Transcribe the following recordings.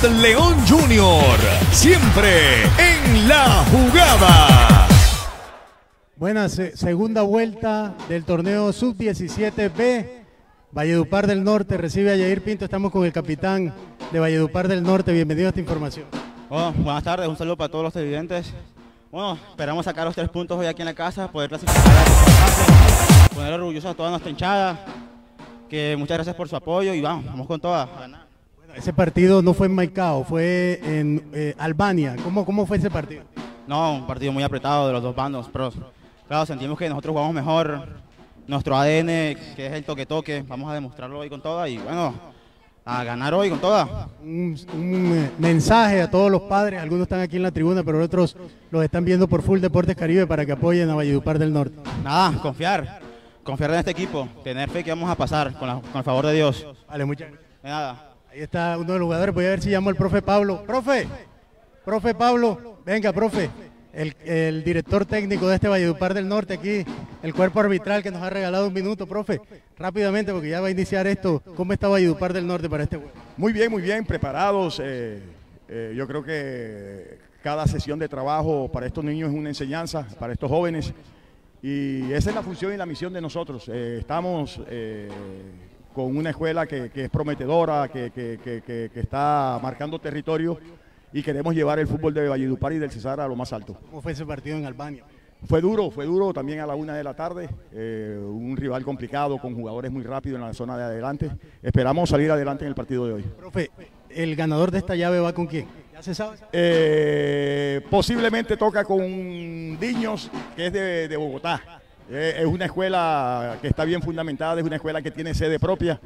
León Junior, siempre en la jugada. Buenas, segunda vuelta del torneo Sub-17B. Valledupar del Norte recibe a Yair Pinto. Estamos con el capitán de Valledupar del Norte. Bienvenido a esta información. Bueno, buenas tardes, un saludo para todos los televidentes. Bueno, esperamos sacar los 3 puntos hoy aquí en la casa, poder clasificar, poner orgullosos a toda nuestra hinchada. Que muchas gracias por su apoyo y vamos con toda a ganar. Bueno, ese partido no fue en Maicao, fue en Albania. ¿Cómo fue ese partido? No, un partido muy apretado de los dos bandos, pero claro, sentimos que nosotros jugamos mejor, nuestro ADN, que es el toque-toque, vamos a demostrarlo hoy con toda y bueno, a ganar hoy con toda. Un mensaje a todos los padres, algunos están aquí en la tribuna, pero otros los están viendo por Full Deportes Caribe para que apoyen a Valledupar del Norte. Nada, confiar en este equipo, tener fe que vamos a pasar con el favor de Dios. Vale, muchas gracias. De nada. Ahí está uno de los jugadores, voy a ver si llamo al profe Pablo. Profe Pablo, venga, profe. El director técnico de este Valledupar del Norte aquí, el cuerpo arbitral que nos ha regalado un minuto, profe, rápidamente porque ya va a iniciar esto. ¿Cómo está Valledupar del Norte para este juego? Muy bien, preparados. Yo creo que cada sesión de trabajo para estos niños es una enseñanza, para estos jóvenes, y esa es la función y la misión de nosotros. Estamos con una escuela que es prometedora, que está marcando territorio, y queremos llevar el fútbol de Valledupar y del Cesar a lo más alto. ¿Cómo fue ese partido en Albania? Fue duro también a la 1 de la tarde, un rival complicado con jugadores muy rápidos en la zona de adelante. Esperamos salir adelante en el partido de hoy. Profe, ¿el ganador de esta llave va con quién? ¿Ya se sabe? Posiblemente toca con Diños, que es de Bogotá. Es una escuela que está bien fundamentada, es una escuela que tiene sede propia.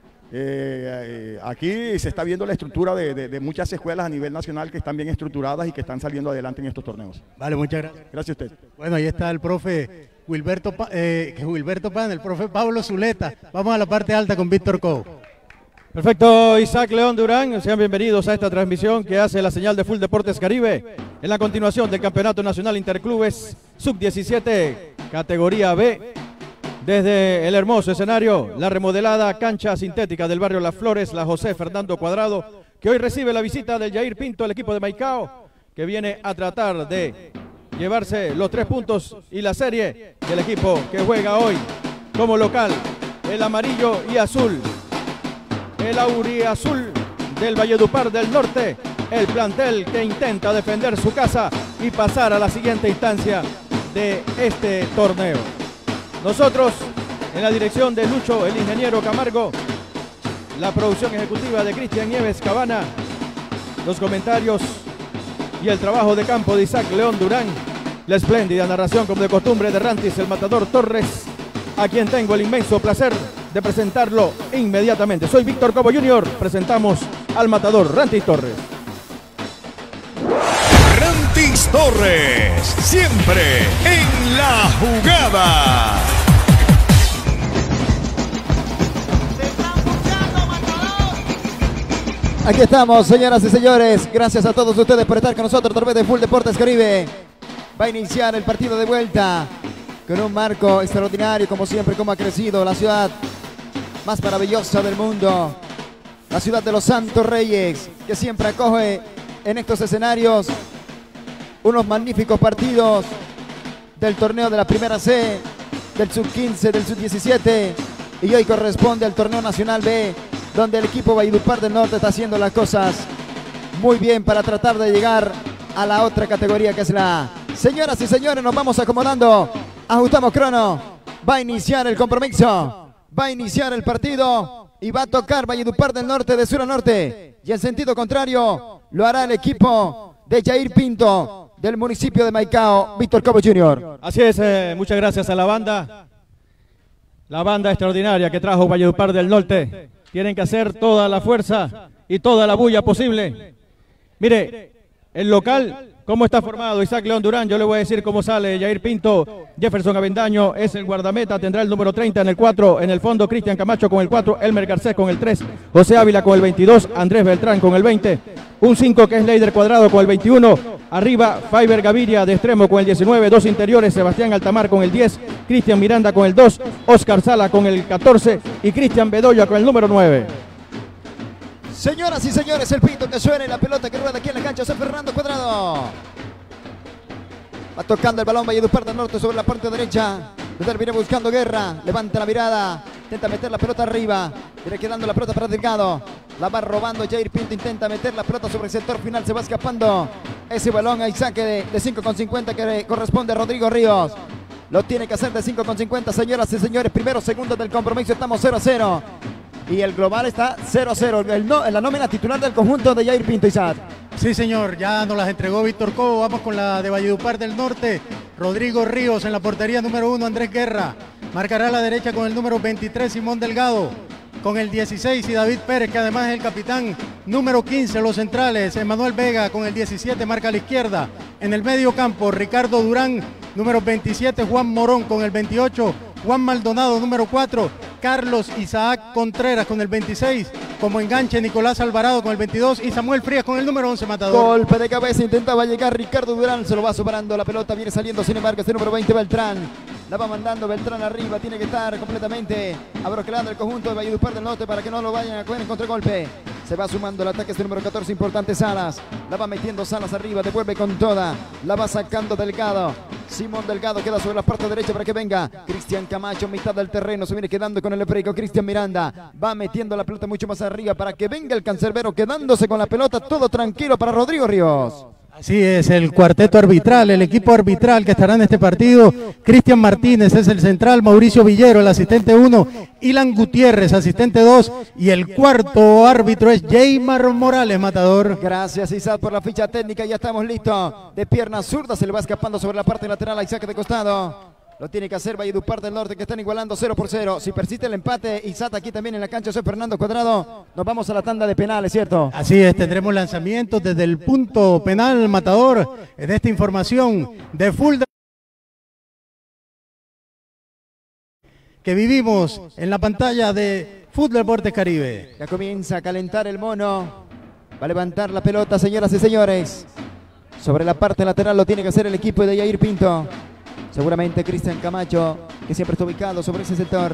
Aquí se está viendo la estructura de muchas escuelas a nivel nacional que están bien estructuradas y que están saliendo adelante en estos torneos. Vale, muchas gracias. Gracias a usted. Bueno, ahí está el profe Wilberto Pan, el profe Pablo Zuleta. Vamos a la parte alta con Víctor Cobo. Perfecto, Isaac León Durán, sean bienvenidos a esta transmisión que hace la señal de Full Deportes Caribe en la continuación del Campeonato Nacional Interclubes Sub-17, categoría B. Desde el hermoso escenario, la remodelada cancha sintética del barrio Las Flores, la José Fernando Cuadrado, que hoy recibe la visita del Yair Pinto, el equipo de Maicao, que viene a tratar de llevarse los 3 puntos y la serie del equipo que juega hoy como local, el amarillo y azul, el auriazul del Valledupar del Norte, el plantel que intenta defender su casa y pasar a la siguiente instancia de este torneo. Nosotros, en la dirección de Lucho, el ingeniero Camargo, la producción ejecutiva de Cristian Nieves Cabana, los comentarios y el trabajo de campo de Isaac León Durán, la espléndida narración como de costumbre de Rantis el Matador Torres, a quien tengo el inmenso placer de presentarlo inmediatamente. Soy Víctor Cobo Jr., presentamos al Matador Rantis Torres. Rantis Torres, siempre en la jugada. Aquí estamos, señoras y señores. Gracias a todos ustedes por estar con nosotros a través de Full Deportes Caribe. Va a iniciar el partido de vuelta con un marco extraordinario, como siempre, como ha crecido la ciudad más maravillosa del mundo. La ciudad de los Santos Reyes, que siempre acoge en estos escenarios unos magníficos partidos del torneo de la Primera C, del Sub-15, del Sub-17, y hoy corresponde al torneo Nacional B, donde el equipo Valledupar del Norte está haciendo las cosas muy bien para tratar de llegar a la otra categoría, que es la A. Señoras y señores, nos vamos acomodando, ajustamos crono, va a iniciar el compromiso, va a iniciar el partido y va a tocar Valledupar del Norte de sur a norte, y en sentido contrario lo hará el equipo de Yair Pinto del municipio de Maicao, Víctor Cobo Jr. Así es, muchas gracias a la banda extraordinaria que trajo Valledupar del Norte. Tienen que hacer toda la fuerza y toda la bulla posible. Mire, el local, cómo está formado Isaac León Durán, yo le voy a decir cómo sale Yair Pinto. Jefferson Avendaño es el guardameta, tendrá el número 30 en el 4, en el fondo Cristian Camacho con el 4, Elmer Garcés con el 3, José Ávila con el 22, Andrés Beltrán con el 20, un 5 que es Leider Cuadrado con el 21, arriba Fiber Gaviria de extremo con el 19, dos interiores, Sebastián Altamar con el 10, Cristian Miranda con el 2, Oscar Sala con el 14 y Cristian Bedoya con el número 9. Señoras y señores, el pito que suena y la pelota que rueda aquí en la cancha. José Fernando Cuadrado. Va tocando el balón Valledupar del Norte sobre la parte derecha. Viene buscando Guerra. Levanta la mirada. Intenta meter la pelota arriba. Viene quedando la pelota para Delgado. La va robando Jair Pinto. Intenta meter la pelota sobre el sector final. Se va escapando ese balón. Hay saque de 5,50 que corresponde a Rodrigo Ríos. Lo tiene que hacer de 5,50, señoras y señores. Primeros segundos del compromiso. Estamos 0-0. Y el global está 0-0. En la nómina titular del conjunto de Jair Pinto, Isaac. Sí, señor, ya nos las entregó Víctor Cobo. Vamos con la de Valledupar del Norte. Rodrigo Ríos en la portería número 1, Andrés Guerra. Marcará a la derecha con el número 23, Simón Delgado. Con el 16 y David Pérez, que además es el capitán. Número 15, los centrales. Emanuel Vega con el 17, marca a la izquierda. En el medio campo, Ricardo Durán. Número 27, Juan Morón con el 28. Juan Maldonado, número 4. Carlos Isaac Contreras con el 26. Como enganche, Nicolás Alvarado con el 22. Y Samuel Frías con el número 11, matador. Golpe de cabeza, intentaba llegar Ricardo Durán. Se lo va superando la pelota. Viene saliendo, sin embargo, este número 20, Beltrán. La va mandando Beltrán arriba. Tiene que estar completamente abroquelando el conjunto de Valledupar del Norte para que no lo vayan a coger en contragolpe. Se va sumando el ataque este número 14, importante Salas. La va metiendo Salas arriba, devuelve con toda. La va sacando Delgado. Simón Delgado queda sobre la parte derecha para que venga Cristian Camacho, mitad del terreno. Se viene quedando con el eférico Cristian Miranda. Va metiendo la pelota mucho más arriba para que venga el cancerbero, quedándose con la pelota. Todo tranquilo para Rodrigo Ríos. Así es, el cuarteto arbitral, el equipo arbitral que estará en este partido. Cristian Martínez es el central, Mauricio Villero, el asistente 1, Ilan Gutiérrez, asistente 2, y el cuarto árbitro es Jaymar Morales, matador. Gracias, Isaac, por la ficha técnica. Ya estamos listos. De pierna zurda se le va escapando sobre la parte lateral a Isaac de costado. Lo tiene que hacer Valledupar del Norte, que están igualando 0-0. Si persiste el empate, Isaac aquí también en la cancha, soy Fernando Cuadrado. Nos vamos a la tanda de penales, ¿cierto? Así es, tendremos lanzamientos desde el punto penal, matador, en esta información de Full que vivimos en la pantalla de Full Deportes Caribe. Ya comienza a calentar el mono. Va a levantar la pelota, señoras y señores. Sobre la parte lateral lo tiene que hacer el equipo de Jair Pinto. Seguramente Cristian Camacho, que siempre está ubicado sobre ese sector.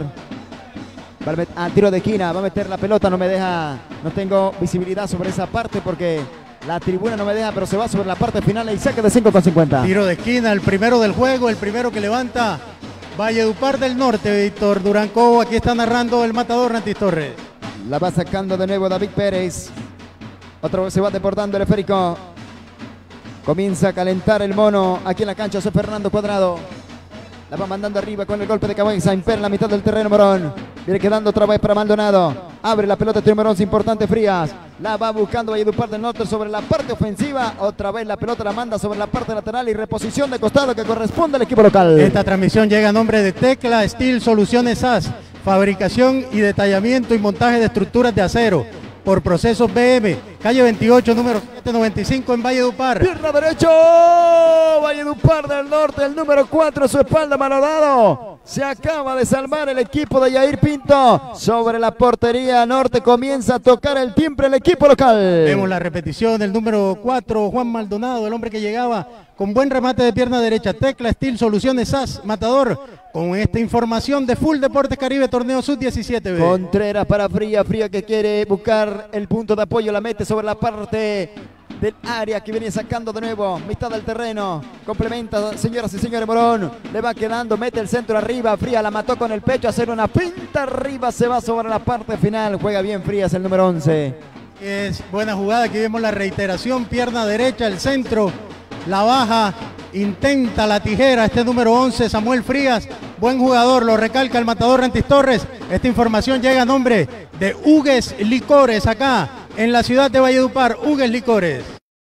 Va a tiro de esquina, va a meter la pelota, no tengo visibilidad sobre esa parte porque la tribuna no me deja, pero se va sobre la parte final y saque de 5,50. Tiro de esquina, el primero del juego, el primero que levanta Valledupar del Norte, Víctor Durán Cobo. Aquí está narrando el matador Nantis Torres. La va sacando de nuevo David Pérez. Otra vez se va desbordando el esférico. Comienza a calentar el mono aquí en la cancha, José Fernando Cuadrado. La va mandando arriba con el golpe de cabeza, impera en la mitad del terreno Morón. Viene quedando otra vez para Maldonado. Abre la pelota de Morón, es importante Frías. La va buscando Valledupar del Norte sobre la parte ofensiva. Otra vez la pelota la manda sobre la parte lateral y reposición de costado que corresponde al equipo local. Esta transmisión llega a nombre de Tecla Steel Soluciones SAS. Fabricación y detallamiento y montaje de estructuras de acero por Procesos BM, calle 28, número 795 en Valledupar. Pierna derecho, Valledupar del Norte, el número 4, su espalda Maldonado. Se acaba de salvar el equipo de Jair Pinto. Sobre la portería norte comienza a tocar el timbre el equipo local. Vemos la repetición del número 4, Juan Maldonado, el hombre que llegaba con buen remate de pierna derecha. Tecla Steel Soluciones SAS, matador. Con esta información de Full Deportes Caribe, torneo sub-17. Contreras para Fría que quiere buscar el punto de apoyo, la mete sobre la parte del área que viene sacando de nuevo, mitad del terreno, complementa, señoras y señores, Morón, le va quedando, mete el centro arriba, Frías la mató con el pecho, hacer una pinta arriba, se va sobre la parte final, juega bien Frías, el número 11. Es buena jugada, aquí vemos la reiteración, pierna derecha, el centro, la baja, intenta la tijera, este número 11, Samuel Frías, buen jugador, lo recalca el matador Nantis Torres. Esta información llega a nombre de Hugues Licores, acá en la ciudad de Valledupar. Hugues Licores.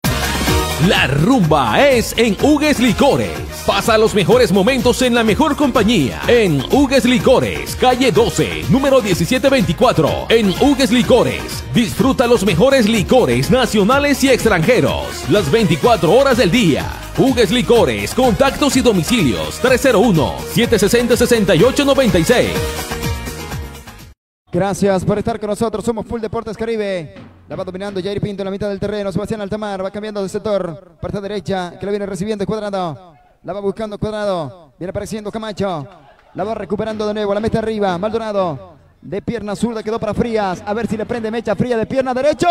La rumba es en Hugues Licores. Pasa los mejores momentos en la mejor compañía. En Hugues Licores, calle 12, número 1724. En Hugues Licores, disfruta los mejores licores nacionales y extranjeros. Las 24 horas del día. Hugues Licores, contactos y domicilios 301-760-6896. Gracias por estar con nosotros, somos Full Deportes Caribe. La va dominando Jair Pinto en la mitad del terreno, Sebastián Altamar va cambiando de sector, parte derecha, que la viene recibiendo Cuadrado. La va buscando Cuadrado, viene apareciendo Camacho, la va recuperando de nuevo, la mete arriba, Maldonado. De pierna zurda quedó para Frías. A ver si le prende mecha Frías de pierna derecha.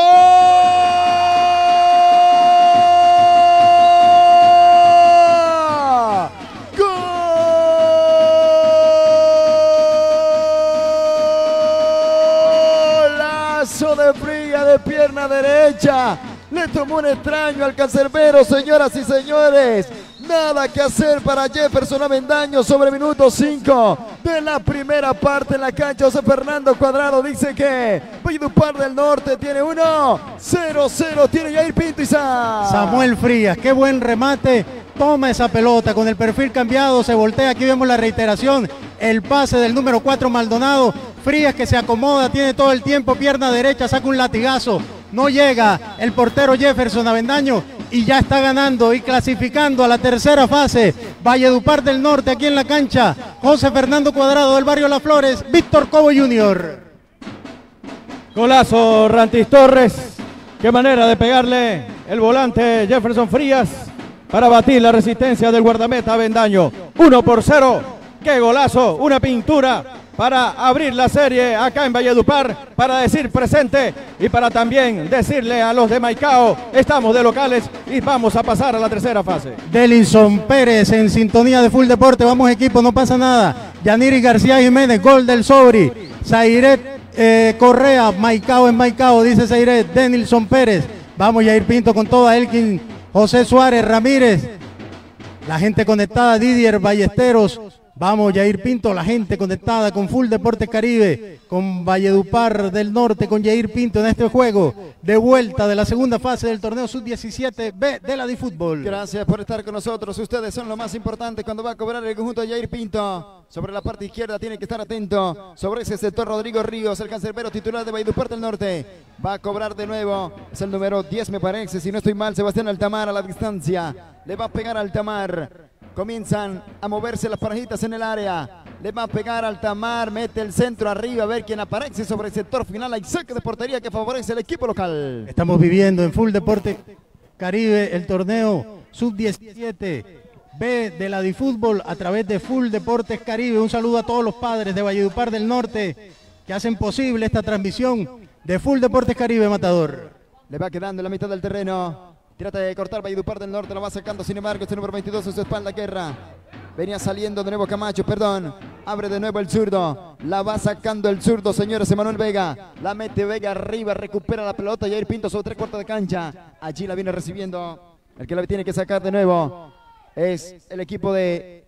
De Frías de pierna derecha, le tomó un extraño al cancerbero, señoras y señores. Nada que hacer para Jefferson Avendaño sobre minuto 5 de la primera parte en la cancha. José Fernando Cuadrado dice que Valledupar del Norte tiene 1-0-0, tiene Jair Pinto y Samuel Frías, qué buen remate, toma esa pelota con el perfil cambiado, se voltea, aquí vemos la reiteración, el pase del número 4 Maldonado, Frías que se acomoda, tiene todo el tiempo, pierna derecha, saca un latigazo, no llega el portero Jefferson Avendaño y ya está ganando y clasificando a la tercera fase. Valledupar del Norte aquí en la cancha, José Fernando Cuadrado del barrio Las Flores, Víctor Cobo Jr. Golazo Rantis Torres, qué manera de pegarle el volante Jefferson Frías para batir la resistencia del guardameta Avendaño. 1-0, qué golazo, una pintura para abrir la serie acá en Valledupar, para decir presente y para también decirle a los de Maicao, estamos de locales y vamos a pasar a la tercera fase. Delinson Pérez en sintonía de Full Deporte, vamos equipo, no pasa nada. Yaniri García Jiménez, gol del Sobri. Zairet Correa, Maicao en Maicao, dice Zairet, Denilson Pérez. Vamos Jair Pinto con toda, Elkin, José Suárez, Ramírez. La gente conectada, Didier Ballesteros. Vamos, Jair Pinto, la gente conectada con Full Deportes Caribe, con Valledupar del Norte, con Jair Pinto en este juego de vuelta de la segunda fase del torneo Sub-17B de la DiFútbol. Gracias por estar con nosotros. Ustedes son lo más importante cuando va a cobrar el conjunto de Jair Pinto. Sobre la parte izquierda tiene que estar atento. Sobre ese sector Rodrigo Ríos, el cancerbero titular de Valledupar del Norte. Va a cobrar de nuevo. Es el número 10 me parece, si no estoy mal, Sebastián Altamar a la distancia. Le va a pegar a Altamar. Comienzan a moverse las parejitas en el área. Le va a pegar Altamar, mete el centro arriba, a ver quién aparece sobre el sector final. Hay saque de portería que favorece al equipo local. Estamos viviendo en Full Deportes Caribe el torneo Sub-17B de la DiFútbol a través de Full Deportes Caribe. Un saludo a todos los padres de Valledupar del Norte que hacen posible esta transmisión de Full Deportes Caribe, Matador. Le va quedando en la mitad del terreno. Trata de cortar Valledupar del Norte, lo va sacando, sin embargo, este número 22 en su espalda, Guerra. Venía saliendo de nuevo Camacho, perdón. Abre de nuevo el zurdo. La va sacando el zurdo, señores, Emanuel Vega. La mete Vega arriba, recupera la pelota. Jair Pinto sobre 3/4 de cancha. Allí la viene recibiendo. El que la tiene que sacar de nuevo es el equipo de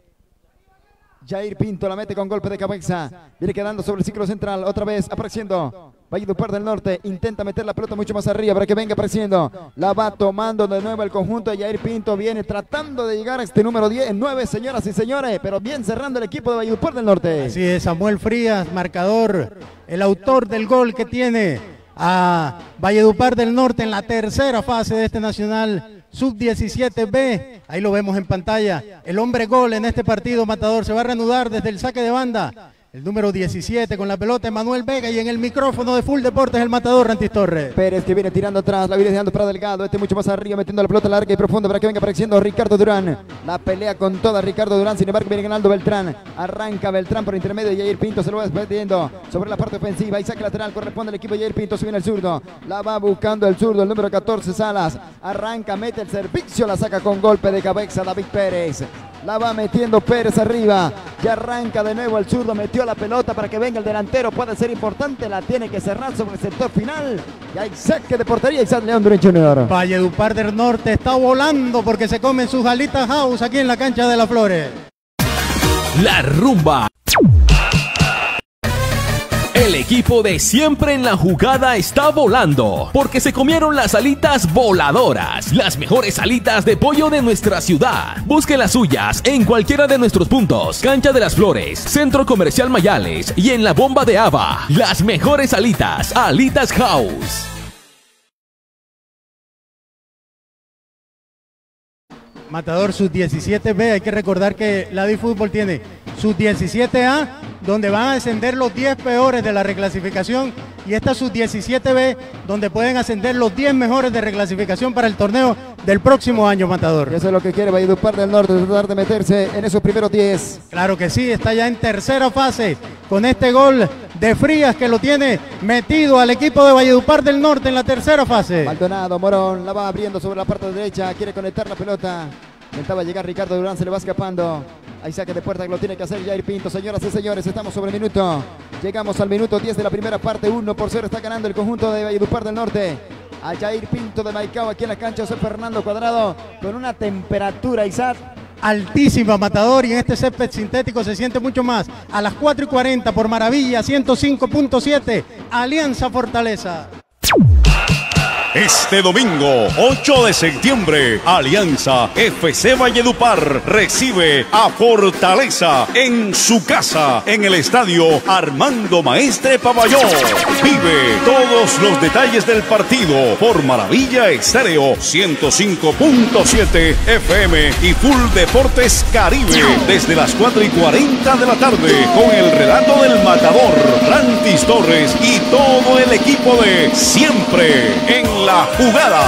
Jair Pinto. La mete con golpe de cabeza. Viene quedando sobre el ciclo central. Otra vez apareciendo Valledupar del Norte. Intenta meter la pelota mucho más arriba para que venga apareciendo. La va tomando de nuevo el conjunto de Jair Pinto. Viene tratando de llegar a este número 9, señoras y señores. Pero bien cerrando el equipo de Valledupar del Norte. Así es, Samuel Frías, marcador. El autor del gol que tiene a Valledupar del Norte en la tercera fase de este Nacional Sub-17B. Ahí lo vemos en pantalla. El hombre gol en este partido, Matador. Se va a reanudar desde el saque de banda. El número 17 con la pelota, Emanuel Vega, y en el micrófono de Full Deportes el matador Rantis Torres. Pérez que viene tirando atrás, la viene dejando para Delgado, este mucho más arriba, metiendo la pelota larga y profunda para que venga apareciendo Ricardo Durán. La pelea con toda Ricardo Durán, sin embargo viene ganando Beltrán. Arranca Beltrán por intermedio de Jair Pinto, se lo va metiendo sobre la parte ofensiva y saque lateral, corresponde al equipo de Jair Pinto, se viene el zurdo. La va buscando el zurdo, el número 14 Salas. Arranca, mete el servicio, la saca con golpe de cabeza David Pérez. La va metiendo Pérez arriba. Ya arranca de nuevo el zurdo. Metió la pelota para que venga el delantero. Puede ser importante. La tiene que cerrar sobre el sector final. Y hay saque de portería. Isaac León Durán Jr. Valledupar del Norte está volando porque se comen sus alitas house aquí en la cancha de Las Flores. La rumba. El equipo de Siempre en la Jugada está volando porque se comieron las alitas voladoras, las mejores alitas de pollo de nuestra ciudad. Busque las suyas en cualquiera de nuestros puntos: Cancha de las Flores, Centro Comercial Mayales y en la Bomba de Ava. Las mejores alitas, Alitas House. Matador Sub-17B, hay que recordar que la DiFútbol tiene Sub-17A, donde van a ascender los 10 peores de la reclasificación, y esta Sub-17B, donde pueden ascender los 10 mejores de reclasificación para el torneo del próximo año, Matador. Y eso es lo que quiere Valledupar del Norte, tratar de meterse en esos primeros 10. Claro que sí, está ya en tercera fase con este gol de Frías, que lo tiene metido al equipo de Valledupar del Norte en la tercera fase. Maldonado, Morón, la va abriendo sobre la parte derecha, quiere conectar la pelota. Intentaba llegar Ricardo Durán, se le va escapando. Hay saque de puerta que lo tiene que hacer Jair Pinto. Señoras y señores, estamos sobre el minuto. Llegamos al minuto 10 de la primera parte. 1-0 está ganando el conjunto de Valledupar del Norte. A Jair Pinto de Maicao aquí en la cancha. José Fernando Cuadrado con una temperatura, Isaac, altísima, Matador, y en este césped sintético se siente mucho más. A las 4:40 por Maravilla 105.7, Alianza Fortaleza. Este domingo, 8 de septiembre, Alianza FC Valledupar recibe a Fortaleza en su casa, en el estadio Armando Maestre Pavallón. Vive todos los detalles del partido por Maravilla Estéreo 105.7 FM y Full Deportes Caribe desde las 4:40 de la tarde con el relato del matador Rantis Torres y todo el equipo de Siempre en la Jugada.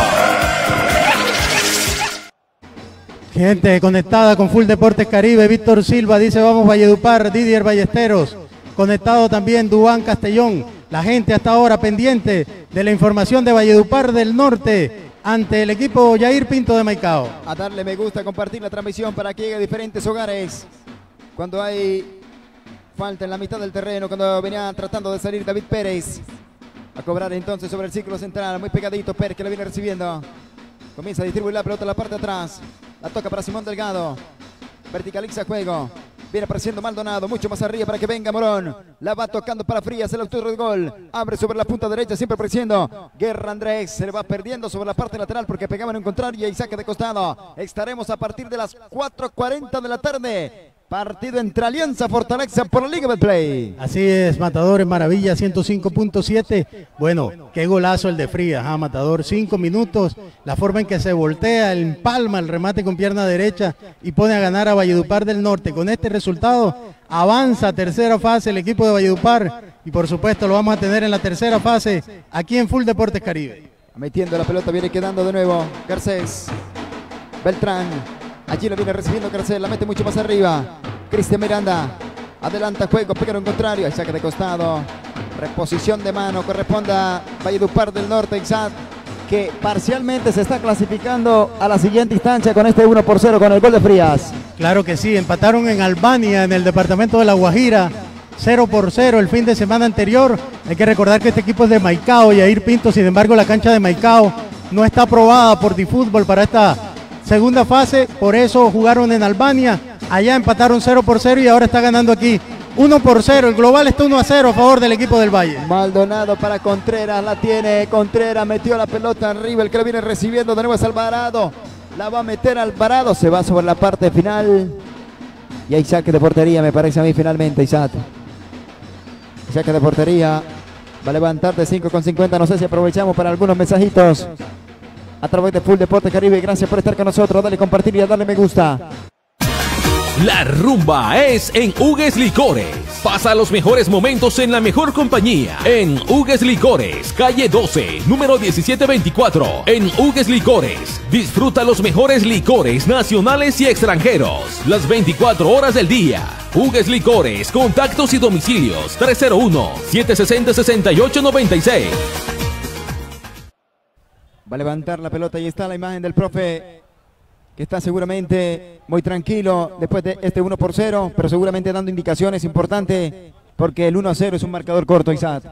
Gente conectada con Full Deportes Caribe. Víctor Silva dice vamos Valledupar. Didier Ballesteros conectado también. Dubán Castellón. La gente hasta ahora pendiente de la información de Valledupar del Norte ante el equipo Jair Pinto de Maicao. A darle me gusta, compartir la transmisión para que llegue a diferentes hogares. Cuando hay falta en la mitad del terreno, cuando venía tratando de salir David Pérez a cobrar entonces sobre el círculo central, muy pegadito Pérez que lo viene recibiendo. Comienza a distribuir la pelota en la parte de atrás. La toca para Simón Delgado. Verticaliza juego. Viene apareciendo Maldonado, mucho más arriba para que venga Morón. La va tocando para Frías, el autor del gol. Abre sobre la punta derecha, siempre apareciendo Guerra Andrés. Se le va perdiendo sobre la parte lateral porque pegaba en un contrario y saque de costado. Estaremos a partir de las 4:40 de la tarde. Partido entre Alianza Fortaleza por la Liga Betplay. Así es, Matador en Maravilla 105.7. Bueno, qué golazo el de Frías, Matador, 5 minutos, la forma en que se voltea, empalma el remate con pierna derecha y pone a ganar a Valledupar del Norte. Con este resultado avanza a tercera fase el equipo de Valledupar y por supuesto lo vamos a tener en la tercera fase aquí en Full Deportes Caribe. Metiendo la pelota, viene quedando de nuevo Garcés, Beltrán. Allí lo viene recibiendo Garcés, la mete mucho más arriba. Cristian Miranda, adelanta juego, pega en un contrario, el saque de costado. Reposición de mano, corresponde a Valledupar del Norte, Ixad, que parcialmente se está clasificando a la siguiente instancia con este 1-0 con el gol de Frías. Claro que sí, empataron en Albania, en el departamento de La Guajira, 0-0 el fin de semana anterior. Hay que recordar que este equipo es de Maicao, Jair Pinto, sin embargo la cancha de Maicao no está aprobada por DiFútbol para esta segunda fase, por eso jugaron en Albania, allá empataron 0-0 y ahora está ganando aquí 1-0, el global está 1-0 a favor del equipo del Valle. Maldonado para Contreras, la tiene Contreras, metió la pelota arriba, el que la viene recibiendo de nuevo es Alvarado, la va a meter Alvarado, se va sobre la parte final y hay saque de portería, me parece a mí finalmente, Isaac. Saque de portería, va a levantar de 5:50, no sé si aprovechamos para algunos mensajitos a través de Full Deportes Caribe. Gracias por estar con nosotros, dale compartir y a darle me gusta. La rumba es en Hugues Licores. Pasa los mejores momentos en la mejor compañía. En Hugues Licores, calle 12, número 1724. En Hugues Licores, disfruta los mejores licores nacionales y extranjeros. Las 24 horas del día. Hugues Licores, contactos y domicilios 301-760-6896. Va a levantar la pelota y está la imagen del profe que está seguramente muy tranquilo después de este 1-0, pero seguramente dando indicaciones importantes porque el 1-0 es un marcador corto, Isaac.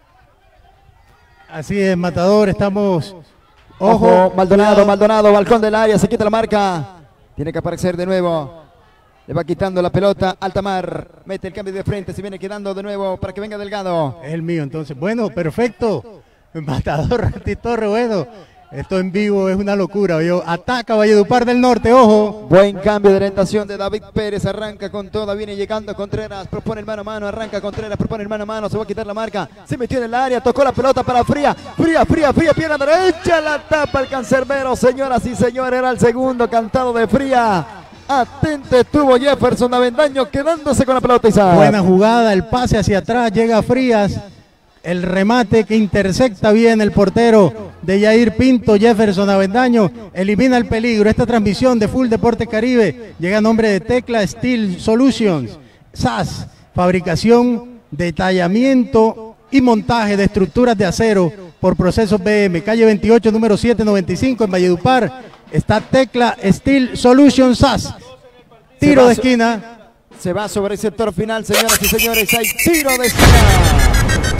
Así es, Matador, estamos... Ojo, Maldonado, balcón del área, se quita la marca. Tiene que aparecer de nuevo. Le va quitando la pelota, Altamar, mete el cambio de frente, se viene quedando de nuevo para que venga Delgado. Es el mío, entonces, bueno, perfecto. Matador, Rantis Torres, bueno, esto en vivo es una locura. Ataca Valledupar del Norte, ojo. Buen cambio de orientación de David Pérez, arranca con toda, viene llegando Contreras, propone el mano a mano, arranca Contreras, propone el mano a mano, se va a quitar la marca, se metió en el área, tocó la pelota para Frías, pierna derecha, la tapa el cancerbero, señoras y señores, era el segundo cantado de Frías. Atento estuvo Jefferson Avendaño quedándose con la pelota, Isaac. Buena jugada, el pase hacia atrás, llega Frías. El remate que intersecta bien el portero de Jair Pinto, Jefferson Avendaño, elimina el peligro. Esta transmisión de Full Deportes Caribe llega a nombre de Tecla Steel Solutions, SAS, fabricación detallamiento y montaje de estructuras de acero por Procesos BM, calle 28, número 795 en Valledupar. Está Tecla Steel Solution SAS. Tiro de esquina. Se va sobre el sector final, señoras y señores. Hay tiro de esquina.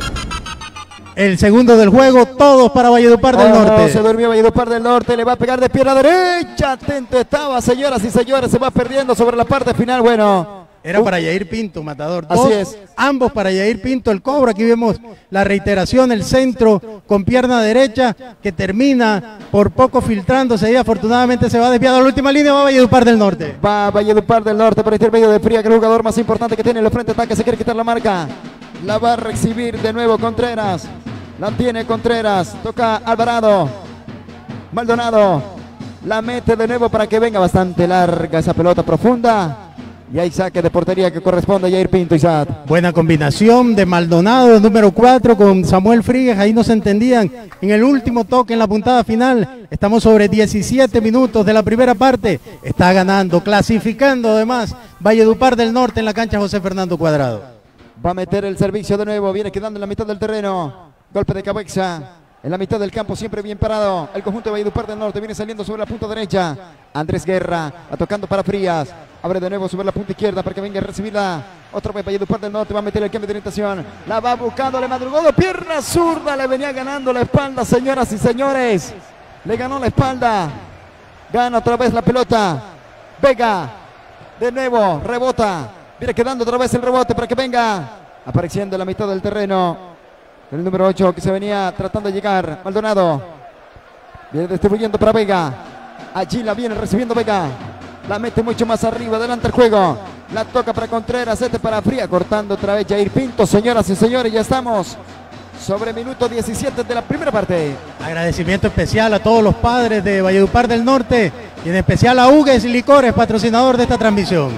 El segundo del juego, todos para Valledupar del Norte. Se durmió Valledupar del Norte, le va a pegar de pierna derecha. Atento estaba, señoras y señores. Se va perdiendo sobre la parte final. Bueno. Era para Yair Pinto, Matador. Así es. Ambos para Yair Pinto, el cobro. Aquí vemos la reiteración, el centro con pierna derecha que termina por poco filtrándose y afortunadamente se va desviado a la última línea. Va Valledupar del Norte. Va Valledupar del Norte por intermedio de Fría, que es el jugador más importante que tiene en el frente ataque. Se quiere quitar la marca. La va a recibir de nuevo Contreras. La tiene Contreras. Toca Alvarado. Maldonado. La mete de nuevo para que venga bastante larga esa pelota profunda. Y hay saque de portería que corresponde a Yair Pinto, Isaac. Buena combinación de Maldonado, número 4, con Samuel Frías. Ahí no se entendían. En el último toque, en la puntada final. Estamos sobre 17 minutos de la primera parte. Está ganando, clasificando además Valledupar del Norte en la cancha José Fernando Cuadrado. Va a meter el servicio de nuevo. Viene quedando en la mitad del terreno. Golpe de cabeza. En la mitad del campo, siempre bien parado. El conjunto de Valledupar del Norte viene saliendo sobre la punta derecha. Andrés Guerra, tocando para Frías. Abre de nuevo sobre la punta izquierda para que venga a recibirla. Otra vez Valledupar del Norte va a meter el cambio de orientación. La va buscando, le madrugó de pierna zurda. Le venía ganando la espalda, señoras y señores. Le ganó la espalda. Gana otra vez la pelota. Vega, de nuevo, rebota. Viene quedando otra vez el rebote para que venga. Apareciendo en la mitad del terreno. El número 8 que se venía tratando de llegar. Maldonado. Viene distribuyendo para Vega. Allí la viene recibiendo Vega. La mete mucho más arriba. Adelante el juego. La toca para Contreras. Este para Fría. Cortando otra vez Yair Pinto. Señoras y señores, ya estamos sobre minuto 17 de la primera parte. Agradecimiento especial a todos los padres de Valledupar del Norte. Y en especial a Hugues Licores, patrocinador de esta transmisión.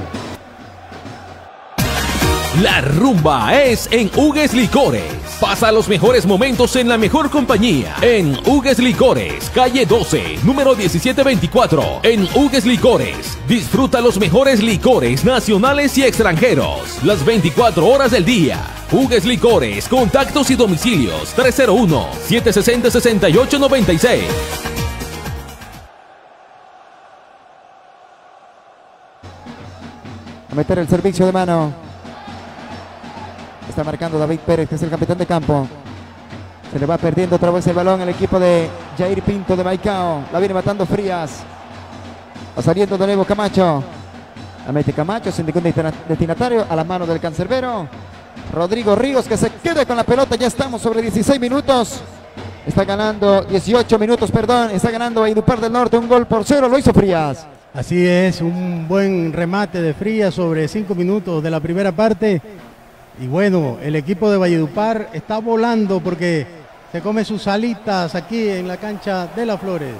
La rumba es en Hugues Licores. Pasa los mejores momentos en la mejor compañía. En Hugues Licores, calle 12, número 1724. En Hugues Licores, disfruta los mejores licores nacionales y extranjeros. Las 24 horas del día. Hugues Licores, contactos y domicilios 301-760-6896. A meter el servicio de mano. Está marcando David Pérez, que es el capitán de campo. Se le va perdiendo otra vez el balón el equipo de Yair Pinto de Maicao. La viene matando Frías. Va saliendo de nuevo Camacho. La mete Camacho, sin ningún destinatario, a las manos del cancerbero. Rodrigo Ríos, que se queda con la pelota. Ya estamos sobre 16 minutos. Está ganando 18 minutos, perdón. Está ganando Valledupar del Norte 1-0. Lo hizo Frías. Así es, un buen remate de Frías sobre 5 minutos de la primera parte. Y bueno, el equipo de Valledupar está volando porque se come sus alitas aquí en la cancha de Las Flores.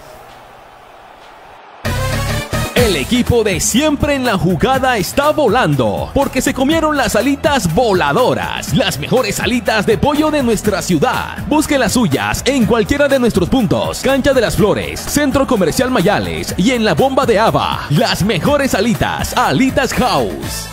El equipo de Siempre en la Jugada está volando porque se comieron las alitas voladoras, las mejores alitas de pollo de nuestra ciudad. Busque las suyas en cualquiera de nuestros puntos: Cancha de las Flores, Centro Comercial Mayales y en la Bomba de Ava. Las mejores alitas, Alitas House.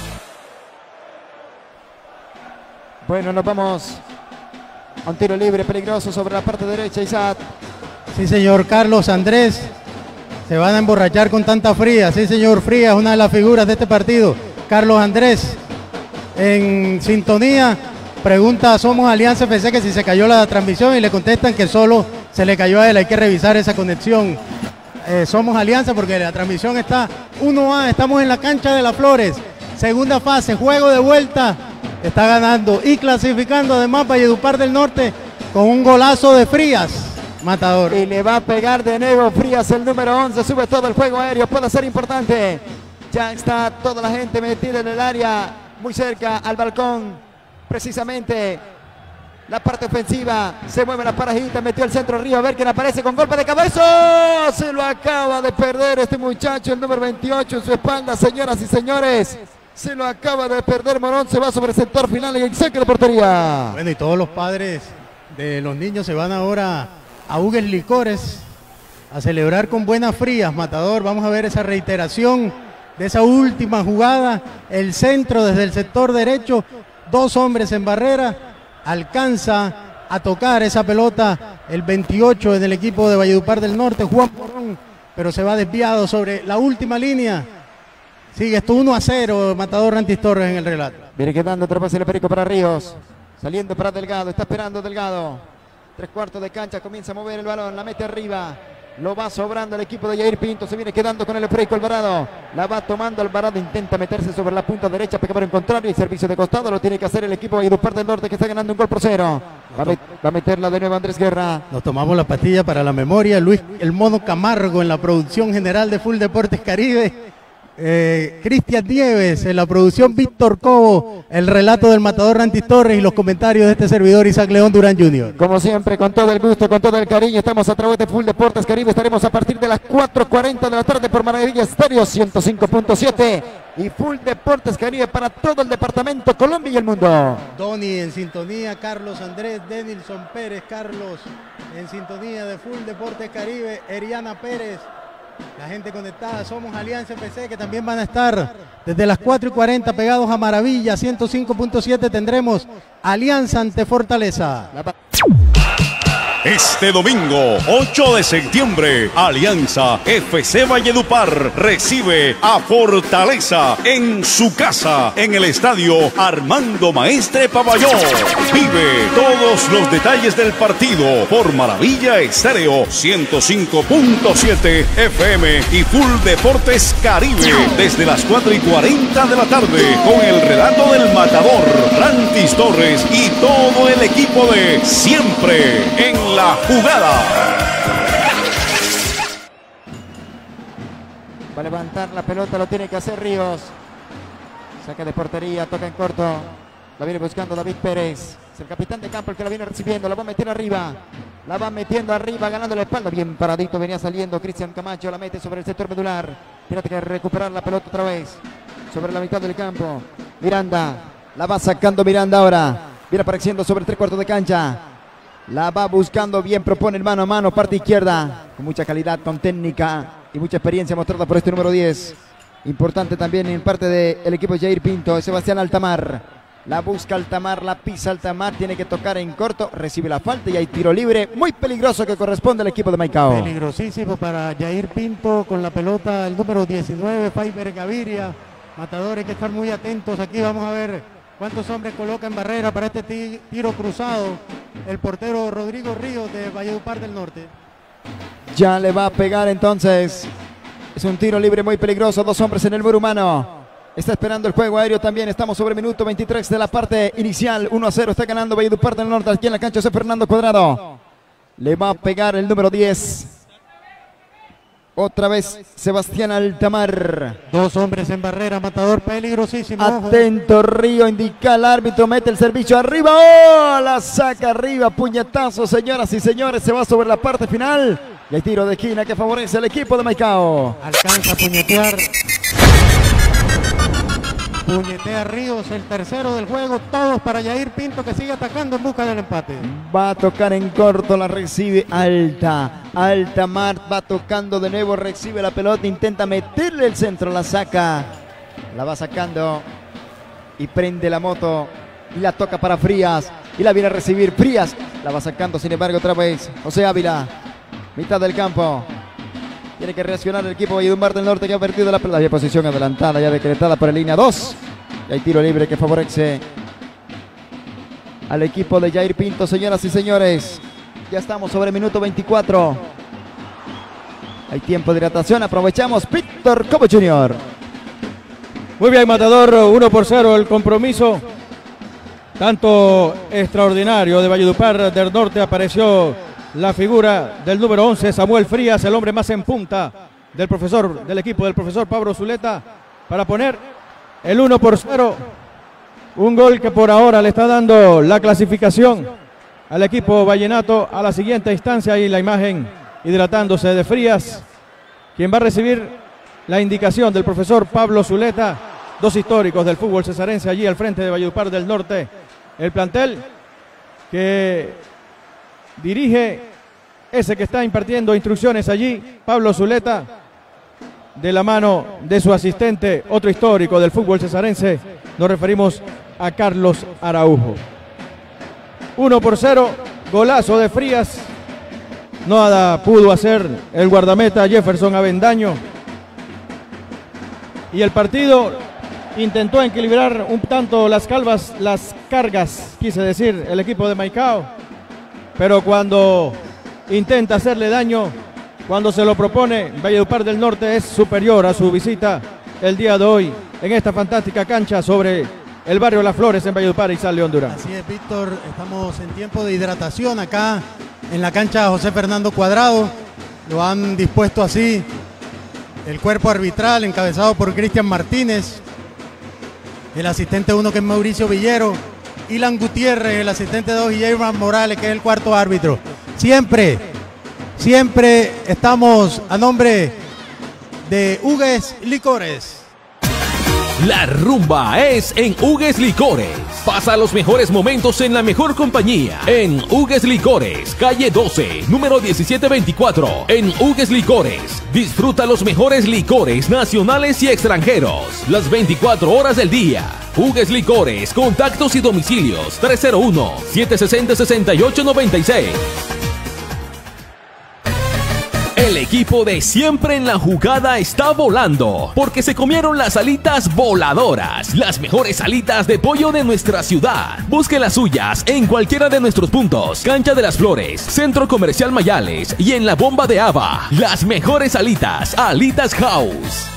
Bueno, nos vamos a un tiro libre peligroso sobre la parte derecha, Isaac. Sí, señor Carlos Andrés. Se van a emborrachar con tanta Fría. Sí, señor Fría, una de las figuras de este partido. Carlos Andrés, en sintonía, pregunta a Somos Alianza FC que si se cayó la transmisión y le contestan que solo se le cayó a él. Hay que revisar esa conexión. Somos Alianza porque la transmisión está 1A. Estamos en la cancha de Las Flores. Segunda fase, juego de vuelta. Está ganando y clasificando además Valledupar del Norte con un golazo de Frías, Matador. Y le va a pegar de nuevo Frías, el número 11, sube todo el juego aéreo, puede ser importante. Ya está toda la gente metida en el área, muy cerca al balcón, precisamente la parte ofensiva. Se mueve la parajita, metió el centro arriba, a ver quién aparece con golpe de cabeza. Se lo acaba de perder este muchacho, el número 28 en su espalda, señoras y señores. Se lo acaba de perder Morón, se va sobre el sector final y saque de portería. Bueno, y todos los padres de los niños se van ahora a Hugues Licores a celebrar con buenas Frías, Matador. Vamos a ver esa reiteración de esa última jugada. El centro desde el sector derecho 2 hombres en barrera, alcanza a tocar esa pelota el 28 en el equipo de Valledupar del Norte, Juan Morón, pero se va desviado sobre la última línea. Sigue esto 1-0, Matador Rantis Torres en el relato. Viene quedando otra vez el Perico para Ríos, saliendo para Delgado, está esperando Delgado. 3/4 de cancha, comienza a mover el balón, la mete arriba. Lo va sobrando el equipo de Yair Pinto, se viene quedando con el Efreico Alvarado. La va tomando Alvarado, intenta meterse sobre la punta derecha, pega por el contrario y servicio de costado. Lo tiene que hacer el equipo de Valledupar del Norte, que está ganando 1-0. Va a meterla de nuevo Andrés Guerra. Nos tomamos la pastilla para la memoria. Luis el Mono Camargo en la producción general de Full Deportes Caribe. Cristian Nieves en la producción, Víctor Cobo, el relato del Matador Rantis Torres y los comentarios de este servidor Isaac León Durán Jr. Como siempre, con todo el gusto, con todo el cariño, estamos a través de Full Deportes Caribe. Estaremos a partir de las 4:40 de la tarde por Maravilla Estéreo 105.7 y Full Deportes Caribe para todo el departamento, Colombia y el mundo. Doni en sintonía, Carlos Andrés, Denilson Pérez, Carlos en sintonía de Full Deportes Caribe, Eriana Pérez. La gente conectada, somos Alianza FC, que también van a estar desde las 4:40 pegados a Maravilla 105.7. Tendremos Alianza ante Fortaleza. Este domingo, 8 de septiembre, Alianza FC Valledupar recibe a Fortaleza en su casa, en el estadio Armando Maestre Paballón. Vive todos los detalles del partido por Maravilla Estéreo 105.7 FM y Full Deportes Caribe desde las 4:40 de la tarde con el relato del Matador Rantis Torres y todo el equipo de Siempre en la Jugada. Va a levantar la pelota, lo tiene que hacer Ríos. Saca de portería, toca en corto. La viene buscando David Pérez. Es el capitán de campo el que la viene recibiendo. La va a meter arriba. La va metiendo arriba, ganando la espalda. Bien paradito venía saliendo Cristian Camacho. La mete sobre el sector medular. Tiene que recuperar la pelota otra vez. Sobre la mitad del campo. Miranda. La va sacando Miranda ahora. Viene apareciendo sobre el 3/4 de cancha. La va buscando bien, propone el mano a mano, parte izquierda, con mucha calidad, con técnica y mucha experiencia mostrada por este número 10. Importante también en parte del equipo de Yair Pinto, Sebastián Altamar. La busca Altamar, la pisa Altamar, tiene que tocar en corto, recibe la falta y hay tiro libre, muy peligroso que corresponde al equipo de Maicao. Peligrosísimo para Yair Pinto con la pelota, el número 19, Faiber Gaviria. Matadores, hay que estar muy atentos, aquí vamos a ver cuántos hombres coloca en barrera para este tiro cruzado el portero Rodrigo Ríos de Valledupar del Norte. Ya le va a pegar entonces. Es un tiro libre muy peligroso. 2 hombres en el muro humano. Está esperando el juego aéreo también. Estamos sobre minuto 23 de la parte inicial. 1-0 está ganando Valledupar del Norte. Aquí en la cancha José Fernando Cuadrado. Le va a pegar el número 10. Otra vez Sebastián Altamar. 2 hombres en barrera, Matador, peligrosísimo. Atento Río, indica el árbitro, mete el servicio arriba. ¡Oh! La saca arriba, puñetazo, señoras y señores. Se va sobre la parte final. Y hay tiro de esquina que favorece al equipo de Maicao. Alcanza a puñetear. Puñetea Ríos, el tercero del juego. Todos para Yair Pinto, que sigue atacando en busca del empate. Va a tocar en corto, la recibe Alta. Altamar va tocando de nuevo, recibe la pelota, intenta meterle el centro, la saca. La va sacando y prende la moto y la toca para Frías. Y la viene a recibir Frías. La va sacando, sin embargo, otra vez José Ávila. Mitad del campo. Tiene que reaccionar el equipo de Valledupar del Norte, que ha perdido la pelota. Había posición adelantada, ya decretada por la línea 2. Y hay tiro libre que favorece al equipo de Yair Pinto, señoras y señores. Ya estamos sobre minuto 24. Hay tiempo de hidratación, aprovechamos. Víctor Cobo Jr. Muy bien, Matador, 1-0 el compromiso. Tanto extraordinario de Valledupar del Norte. Apareció la figura del número 11, Samuel Frías, el hombre más en punta del equipo del profesor Pablo Zuleta, para poner el 1-0. Un gol que por ahora le está dando la clasificación al equipo vallenato a la siguiente instancia. Y la imagen hidratándose de Frías, quien va a recibir la indicación del profesor Pablo Zuleta. 2 históricos del fútbol cesarense allí al frente de Valledupar del Norte. El plantel que dirige ese que está impartiendo instrucciones allí, Pablo Zuleta, de la mano de su asistente, otro histórico del fútbol cesarense. Nos referimos a Carlos Araujo. 1-0, golazo de Frías. Nada pudo hacer el guardameta Jefferson Avendaño. Y el partido intentó equilibrar un tanto las cargas, quise decir, el equipo de Maicao. Pero cuando intenta hacerle daño, cuando se lo propone, Valledupar del Norte es superior a su visita el día de hoy en esta fantástica cancha sobre el barrio Las Flores en Valledupar y San León Durán. Así es, Víctor, estamos en tiempo de hidratación acá en la cancha José Fernando Cuadrado. Lo han dispuesto así el cuerpo arbitral encabezado por Cristian Martínez, el asistente 1 que es Mauricio Villero, Ilan Gutiérrez, el asistente 2 y Jairman Morales, que es el cuarto árbitro. Siempre estamos a nombre de Hugues Licores. La rumba es en Hugues Licores. Pasa los mejores momentos en la mejor compañía. En Hugues Licores, calle 12, número 1724. En Hugues Licores, disfruta los mejores licores nacionales y extranjeros. Las 24 horas del día. Hugues Licores, contactos y domicilios 301-760-6896. El equipo de Siempre en la Jugada está volando porque se comieron las alitas voladoras, las mejores alitas de pollo de nuestra ciudad. Busque las suyas en cualquiera de nuestros puntos: Cancha de las Flores, Centro Comercial Mayales y en la Bomba de Ava. Las mejores alitas, Alitas House.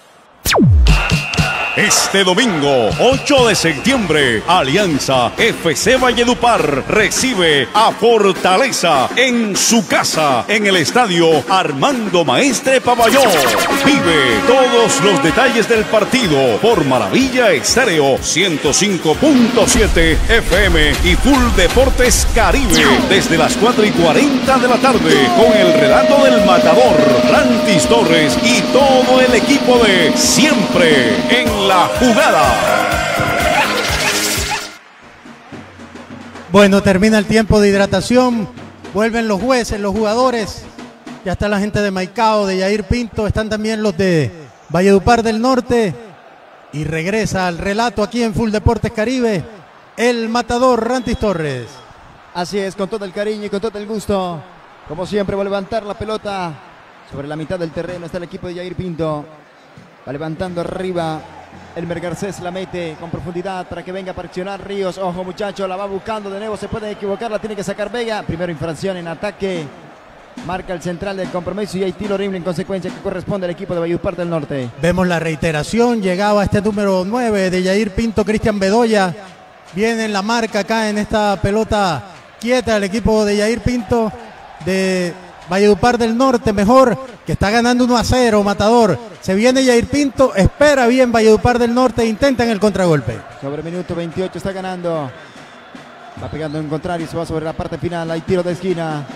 Este domingo, 8 de septiembre, Alianza FC Valledupar recibe a Fortaleza en su casa, en el estadio Armando Maestre Paballón. Vive todos los detalles del partido por Maravilla Estéreo 105.7 FM y Full Deportes Caribe desde las 4:40 de la tarde con el relato del matador Rantis Torres y todo el equipo de Siempre en la Jugada. Bueno, termina el tiempo de hidratación, vuelven los jueces, los jugadores, ya está la gente de Maicao, de Yair Pinto, están también los de Valledupar del Norte y regresa al relato aquí en Full Deportes Caribe, el matador Rantis Torres. Así es, con todo el cariño y con todo el gusto, como siempre va a levantar la pelota sobre la mitad del terreno, está el equipo de Yair Pinto, va levantando arriba. Elmer Garcés la mete con profundidad para que venga a presionar Ríos. Ojo, muchacho, la va buscando de nuevo, se puede equivocar, la tiene que sacar Vega. Primero infracción en ataque, marca el central del compromiso y hay tiro libre en consecuencia que corresponde al equipo de Valledupar del Norte. Vemos la reiteración, llegaba este número 9 de Yair Pinto, Cristian Bedoya. Viene en la marca acá en esta pelota quieta el equipo de Yair Pinto de Valledupar del Norte, mejor, que está ganando 1-0, matador. Se viene Yair Pinto, espera bien Valledupar del Norte, intentan el contragolpe. Sobre minuto 28 está ganando. Va pegando en contrario, se va sobre la parte final, hay tiro de esquina.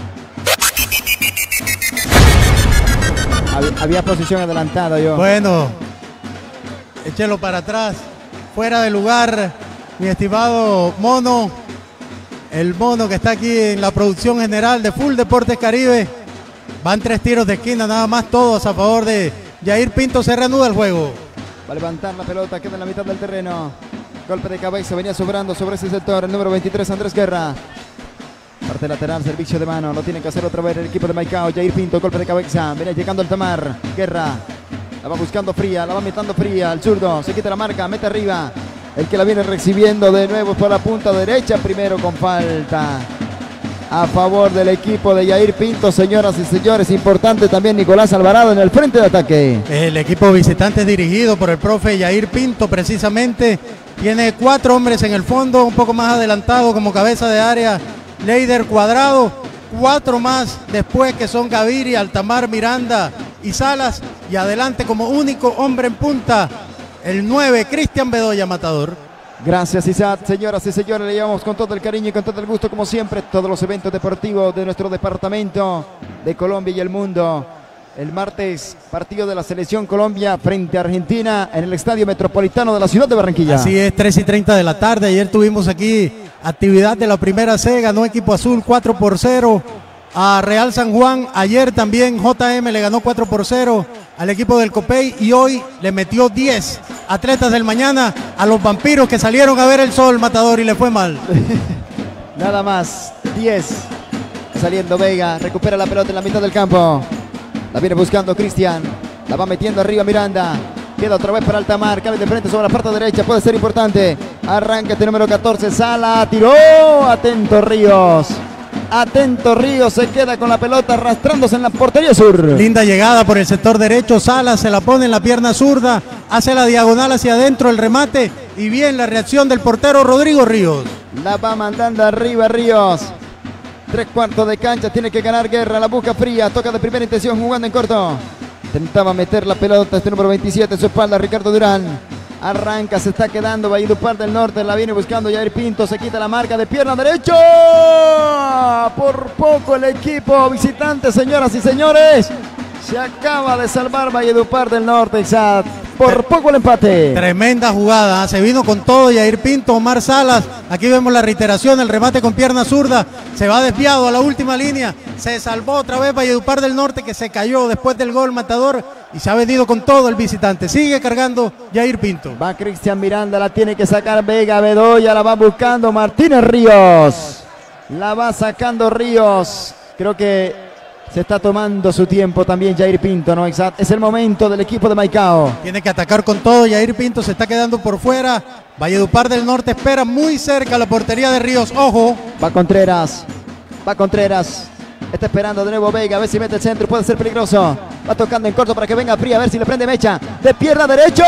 Había posición adelantada yo. Bueno, échelo para atrás, fuera de lugar, mi estimado Mono. El Mono que está aquí en la producción general de Full Deportes Caribe. Van 3 tiros de esquina, nada más, todos a favor de Yair Pinto. Se reanuda el juego. Va a levantar la pelota, queda en la mitad del terreno. Golpe de cabeza, venía sobrando sobre ese sector el número 23, Andrés Guerra. Parte lateral, servicio de mano, lo tiene que hacer otra vez el equipo de Maicao. Yair Pinto, golpe de cabeza, viene llegando el Tamar. Guerra, la va buscando Fría, la va metiendo Fría, el zurdo, se quita la marca, mete arriba. El que la viene recibiendo de nuevo por la punta derecha, primero con falta a favor del equipo de Yair Pinto, señoras y señores. Importante también Nicolás Alvarado en el frente de ataque. El equipo visitante dirigido por el profe Yair Pinto precisamente. Tiene 4 hombres en el fondo, un poco más adelantado como cabeza de área Leider Cuadrado. 4 más después que son Gaviria, Altamar, Miranda y Salas. Y adelante como único hombre en punta, el 9, Cristian Bedoya, matador. Gracias, Isaac. Señoras y señores, le llevamos con todo el cariño y con todo el gusto, como siempre, todos los eventos deportivos de nuestro departamento, de Colombia y el mundo. El martes, partido de la Selección Colombia frente a Argentina en el Estadio Metropolitano de la ciudad de Barranquilla. Así es, 3:30 de la tarde. Ayer tuvimos aquí actividad de la primera C, ganó equipo azul 4-0 a Real San Juan. Ayer también JM le ganó 4-0 al equipo del Copey y hoy le metió 10 atletas del mañana a los vampiros que salieron a ver el sol, Matador, y le fue mal. Nada más, 10. Saliendo Vega, recupera la pelota en la mitad del campo. La viene buscando Cristian. La va metiendo arriba Miranda. Queda otra vez para Altamar. Cabe de frente sobre la parte derecha. Puede ser importante. Arranca este número 14. Sala. Tiró. Atento Ríos. Atento Ríos. Se queda con la pelota arrastrándose en la portería sur. Linda llegada por el sector derecho. Sala se la pone en la pierna zurda. Hace la diagonal hacia adentro el remate. Y bien la reacción del portero Rodrigo Ríos. La va mandando arriba Ríos. 3/4 de cancha. Tiene que ganar Guerra. La busca Fría. Toca de primera intención jugando en corto. Intentaba meter la pelota este número 27 en su espalda, Ricardo Durán. Arranca, se está quedando Valledupar del Norte, la viene buscando Jair Pinto, se quita la marca de pierna derecho. Por poco el equipo visitante, señoras y señores. Se acaba de salvar Valledupar del Norte, Isaac. Por poco el empate. Tremenda jugada, se vino con todo Jair Pinto, Omar Salas. Aquí vemos la reiteración, el remate con pierna zurda. Se va desviado a la última línea. Se salvó otra vez Valledupar del Norte, que se cayó después del gol Matador. Y se ha venido con todo el visitante. Sigue cargando Jair Pinto. Va Cristian Miranda, la tiene que sacar Vega. Bedoya la va buscando Martínez Ríos. La va sacando Ríos. Creo que se está tomando su tiempo también Jair Pinto, ¿no? Exacto. Es el momento del equipo de Maicao. Tiene que atacar con todo. Jair Pinto se está quedando por fuera. Valledupar del Norte espera muy cerca la portería de Ríos. Ojo. Va Contreras. Va Contreras. Está esperando de nuevo Vega. A ver si mete el centro. Puede ser peligroso. Va tocando en corto para que venga Fría. A ver si le prende mecha. De pierna derecho.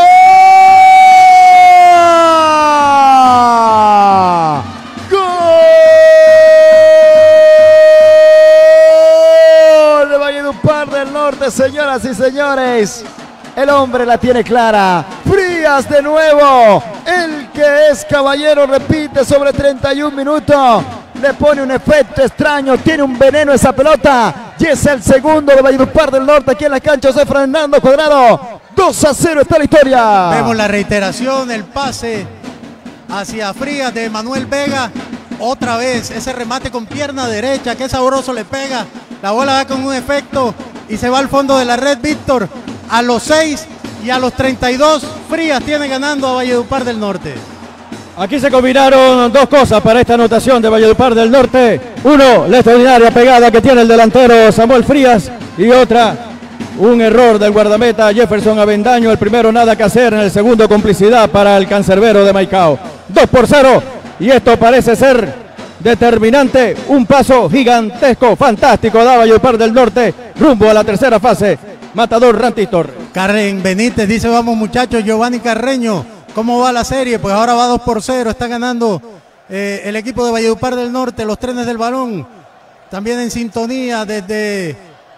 ¡Gol! De Valledupar del Norte, señoras y señores. El hombre la tiene clara. Frías de nuevo. El que es caballero repite sobre 31 minutos. Le pone un efecto extraño. Tiene un veneno esa pelota. Y es el segundo de Valledupar del Norte aquí en la cancha José Fernando Cuadrado. 2-0 está la historia. Vemos la reiteración, el pase hacia Frías de Manuel Vega. Otra vez ese remate con pierna derecha. Qué sabroso le pega. La bola va con un efecto y se va al fondo de la red, Víctor. A los 6 y a los 32, Frías tiene ganando a Valledupar del Norte. Aquí se combinaron dos cosas para esta anotación de Valledupar del Norte. Uno, la extraordinaria pegada que tiene el delantero Samuel Frías. Y otra, un error del guardameta Jefferson Avendaño. El primero nada que hacer, en el segundo complicidad para el cancerbero de Maicao. 2-0 y esto parece ser determinante. Un paso gigantesco, fantástico da Valledupar del Norte rumbo a la tercera fase. Matador Rantistor. Karen Benítez dice: vamos muchachos. Giovanni Carreño, ¿cómo va la serie? Pues ahora va 2-0, está ganando el equipo de Valledupar del Norte, los trenes del balón. También en sintonía desde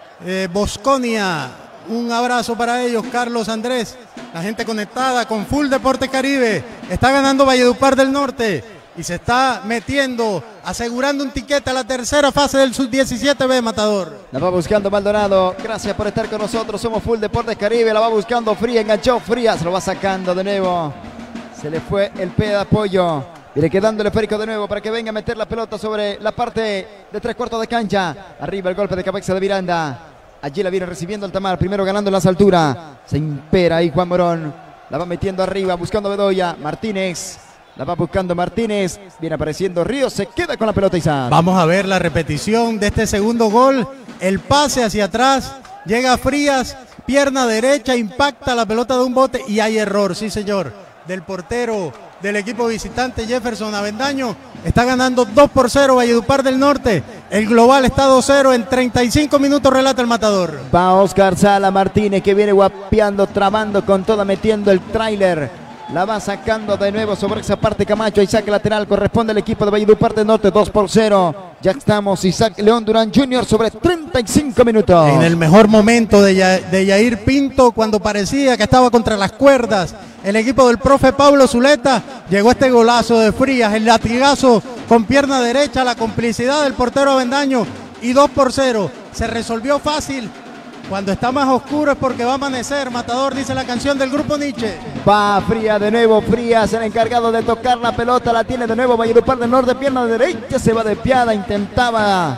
Bosconia. Un abrazo para ellos, Carlos Andrés. La gente conectada con Full Deportes Caribe. Está ganando Valledupar del Norte y se está metiendo, asegurando un tiquete a la tercera fase del Sub-17B, Matador. La va buscando Maldonado. Gracias por estar con nosotros. Somos Full Deportes Caribe. La va buscando Fría. Enganchó Frías. Lo va sacando de nuevo. Se le fue el pie de apoyo. Viene quedando el esférico de nuevo para que venga a meter la pelota sobre la parte de 3/4 de cancha. Arriba el golpe de cabeza de Miranda. Allí la viene recibiendo Altamar. Primero ganando en las alturas. Se impera ahí Juan Morón. La va metiendo arriba. Buscando Bedoya. Martínez. La va buscando Martínez. Viene apareciendo Ríos. Se queda con la pelota Isaac. Vamos a ver la repetición de este segundo gol. El pase hacia atrás. Llega Frías. Pierna derecha. Impacta la pelota de un bote. Y hay error, sí señor, del portero del equipo visitante Jefferson Avendaño. Está ganando 2-0 Valledupar del Norte. El global está 2-0 en 35 minutos, relata el Matador. Va Oscar Sala Martínez que viene guapeando, trabando con toda, metiendo el tráiler. La va sacando de nuevo sobre esa parte Camacho. Y saque lateral corresponde al equipo de Valledupar del Norte. 2-0. Ya estamos. Isaac León Durán Jr. sobre 35 minutos. En el mejor momento de Jair Pinto, cuando parecía que estaba contra las cuerdas el equipo del profe Pablo Zuleta, llegó este golazo de Frías, el latigazo con pierna derecha, la complicidad del portero Avendaño y 2-0. Se resolvió fácil. Cuando está más oscuro es porque va a amanecer, Matador, dice la canción del grupo Nietzsche. Va Frías de nuevo, Frías el encargado de tocar la pelota, la tiene de nuevo Valledupar del Norte, pierna derecha, se va de piada, intentaba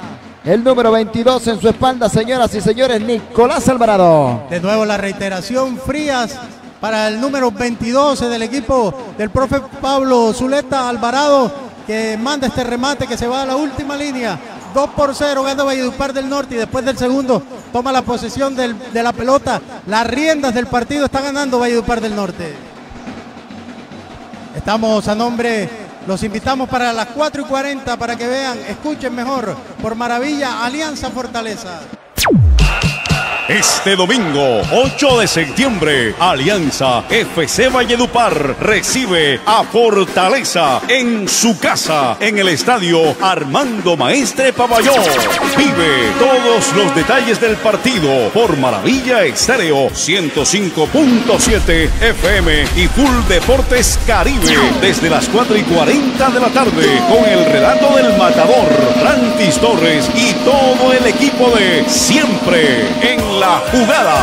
El número 22 en su espalda, señoras y señores, Nicolás Alvarado. De nuevo la reiteración, Frías para el número 22 del equipo del profe Pablo Zuleta Alvarado, que manda este remate que se va a la última línea. 2-0 gana Valledupar del Norte y después del segundo toma la posesión de la pelota. Las riendas del partido está ganando Valledupar del Norte. Estamos a nombre, los invitamos para las 4:40 para que vean, escuchen mejor, por maravilla, Alianza Fortaleza. Este domingo, 8 de septiembre, Alianza FC Valledupar recibe a Fortaleza en su casa, en el estadio Armando Maestre Paballón. Vive todos los detalles del partido por Maravilla Estéreo 105.7 FM y Full Deportes Caribe desde las 4:40 de la tarde con el relato del matador Rantis Torres y todo el equipo de Siempre en la Jugada.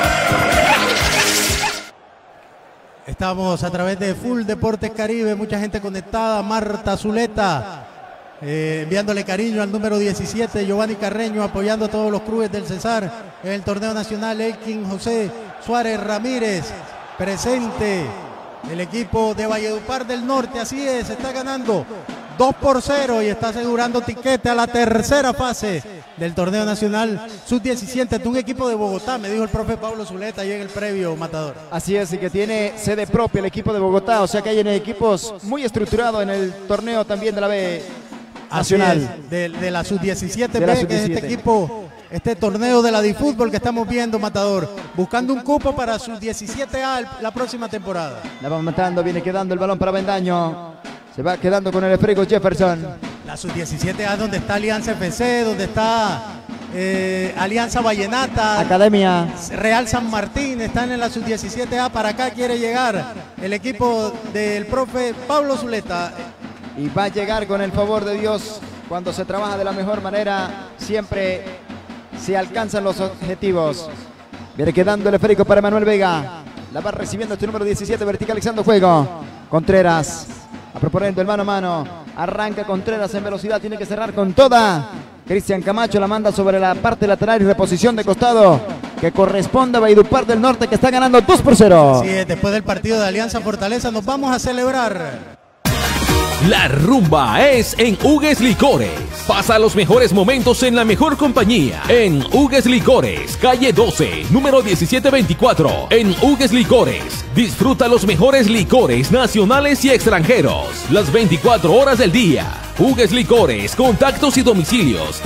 Estamos a través de Full Deportes Caribe, mucha gente conectada. Marta Zuleta enviándole cariño al número 17, Giovanni Carreño, apoyando a todos los clubes del Cesar en el torneo nacional. Elkin José Suárez Ramírez presente, el equipo de Valledupar del Norte, así es, está ganando 2-0 y está asegurando tiquete a la tercera fase del torneo nacional sub-17 de un equipo de Bogotá, me dijo el profe Pablo Zuleta ahí en el previo, Matador. Así es, y que tiene sede propia el equipo de Bogotá, o sea que hay equipos muy estructurados en el torneo también de la B nacional. De la sub-17 B, que es este equipo, este torneo de la DiFútbol que estamos viendo, Matador, buscando un cupo para sub-17A la próxima temporada. La va matando, viene quedando el balón para Bendaño. Se va quedando con el esférico Jefferson. La sub-17A donde está Alianza FC, donde está Alianza Vallenata. Academia. Real San Martín, están en la sub-17A. Para acá quiere llegar el equipo del profe Pablo Zuleta. Y va a llegar con el favor de Dios. Cuando se trabaja de la mejor manera, siempre se alcanzan los objetivos. Viene quedando el esférico para Manuel Vega. La va recibiendo este número 17, verticalizando juego. Contreras. A proponer el mano a mano, arranca Contreras en velocidad, tiene que cerrar con toda. Cristian Camacho la manda sobre la parte lateral y reposición de costado que corresponde a Valledupar del Norte, que está ganando 2-0. Sí, después del partido de Alianza Fortaleza nos vamos a celebrar. La rumba es en Hugues Licores. Pasa los mejores momentos en la mejor compañía. En Hugues Licores, calle 12, número 1724. En Hugues Licores, disfruta los mejores licores nacionales y extranjeros. Las 24 horas del día. Hugues Licores, contactos y domicilios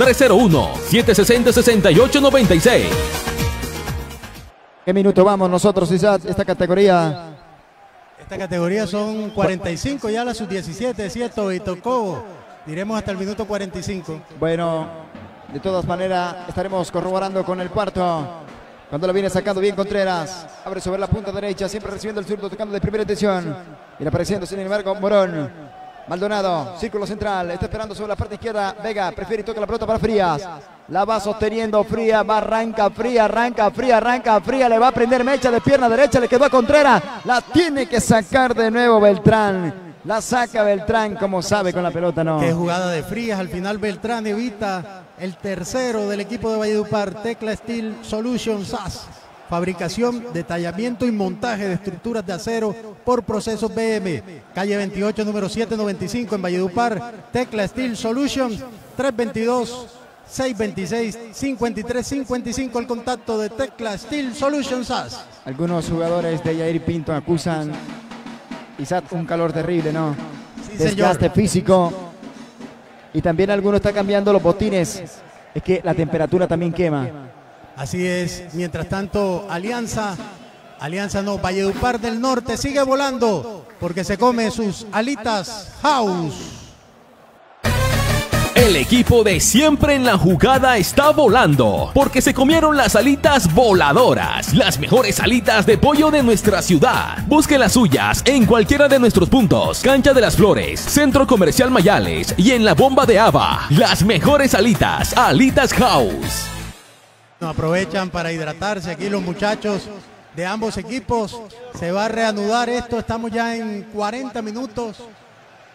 301-760-6896. ¿Qué minuto vamos nosotros, Isaac, esta categoría? Esta categoría son 45 ya la sub-17, ¿cierto? Y tocó, diremos hasta el minuto 45. Bueno, de todas maneras estaremos corroborando con el cuarto. Cuando lo viene sacando bien Contreras. Abre sobre la punta derecha, siempre recibiendo el zurdo, tocando de primera intención. Viene apareciendo, sin embargo, Morón. Maldonado, círculo central, está esperando sobre la parte izquierda. Vega prefiere y toca la pelota para Frías. La va sosteniendo Frías, va, arranca Frías, le va a prender mecha de pierna derecha, le quedó a Contreras. La tiene que sacar de nuevo Beltrán. La saca Beltrán, como sabe, con la pelota, no. Qué jugada de Frías, al final Beltrán evita el tercero del equipo de Valledupar, Tecla Steel Solutions SAS. Fabricación, detallamiento y montaje de estructuras de acero por procesos BM. Calle 28, número 795 en Valledupar. Tecla Steel Solutions, 322-626-5355. El contacto de Tecla Steel Solutions SAS. Algunos jugadores de Yair Pinto acusan, quizás un calor terrible, ¿no? Sí, desgaste señor. físico. Y también algunos están cambiando los botines. Es que la temperatura también quema. Así es, mientras tanto Alianza no, Valledupar del Norte sigue volando porque se come sus alitas house. El equipo de Siempre en la Jugada está volando porque se comieron las alitas voladoras, las mejores alitas de pollo de nuestra ciudad. Busque las suyas en cualquiera de nuestros puntos: Cancha de las Flores, Centro Comercial Mayales y en la Bomba de Ava. Las mejores alitas, Alitas House. Aprovechan para hidratarse aquí los muchachos de ambos equipos. Se va a reanudar esto, estamos ya en 40 minutos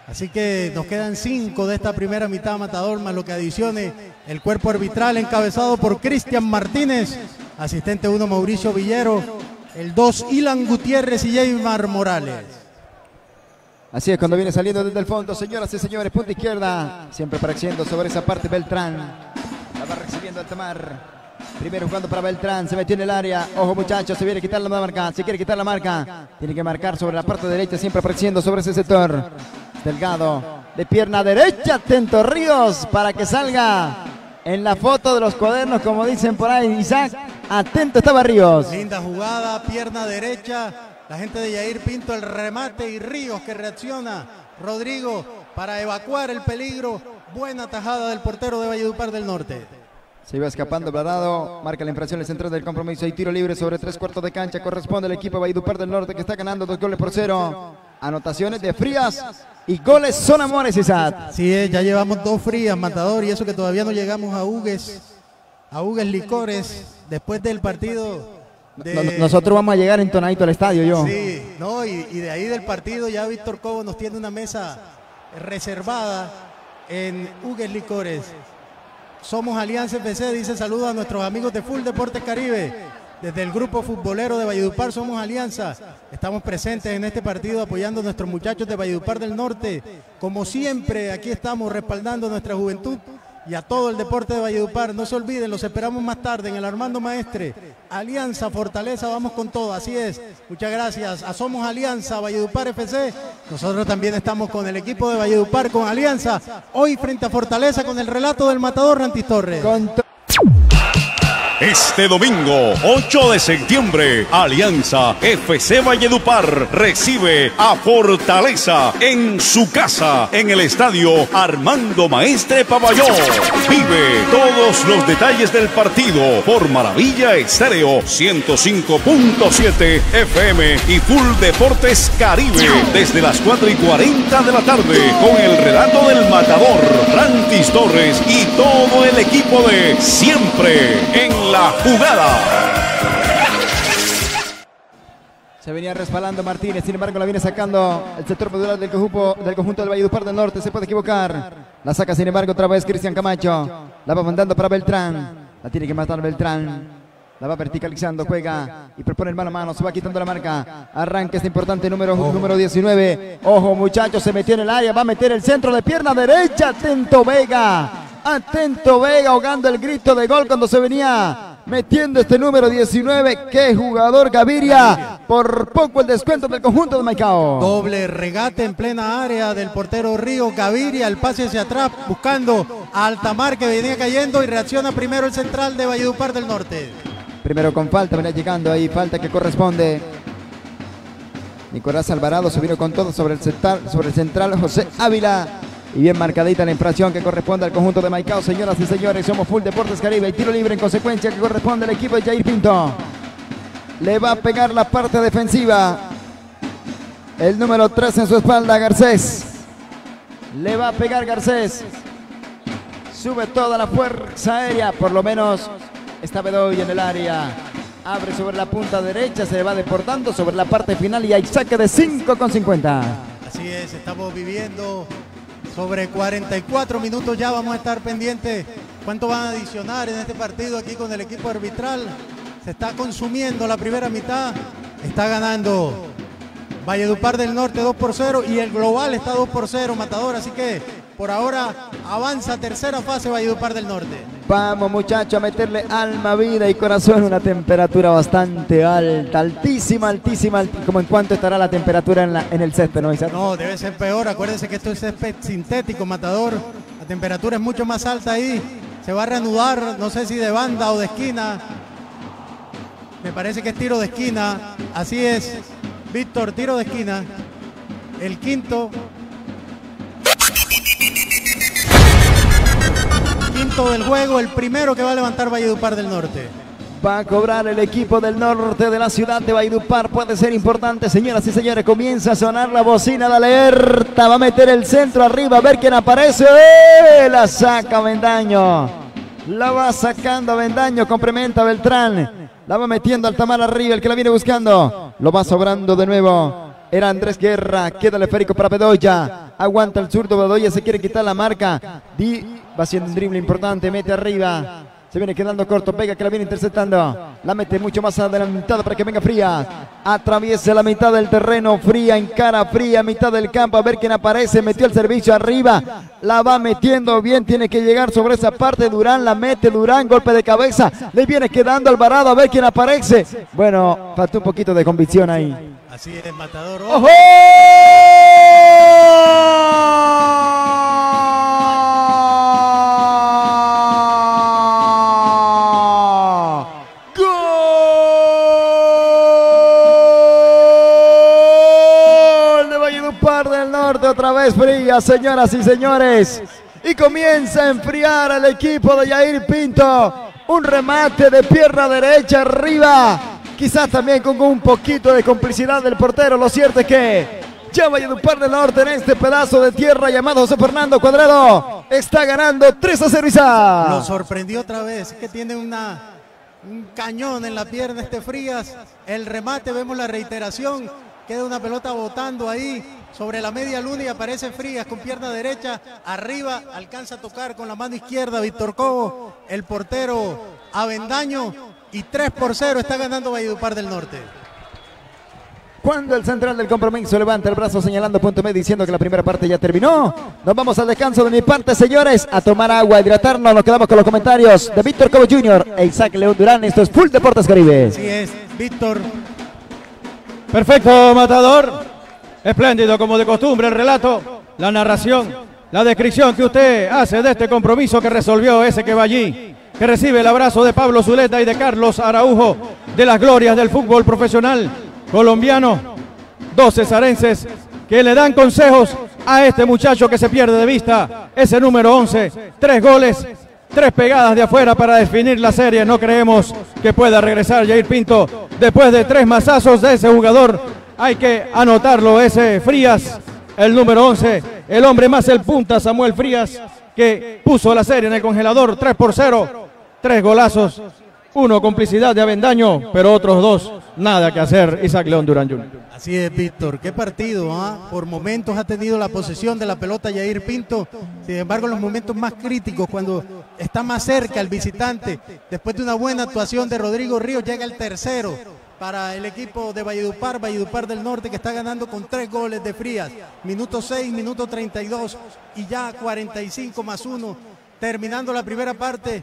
Así que nos quedan 5 de esta primera mitad, Matador, más lo que adicione el cuerpo arbitral encabezado por Cristian Martínez, asistente 1 Mauricio Villero, el 2 Ilan Gutiérrez y Jaymar Morales. Así es, cuando viene saliendo desde el fondo, señoras y señores, punta izquierda, siempre apareciendo sobre esa parte Beltrán. La va recibiendo Altamar. Primero jugando para Beltrán, se metió en el área. Ojo muchachos, se viene a quitar la marca, se quiere quitar la marca. Tiene que marcar sobre la parte derecha, siempre apareciendo sobre ese sector. Delgado, de pierna derecha, atento Ríos, para que salga en la foto de los cuadernos, como dicen por ahí, Isaac. Atento estaba Ríos. Linda jugada, pierna derecha. La gente de Yair Pinto, el remate y Ríos que reacciona. Rodrigo para evacuar el peligro. Buena tajada del portero de Valledupar del Norte. Se iba escapando Bladado, marca la infracción el centro del compromiso y tiro libre sobre 3/4 de cancha. Corresponde al equipo de Valledupar del Norte que está ganando 2-0. Anotaciones de Frías y goles son amores, Isaac. Sí, ya llevamos 2 Frías, Matador, y eso que todavía no llegamos a Hugues Licores después del partido. Nosotros vamos a llegar entonadito al estadio, yo. Sí, no, y de ahí del partido ya Víctor Cobo nos tiene una mesa reservada en Hugues Licores. Somos Alianza FC, dice saludos a nuestros amigos de Full Deportes Caribe. Desde el grupo futbolero de Valledupar somos Alianza. Estamos presentes en este partido apoyando a nuestros muchachos de Valledupar del Norte. Como siempre, aquí estamos respaldando a nuestra juventud y a todo el deporte de Valledupar. No se olviden, los esperamos más tarde en el Armando Maestre. Alianza, Fortaleza, vamos con todo, así es. Muchas gracias a Somos Alianza, Valledupar FC. Nosotros también estamos con el equipo de Valledupar, con Alianza. Hoy frente a Fortaleza con el relato del matador Rantis Torres. Este domingo, 8 de septiembre, Alianza FC Valledupar recibe a Fortaleza en su casa, en el estadio Armando Maestre Pabellón. Vive todos los detalles del partido por Maravilla Estéreo 105.7 FM y Full Deportes Caribe desde las 4:40 de la tarde con el relato del matador Rantis Torres y todo el equipo de Siempre en la Jugada. Se venía respaldando Martínez, sin embargo la viene sacando el sector modular del conjunto del Valledupar del Norte. Se puede equivocar, la saca sin embargo otra vez Cristian Camacho. La va mandando para Beltrán, la tiene que matar Beltrán. La va verticalizando, juega y propone el mano a mano, se va quitando la marca. Arranca este importante número 19. Ojo muchachos, se metió en el área, va a meter el centro de pierna derecha. Atento Vega, ahogando el grito de gol cuando se venía metiendo este número 19. ¡Qué jugador Gaviria! Por poco el descuento del conjunto de Maicao. Doble regate en plena área del portero Río Gaviria. El pase hacia atrás buscando a Altamar que venía cayendo y reacciona primero el central de Valledupar del Norte. Primero con falta, venía llegando ahí, falta que corresponde. Nicolás Alvarado se vino con todo sobre el central José Ávila. Y bien marcadita la infracción que corresponde al conjunto de Maicao. Señoras y señores, somos Full Deportes Caribe. Y tiro libre en consecuencia que corresponde al equipo de Jair Pinto. Le va a pegar la parte defensiva. El número 3 en su espalda, Garcés. Le va a pegar Garcés. Sube toda la fuerza aérea. Por lo menos está Bedoya en el área. Abre sobre la punta derecha. Se va deportando sobre la parte final. Y hay saque de 5,50. Así es, estamos viviendo sobre 44 minutos ya. Vamos a estar pendientes cuánto van a adicionar en este partido aquí con el equipo arbitral. Se está consumiendo la primera mitad. Está ganando Valledupar del Norte 2-0 y el global está 2-0, Matador. Así que por ahora avanza tercera fase Valledupar del Norte. Vamos muchachos a meterle alma, vida y corazón. Una temperatura bastante alta, altísima. Como en cuánto estará la temperatura en el césped, ¿no, Isaac? No, debe ser peor. Acuérdense que esto es césped sintético, Matador. La temperatura es mucho más alta ahí. Se va a reanudar, no sé si de banda o de esquina. Me parece que es tiro de esquina. Así es, Víctor, tiro de esquina. El quinto del juego, el primero que va a levantar Valledupar del Norte. Va a cobrar el equipo del norte de la ciudad de Valledupar. Puede ser importante, señoras y señores. Comienza a sonar la bocina de alerta. Va a meter el centro arriba, a ver quién aparece. La saca Bendaño. La va sacando Bendaño, complementa Beltrán. La va metiendo Altamar arriba, el que la viene buscando. Lo va sobrando de nuevo. Era Andrés Guerra, queda el esférico para Bedoya. Aguanta el zurdo, Bedoya se quiere quitar la marca. Va haciendo un drible importante, mete arriba. Se viene quedando corto, Vega que la viene interceptando. La mete mucho más adelantada para que venga Frías. Atraviesa la mitad del terreno, Fría en cara fría, mitad del campo. A ver quién aparece, metió el servicio arriba. La va metiendo bien, tiene que llegar sobre esa parte. Durán la mete, Durán, golpe de cabeza. Le viene quedando Alvarado, a ver quién aparece. Bueno, faltó un poquito de convicción ahí. Así es, Matador. ¡Ojo! Otra vez Frías, señoras y señores, y comienza a enfriar el equipo de Yair Pinto. Un remate de pierna derecha arriba, quizás también con un poquito de complicidad del portero. Lo cierto es que ya Valledupar del Norte en este pedazo de tierra llamado José Fernando Cuadrado está ganando 3-0 Isa. Lo sorprendió otra vez, que tiene un cañón en la pierna este Frías. El remate, vemos la reiteración, queda una pelota botando ahí sobre la media luna y aparece Frías con pierna derecha, arriba, alcanza a tocar con la mano izquierda Víctor Cobo, el portero Avendaño, y 3-0 está ganando Valledupar del Norte. Cuando el central del compromiso levanta el brazo señalando punto medio diciendo que la primera parte ya terminó, nos vamos al descanso de mi parte, señores, a tomar agua, a hidratarnos. Nos quedamos con los comentarios de Víctor Cobo Jr. e Isaac León Durán. Esto es Full Deportes Caribe. Así es, Víctor. Perfecto, Matador. Espléndido como de costumbre el relato, la narración, la descripción que usted hace de este compromiso que resolvió ese que va allí, que recibe el abrazo de Pablo Zuleta y de Carlos Araujo, de las glorias del fútbol profesional colombiano. Dos cesarenses que le dan consejos a este muchacho que se pierde de vista, ese número 11, 3 goles, 3 pegadas de afuera para definir la serie. No creemos que pueda regresar Yair Pinto después de 3 mazazos de ese jugador. Hay que anotarlo, ese Frías, el número 11, el hombre más el punta, Samuel Frías, que puso la serie en el congelador. 3-0, 3 golazos, 1 complicidad de Avendaño, pero otros 2 nada que hacer. Isaac León Durán Jr. Así es, Víctor, qué partido, por momentos ha tenido la posesión de la pelota Yair Pinto, sin embargo en los momentos más críticos, cuando está más cerca el visitante, después de una buena actuación de Rodrigo Ríos, llega el tercero para el equipo de Valledupar del Norte, que está ganando con 3 goles de Frías. Minuto 6, minuto 32 y ya 45 más 1, terminando la primera parte.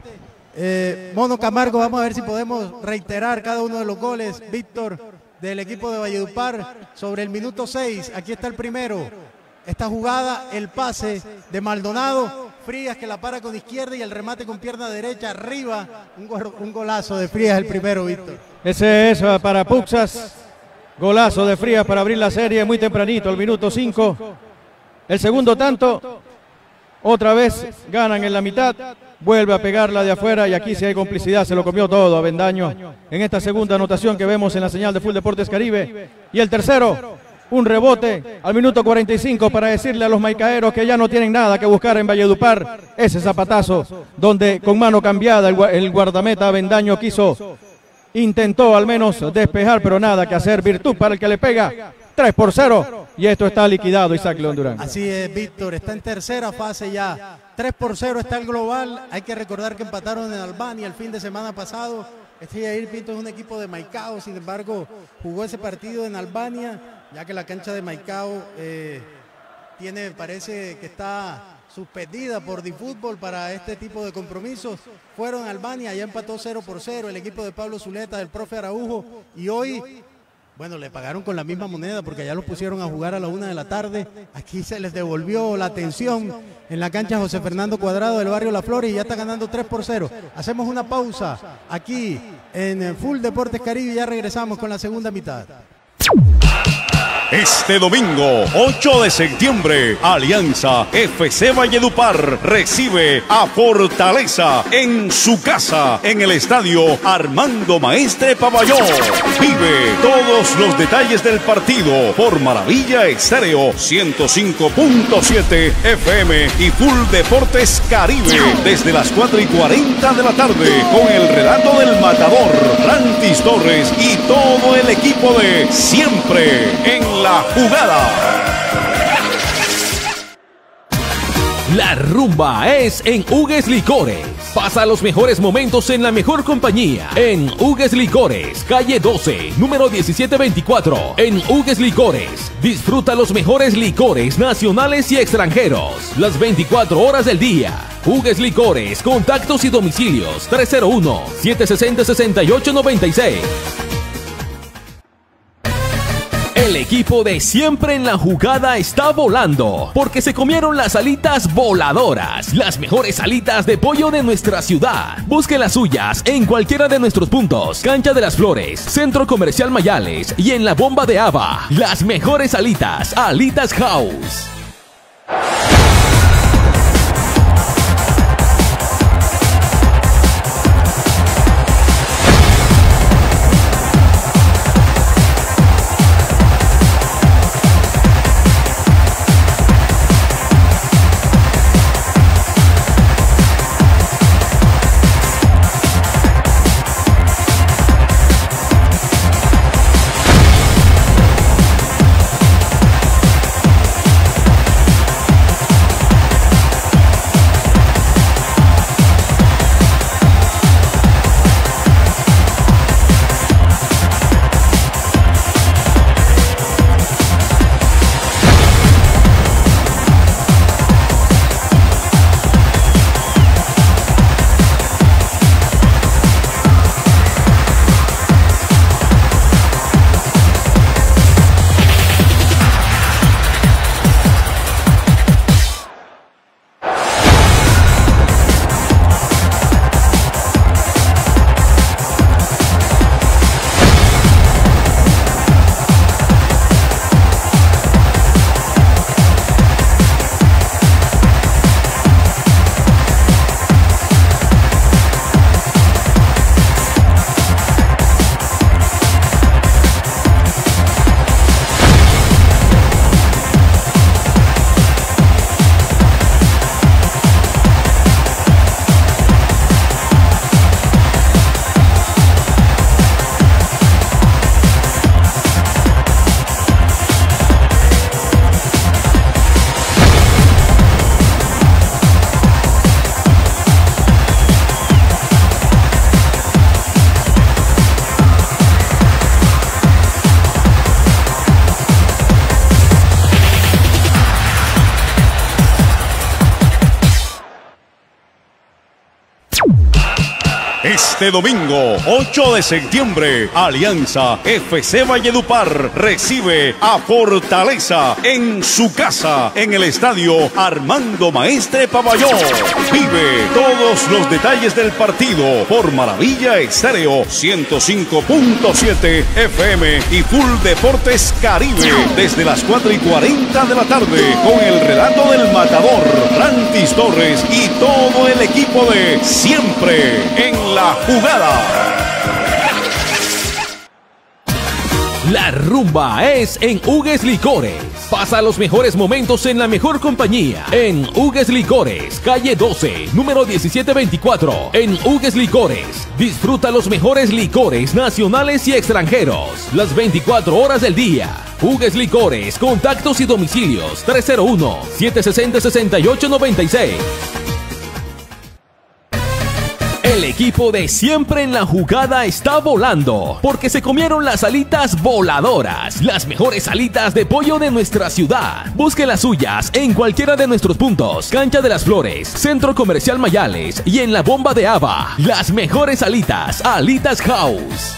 Mono Camargo, vamos a ver si podemos reiterar cada uno de los goles, Víctor, del equipo de Valledupar sobre el minuto 6. Aquí está el primero. Esta jugada, el pase de Maldonado, Frías que la para con izquierda y el remate con pierna derecha arriba. Un golazo de Frías, el primero, Víctor. Ese es para Puxas. Golazo de Frías para abrir la serie muy tempranito, el minuto 5. El segundo tanto, otra vez ganan en la mitad. Vuelve a pegarla de afuera y aquí sí hay complicidad, se lo comió todo Avendaño en esta segunda anotación que vemos en la señal de Full Deportes Caribe. Y el tercero, un rebote al minuto 45 para decirle a los maicaeros que ya no tienen nada que buscar en Valledupar. Ese zapatazo donde con mano cambiada el guardameta Avendaño intentó al menos despejar, pero nada que hacer. Virtud para el que le pega. 3-0 y esto está liquidado, Isaac León Durán. Así es, Víctor, está en tercera fase ya. 3-0 está el global. Hay que recordar que empataron en Albania el fin de semana pasado. Este Yair Pinto es un equipo de Maicao, sin embargo jugó ese partido en Albania, ya que la cancha de Maicao parece que está suspendida por DiFútbol para este tipo de compromisos. Fueron a Albania, ya empató 0-0 el equipo de Pablo Zuleta, del profe Araujo, y hoy, bueno, le pagaron con la misma moneda porque allá los pusieron a jugar a la 1 de la tarde. Aquí se les devolvió la atención en la cancha José Fernando Cuadrado del barrio La Flores y ya está ganando 3-0. Hacemos una pausa aquí en Full Deportes Caribe y ya regresamos con la segunda mitad. Este domingo, 8 de septiembre, Alianza FC Valledupar recibe a Fortaleza en su casa, en el estadio Armando Maestre Paballón. Vive todos los detalles del partido por Maravilla Estéreo 105.7 FM y Full Deportes Caribe desde las 4:40 de la tarde con el relato del matador Rantis Torres y todo el equipo de siempre en en la jugada. La rumba es en Hugues Licores. Pasa los mejores momentos en la mejor compañía. En Hugues Licores, calle 12, número 1724. En Hugues Licores, disfruta los mejores licores nacionales y extranjeros. Las 24 horas del día. Hugues Licores, contactos y domicilios 301-760-6896. El equipo de Siempre en la Jugada está volando porque se comieron las alitas voladoras, las mejores alitas de pollo de nuestra ciudad. Busque las suyas en cualquiera de nuestros puntos: Cancha de las Flores, Centro Comercial Mayales y en la Bomba de Ava. Las mejores alitas, Alitas House. Este domingo, 8 de septiembre, Alianza FC Valledupar recibe a Fortaleza en su casa, en el estadio Armando Maestre Paballón. Vive todos los detalles del partido por Maravilla Estéreo 105.7 FM y Full Deportes Caribe desde las 4:40 de la tarde con el relato del matador Rantis Torres y todo el equipo de Siempre en la Jugada. La rumba es en Hugues Licores. Pasa los mejores momentos en la mejor compañía. En Hugues Licores, calle 12, número 1724. En Hugues Licores, disfruta los mejores licores nacionales y extranjeros. Las 24 horas del día. Hugues Licores, contactos y domicilios 301-760-6896. El equipo de Siempre en la Jugada está volando porque se comieron las alitas voladoras, las mejores alitas de pollo de nuestra ciudad. Busque las suyas en cualquiera de nuestros puntos: Cancha de las Flores, Centro Comercial Mayales y en la Bomba de Ava. Las mejores alitas, Alitas House.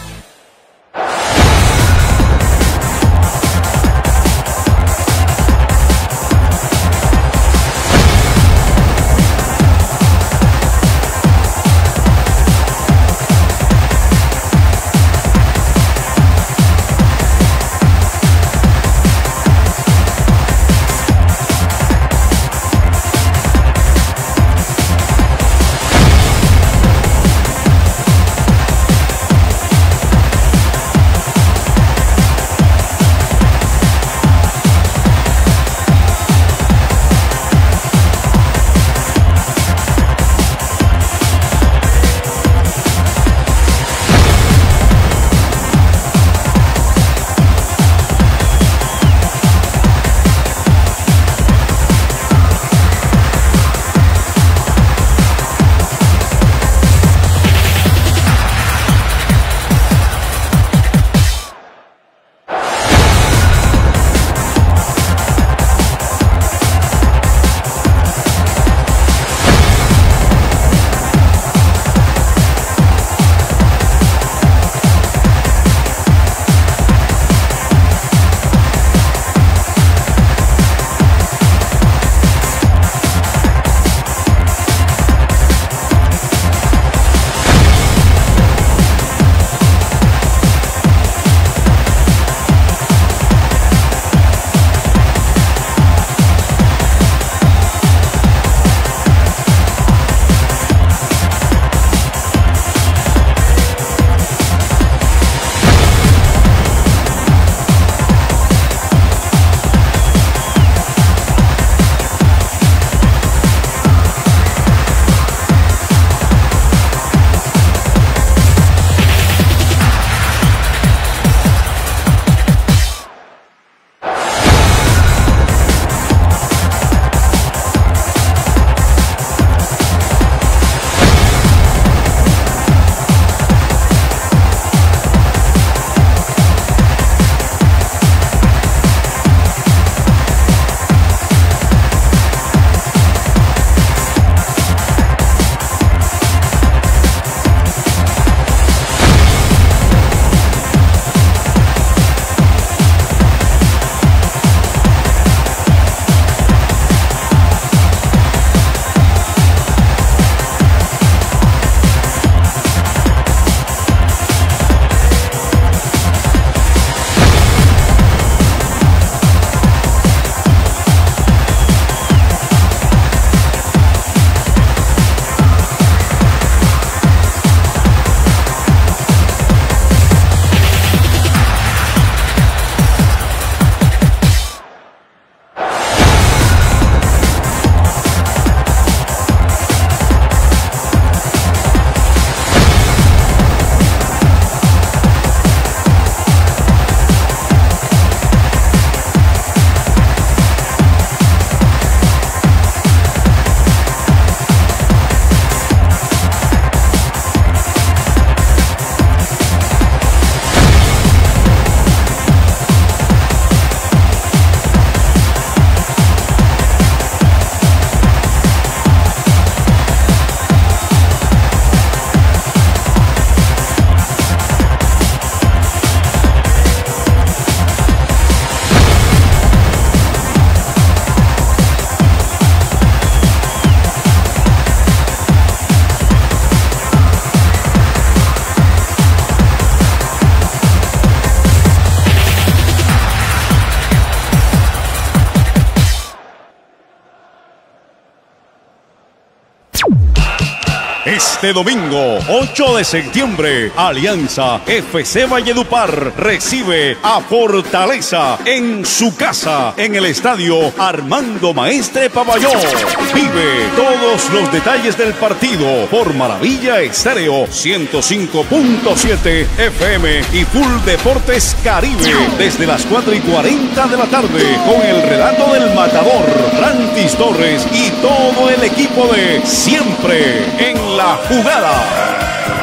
Este domingo, 8 de septiembre, Alianza FC Valledupar recibe a Fortaleza en su casa, en el estadio Armando Maestre Paballón. Vive todos los detalles del partido por Maravilla Estéreo 105.7 FM y Full Deportes Caribe desde las 4:40 de la tarde con el relato del matador Rantis Torres y todo el equipo de Siempre en la Jugada.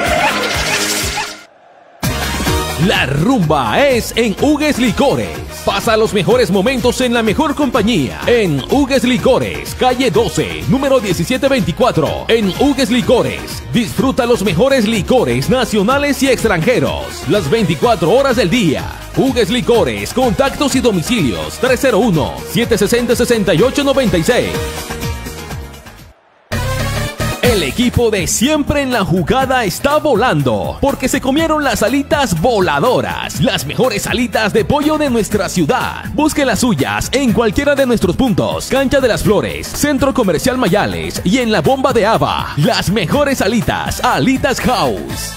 La rumba es en Hugues Licores. Pasa los mejores momentos en la mejor compañía. En Hugues Licores, calle 12, número 1724. En Hugues Licores, disfruta los mejores licores nacionales y extranjeros. Las 24 horas del día. Hugues Licores, contactos y domicilios 301-760-6896. El equipo de Siempre en la Jugada está volando porque se comieron las alitas voladoras, las mejores alitas de pollo de nuestra ciudad. Busque las suyas en cualquiera de nuestros puntos: Cancha de las Flores, Centro Comercial Mayales y en la Bomba de Ava. Las mejores alitas, Alitas House.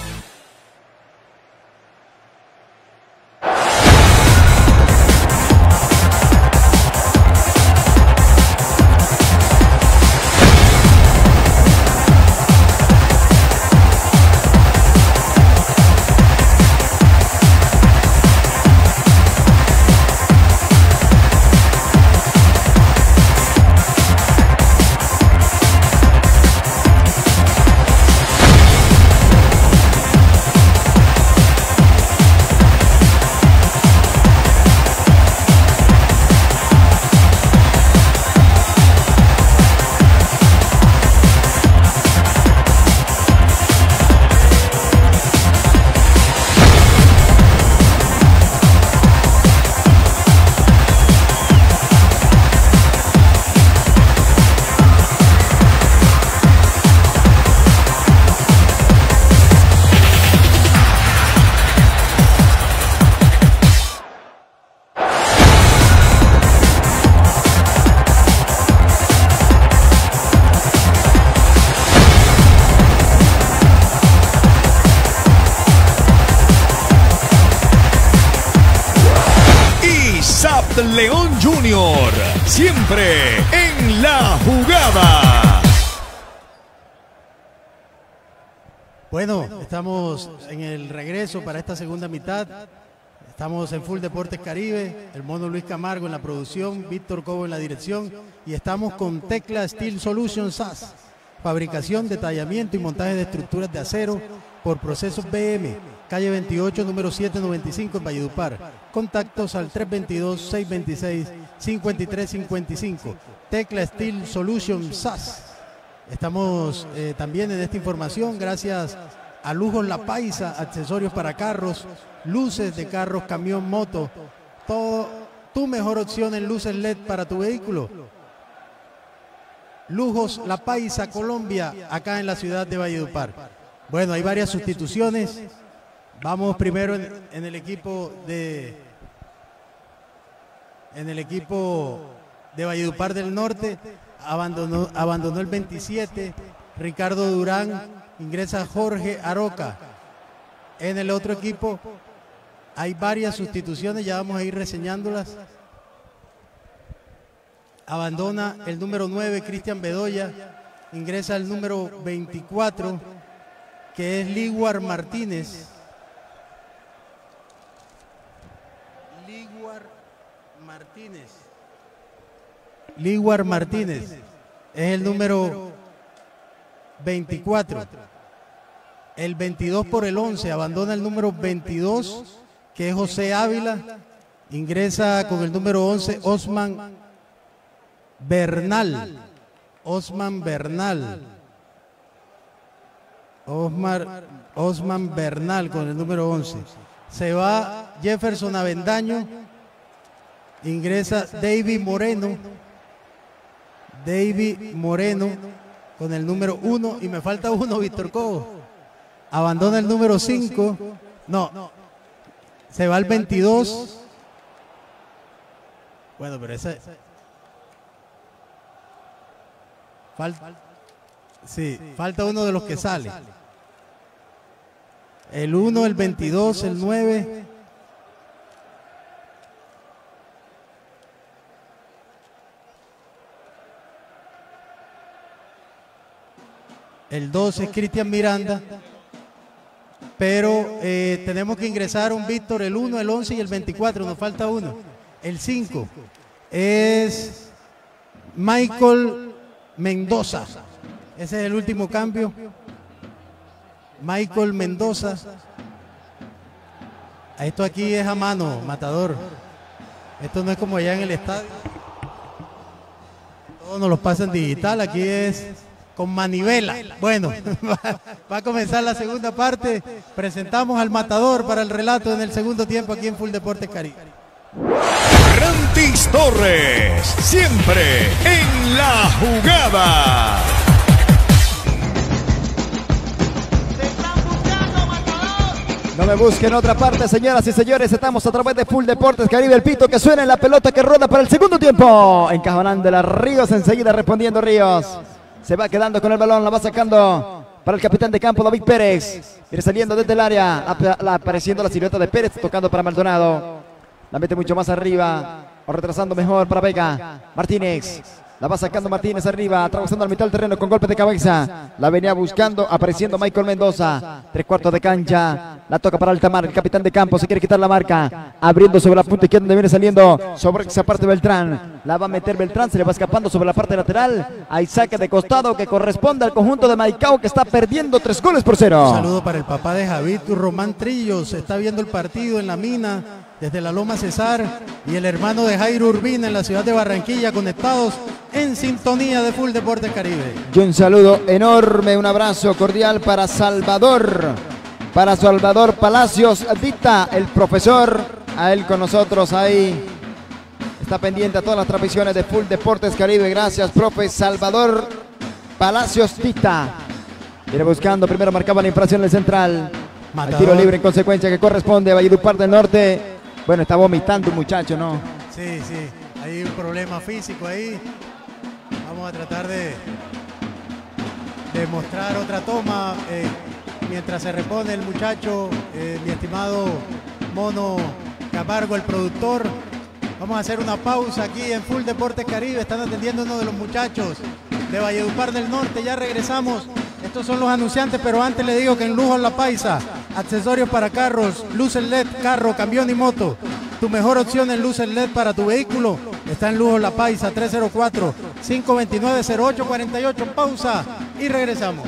León Junior, siempre en la jugada. Bueno, estamos en el regreso para esta segunda mitad. Estamos en Full Deportes Caribe, el mono Luis Camargo en la producción, Víctor Cobo en la dirección, y estamos con Tecla Steel Solutions SAS, fabricación, detallamiento y montaje de estructuras de acero por procesos BM, calle 28, número 795 en Valledupar. Contactos al 322-626-5355. Tecla Steel Solutions SAS. Estamos también en esta información gracias a Lujos La Paisa, accesorios para carros, luces de carros, camión, moto. Todo, tu mejor opción en luces LED para tu vehículo. Lujos La Paisa, Colombia, acá en la ciudad de Valledupar. Bueno, hay varias sustituciones. Vamos primero en el equipo de Valledupar del Norte. Abandonó el 27, Ricardo Durán, ingresa Jorge Aroca. En el otro equipo hay varias sustituciones, ya vamos a ir reseñándolas. Abandona el número 9, Cristian Bedoya, ingresa el número 24, que es Liguar Martínez. Liguar Martínez es el número 24. El 22 por el 11 abandona el número 22, que es José Ávila. Ingresa con el número 11 Osman Bernal. Osman Bernal con el número 11. Se va Jefferson Avendaño. Ingresa David Moreno con el número 1. Y me falta uno, Víctor Cobo. Abandona el número 5. No. Se va el 22. Bueno, pero ese... Sí, falta uno de los que sale. El 1, el 22, el 9. El 12 es Cristian Miranda. Pero tenemos que ingresar un Víctor, el 1, el 11 y el 24. Nos falta uno. El 5 es Michael Mendoza. Ese es el último cambio. Michael Mendoza. Esto aquí es a mano, Matador. Esto no es como allá en el estadio. Todos nos lo pasan digital. Aquí es con manivela. Bueno, va a comenzar la segunda parte. Presentamos al Matador para el relato en el segundo tiempo aquí en Full Deportes Caribe. Rantis Torres, siempre en la jugada. No me busquen en otra parte, señoras y señores. Estamos a través de Full Deportes Caribe. El pito que suena en la pelota que roda para el segundo tiempo. Encajonando a Ríos, enseguida respondiendo Ríos. Se va quedando con el balón, la va sacando para el capitán de campo, David Pérez. Viene saliendo desde el área, apareciendo la silueta de Pérez, tocando para Maldonado. La mete mucho más arriba, o retrasando mejor para Vega. Martínez. La va sacando Martínez arriba, atravesando al mitad del terreno con golpe de cabeza. La venía buscando, apareciendo Michael Mendoza. 3/4 de cancha. La toca para Altamar, el capitán de campo. Se quiere quitar la marca. Abriendo sobre la punta izquierda donde viene saliendo sobre esa parte Beltrán. La va a meter Beltrán, se le va escapando sobre la parte lateral. Hay saque de costado que corresponde al conjunto de Maicao, que está perdiendo 3-0. Un saludo para el papá de Javid, Román Trillos. Está viendo el partido en la mina desde la Loma Cesar, y el hermano de Jairo Urbina en la ciudad de Barranquilla, conectados en sintonía de Full Deportes Caribe. Y un saludo enorme, un abrazo cordial para Salvador Palacios Dita, el profesor, a él con nosotros ahí. Está pendiente a todas las transmisiones de Full Deportes Caribe. Gracias, profe Salvador Palacios Dita. Viene buscando, primero marcaba la infracción en el central. El tiro libre en consecuencia que corresponde a Valledupar del Norte. Bueno, está vomitando un muchacho, ¿no? Sí, sí, hay un problema físico ahí. Vamos a tratar de mostrar otra toma mientras se repone el muchacho, mi estimado Mono Camargo, el productor. Vamos a hacer una pausa aquí en Full Deportes Caribe. Están atendiendo uno de los muchachos de Valledupar del Norte. Ya regresamos. Estos son los anunciantes, pero antes le digo que en Lujos La Paisa, accesorios para carros, luces LED, carro, camión y moto. Tu mejor opción en luces LED para tu vehículo está en Lujos La Paisa, 304-529-0848. Pausa y regresamos.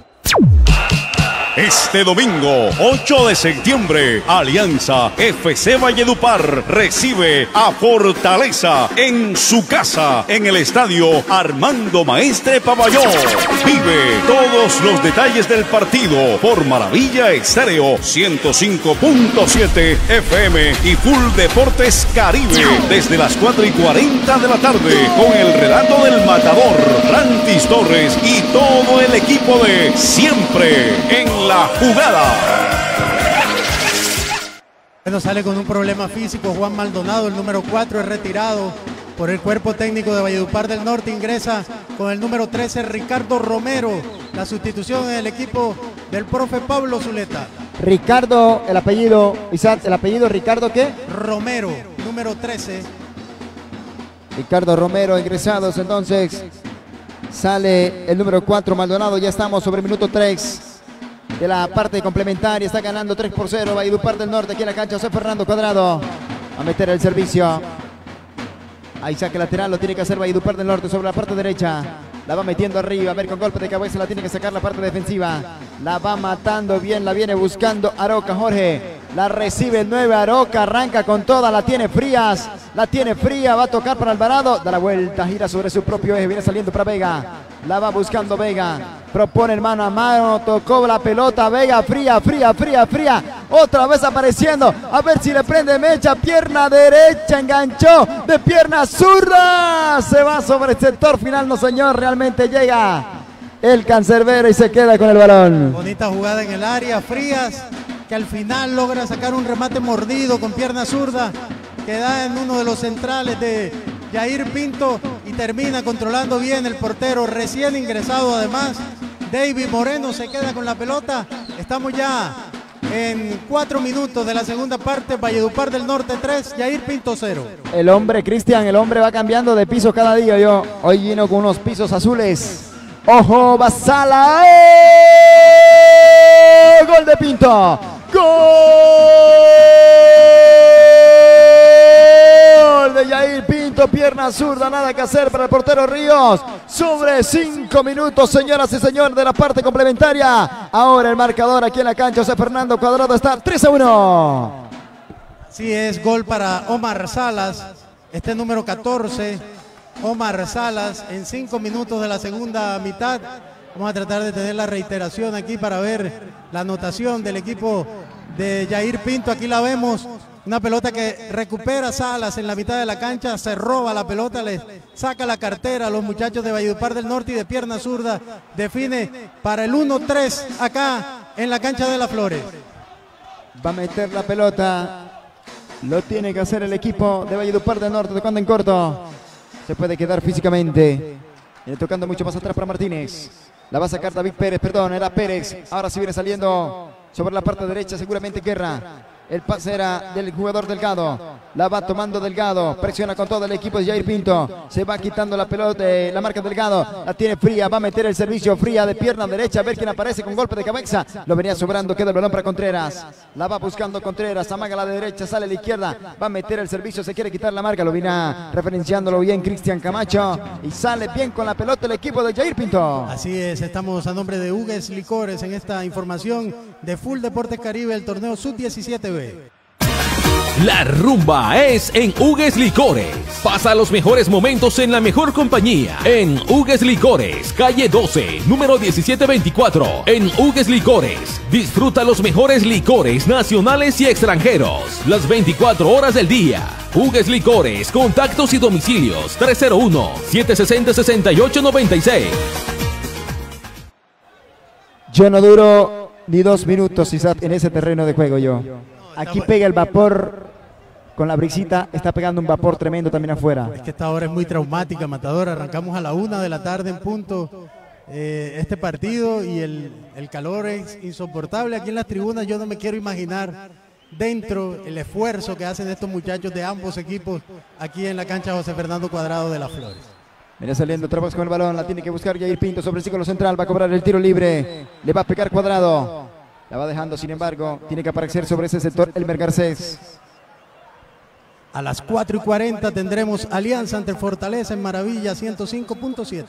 Este domingo, 8 de septiembre, Alianza FC Valledupar recibe a Fortaleza en su casa, en el estadio Armando Maestre Paballón. Vive todos los detalles del partido por Maravilla Estéreo 105.7 FM y Full Deportes Caribe desde las 4:40 de la tarde con el relato del Matador, Rantis Torres y todo el equipo de Siempre en la Jugada. Bueno, sale con un problema físico Juan Maldonado, el número 4 es retirado por el cuerpo técnico de Valledupar del Norte. Ingresa con el número 13 Ricardo Romero, la sustitución en el equipo del profe Pablo Zuleta. Ricardo, el apellido, Isaac, el apellido Ricardo, ¿qué? Romero, número 13. Ricardo Romero ingresados, entonces sale el número 4 Maldonado. Ya estamos sobre el minuto 3 de la parte complementaria. Está ganando 3-0 Valledupar del Norte aquí en la cancha. José Fernando Cuadrado a meter el servicio. Ahí saque lateral, lo tiene que hacer Valledupar del Norte sobre la parte derecha. La va metiendo arriba, a ver, con golpe de cabeza la tiene que sacar la parte defensiva. La va matando bien, la viene buscando Aroca Jorge. La recibe el 9 Aroca, arranca con toda, la tiene Frías. La tiene fría, va a tocar para Alvarado. Da la vuelta, gira sobre su propio eje, viene saliendo para Vega. La va buscando Vega. Propone el mano a mano, tocó la pelota Vega, fría. Otra vez apareciendo, a ver si le prende mecha, pierna derecha, enganchó de pierna zurda. Se va sobre el sector final, no señor, realmente llega el cancerbero y se queda con el balón. Bonita jugada en el área, Frías, que al final logra sacar un remate mordido con pierna zurda, que da en uno de los centrales de Jair Pinto y termina controlando bien el portero recién ingresado además David Moreno se queda con la pelota. Estamos ya en 4 minutos de la segunda parte. Valledupar del Norte 3, Yair Pinto 0. El hombre, Cristian, el hombre va cambiando de piso cada día. Hoy vino con unos pisos azules. ¡Ojo, va Sala! ¡Gol de Pinto! ¡Gol de Yair Pinto! Pierna zurda, nada que hacer para el portero Ríos. Sobre 5 minutos, señoras y señores, de la parte complementaria. Ahora el marcador aquí en la cancha, José Fernando Cuadrado, está 3-1. Sí, es gol para Omar Salas, este número 14. Omar Salas en 5 minutos de la segunda mitad. Vamos a tratar de tener la reiteración aquí para ver la anotación del equipo de Yair Pinto. Aquí la vemos, una pelota que recupera Salas en la mitad de la cancha, se roba la pelota, le saca la cartera a los muchachos de Valledupar del Norte y de pierna zurda define para el 1-3 acá en la cancha de Las Flores. Va a meter la pelota, lo tiene que hacer el equipo de Valledupar del Norte, tocando en corto. Se puede quedar físicamente, viene tocando mucho más atrás para Martínez. La va a sacar David Pérez, perdón, era Pérez. Ahora sí viene saliendo sobre la parte derecha, seguramente Guerra. El pase era del jugador Delgado. La va tomando Delgado. Presiona con todo el equipo de Yair Pinto. Se va quitando la pelota, la marca Delgado. La tiene Fría. Va a meter el servicio Fría de pierna derecha. A ver quién aparece con golpe de cabeza. Lo venía sobrando. Queda el balón para Contreras. La va buscando Contreras. Amaga la de derecha. Sale a la izquierda. Va a meter el servicio. Se quiere quitar la marca. Lo viene referenciándolo bien Cristian Camacho. Y sale bien con la pelota el equipo de Yair Pinto. Así es. Estamos a nombre de Hugues Licores en esta información de Full Deportes Caribe, el torneo Sub-17B. La rumba es en Hugues Licores. Pasa los mejores momentos en la mejor compañía. En Hugues Licores, calle 12, número 1724. En Hugues Licores, disfruta los mejores licores nacionales y extranjeros. Las 24 horas del día. Hugues Licores, contactos y domicilios 301-760-6896. Yo no duro ni 2 minutos en ese terreno de juego yo. Aquí pega el vapor con la brisita, está pegando un vapor tremendo también afuera. Es que esta hora es muy traumática, Matador. Arrancamos a la 1 de la tarde en punto este partido y el calor es insoportable aquí en las tribunas. Yo no me quiero imaginar dentro el esfuerzo que hacen estos muchachos de ambos equipos aquí en la cancha José Fernando Cuadrado de Las Flores. Viene saliendo otra vez con el balón, la tiene que buscar Yair Pinto sobre el círculo central, va a cobrar el tiro libre, le va a pegar Cuadrado, la va dejando, sin embargo, tiene que aparecer sobre ese sector Elmer Garcés. A las 4:40 tendremos Alianza ante Fortaleza en Maravilla 105.7.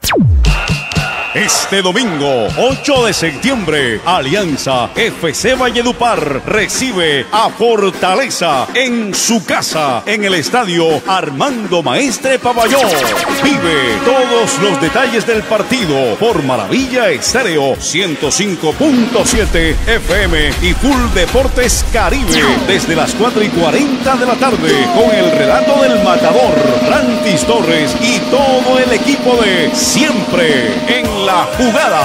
Este domingo, 8 de septiembre, Alianza FC Valledupar recibe a Fortaleza en su casa, en el estadio Armando Maestre Paballón. Vive todos los detalles del partido por Maravilla Estéreo 105.7 FM y Full Deportes Caribe desde las 4:40 de la tarde con el relato del matador Rantis Torres y todo el equipo de Siempre en la Jugada.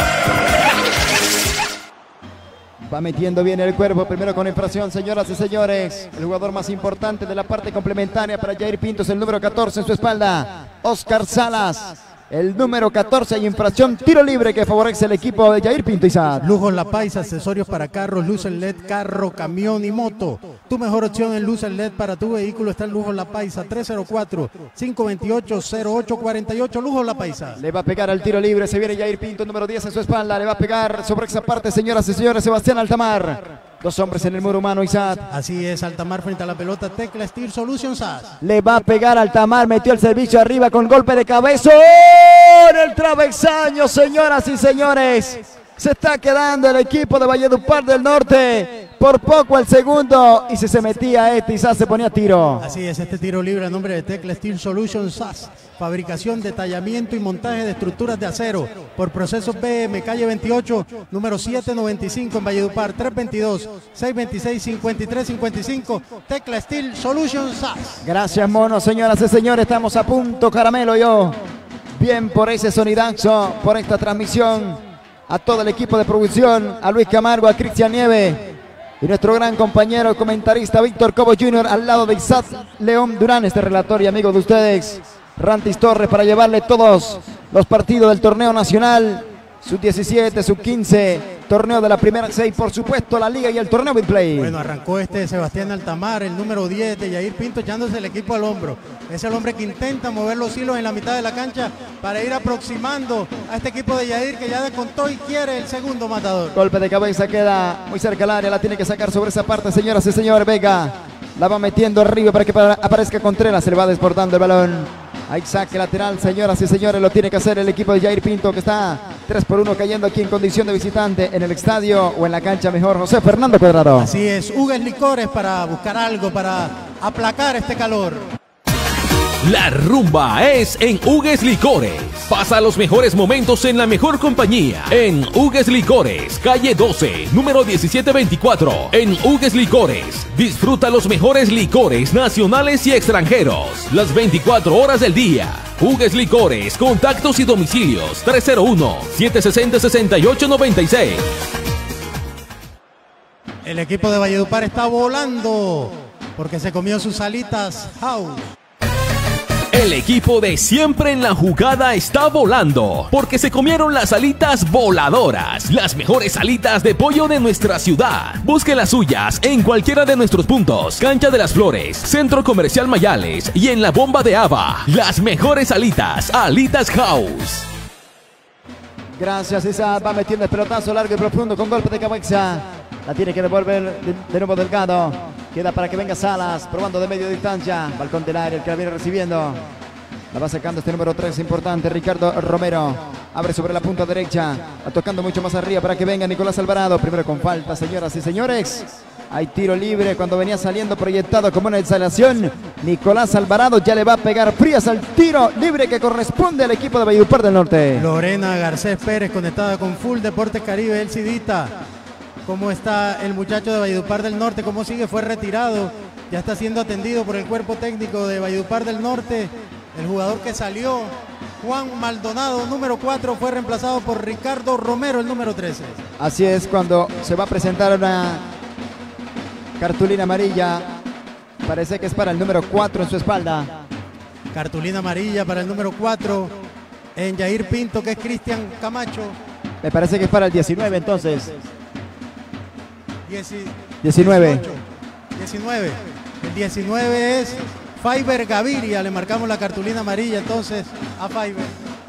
Va metiendo bien el cuerpo, primero con infracción, señoras y señores. El jugador más importante de la parte complementaria para Yair Pinto es el número 14 en su espalda, Oscar Salas. El número 14 hay infracción, tiro libre que favorece el equipo de Yair Pinto. Isaac. Lujos La Paisa, accesorios para carros, luces LED, carro, camión y moto. Tu mejor opción en luces LED para tu vehículo está en Lujos La Paisa, 304-528-0848, Lujos La Paisa. Le va a pegar al tiro libre, se viene Yair Pinto, número 10 en su espalda, le va a pegar sobre esa parte, señoras y señores, Sebastián Altamar. 2 hombres en el muro humano, Isaac. Así es, Altamar frente a la pelota, Tecla Steel Solutions SAS. Le va a pegar Altamar, metió el servicio arriba con golpe de cabeza. En el travesaño, señoras y señores. Se está quedando el equipo de Valledupar del Norte. Por poco el segundo. Y si se metía Isaac se ponía tiro. Así es, este tiro libre a nombre de Tecla Steel Solutions SAS. Fabricación, detallamiento y montaje de estructuras de acero. Por Procesos BM, calle 28, número 795 en Valledupar, 322-626-5355. Tecla Steel Solutions SAS. Gracias, mono, señoras y señores. Estamos a punto, caramelo yo. Bien por ese sonidazo, por esta transmisión. A todo el equipo de producción, a Luis Camargo, a Cristian Nieve y nuestro gran compañero comentarista Víctor Cobo Jr. al lado de Isaac León Durán, este relator y amigo de ustedes, Rantis Torres, para llevarle todos los partidos del torneo nacional Sub-17, Sub-15, torneo de la primera 6, por supuesto, la liga y el torneo Bitplay. Bueno, arrancó Sebastián Altamar, el número 10 de Yair Pinto, echándose el equipo al hombro. Es el hombre que intenta mover los hilos en la mitad de la cancha para ir aproximando a este equipo de Yair, que ya descontó y quiere el segundo matador. Golpe de cabeza, queda muy cerca al área, la tiene que sacar sobre esa parte, señoras y señores. Vega la va metiendo arriba para que aparezca Contreras, se le va desbordando el balón. Hay saque lateral, señoras y señores, lo tiene que hacer el equipo de Yair Pinto, que está 3-1 cayendo aquí en condición de visitante en el estadio o en la cancha mejor. José Fernando Cuadrado. Así es, Ugues Licores para buscar algo, para aplacar este calor. La rumba es en Ugues Licores. Pasa los mejores momentos en la mejor compañía. En Ugues Licores, calle 12, número 1724. En Ugues Licores, disfruta los mejores licores nacionales y extranjeros. Las 24 horas del día. Ugues Licores, contactos y domicilios 301-760-6896. El equipo de Valledupar está volando porque se comió sus alitas House. El equipo de Siempre en la Jugada está volando porque se comieron las alitas voladoras, las mejores alitas de pollo de nuestra ciudad. Busque las suyas en cualquiera de nuestros puntos: Cancha de las Flores, Centro Comercial Mayales y en la Bomba de Ava. Las mejores alitas, Alitas House. Gracias, Isa va metiendo el pelotazo largo y profundo con golpe de cabeza. La tiene que devolver de nuevo Delgado. Queda para que venga Salas, probando de media distancia. Balcón del área, el que la viene recibiendo. La va sacando este número 3 importante, Ricardo Romero. Abre sobre la punta derecha. Va tocando mucho más arriba para que venga Nicolás Alvarado. Primero con falta, señoras y señores. Hay tiro libre cuando venía saliendo proyectado como una instalación. Nicolás Alvarado ya le va a pegar Frías al tiro libre que corresponde al equipo de Valledupar del Norte. Lorena Garcés Pérez conectada con Full Deportes Caribe, El Cidita. ¿Cómo está el muchacho de Valledupar del Norte? ¿Cómo sigue? Fue retirado. Ya está siendo atendido por el cuerpo técnico de Valledupar del Norte. El jugador que salió, Juan Maldonado, número 4, fue reemplazado por Ricardo Romero, el número 13. Así es, cuando se va a presentar una cartulina amarilla, parece que es para el número 4 en su espalda. Cartulina amarilla para el número 4 en Yair Pinto, que es Cristian Camacho. Me parece que es para el 19 entonces. 19. El 19 es Fiber Gaviria. Le marcamos la cartulina amarilla entonces a Fiber.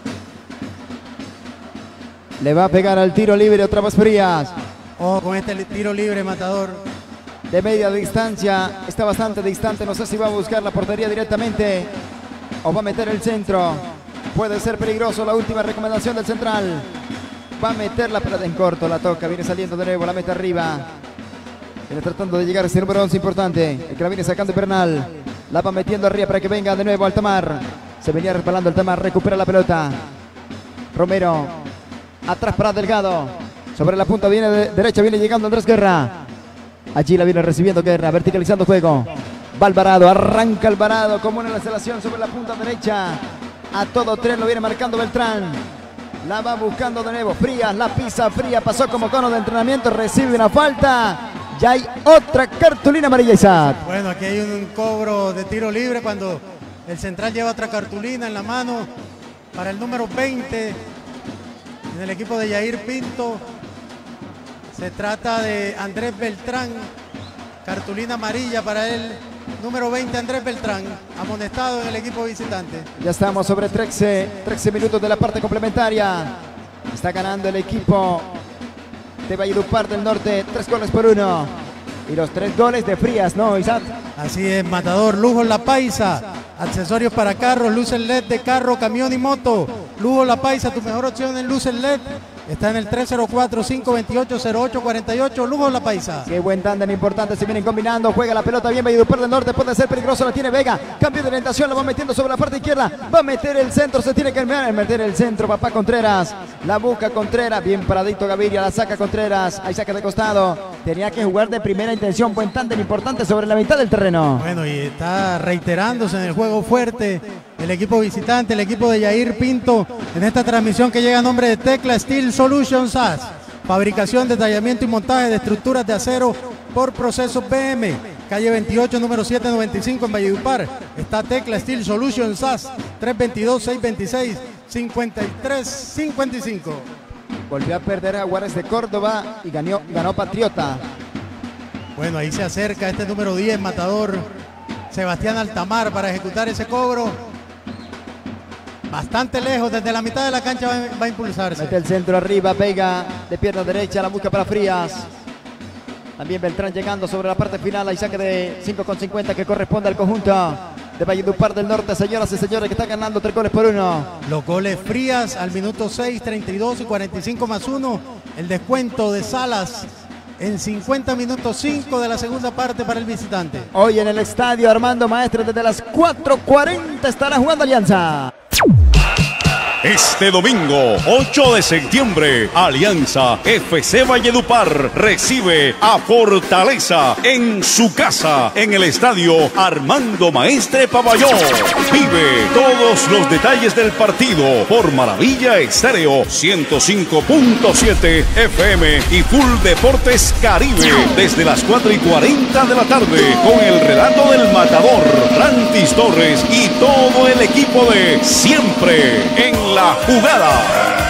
Le va a pegar al tiro libre otra vez Frías. Ojo con este tiro libre, matador. De media distancia, está bastante distante. No sé si va a buscar la portería directamente o va a meter el centro. Puede ser peligroso. La última recomendación del central. Va a meter la pelota en corto, la toca, viene saliendo de nuevo, la mete arriba. Viene tratando de llegar a este número 11 importante, el que la viene sacando Bernal. La va metiendo arriba para que venga de nuevo Altamar. Se venía resbalando Altamar, recupera la pelota. Romero, atrás para Delgado. Sobre la punta viene de derecha, viene llegando Andrés Guerra. Allí la viene recibiendo Guerra, verticalizando juego. Va Alvarado, arranca Alvarado como una instalación sobre la punta derecha. A todo tren lo viene marcando Beltrán. La va buscando de nuevo Frías, la pisa Frías, pasó como cono de entrenamiento, recibe una falta. Ya hay otra cartulina amarilla, Isaac. Bueno, aquí hay un cobro de tiro libre cuando el central lleva otra cartulina en la mano para el número 20 en el equipo de Yair Pinto. Se trata de Andrés Beltrán, cartulina amarilla para el número 20, Andrés Beltrán, amonestado en el equipo visitante. Ya estamos sobre 13 minutos de la parte complementaria. Está ganando el equipo de Valledupar del Norte, 3-1. Y los 3 goles de Frías, ¿no, Isaac? Así es, matador. Lujos La Paisa, accesorios para carros, luces LED de carro, camión y moto. Lujos La Paisa, tu mejor opción en luces LED. Está en el 304-528-0848, Lujos La Paisa. Qué buen tándem importante, se vienen combinando, juega la pelota bien Valledupar del Norte, puede ser peligroso, la tiene Vega, cambio de orientación, lo va metiendo sobre la parte izquierda, va a meter el centro, se tiene que meter el centro, papá Contreras, la busca Contreras, bien paradito Gaviria, la saca Contreras, ahí saca de costado, tenía que jugar de primera intención, buen tándem importante sobre la mitad del terreno. Bueno, y está reiterándose en el juego fuerte el equipo visitante, el equipo de Yair Pinto, en esta transmisión que llega a nombre de Tecla Steel Solutions SAS, fabricación, detallamiento y montaje de estructuras de acero por procesos BM, calle 28, número 795 en Valledupar. Está Tecla Steel Solutions SAS, 322-626-5355. Volvió a perder a Juárez de Córdoba y ganó Patriota. Bueno, ahí se acerca este número 10, matador Sebastián Altamar, para ejecutar ese cobro. Bastante lejos, desde la mitad de la cancha va a impulsarse. Mete el centro arriba, pega de pierna derecha, la busca para Frías. También Beltrán llegando sobre la parte final. Hay saque de 5,50 que corresponde al conjunto de Valledupar del Norte, señoras y señores, que está ganando 3-1. Los goles Frías al minuto 6, 32 y 45+1. El descuento de Salas en 50 minutos 5 de la segunda parte para el visitante. Hoy en el estadio Armando Maestre desde las 4:40 estará jugando Alianza. Este domingo, 8 de septiembre, Alianza FC Valledupar recibe a Fortaleza en su casa, en el estadio Armando Maestre Pabellón. Vive todos los detalles del partido por Maravilla Estéreo 105.7 FM y Full Deportes Caribe desde las 4:40 de la tarde, con el relato del matador Rantis Torres y todo el equipo de Siempre en la Jugada.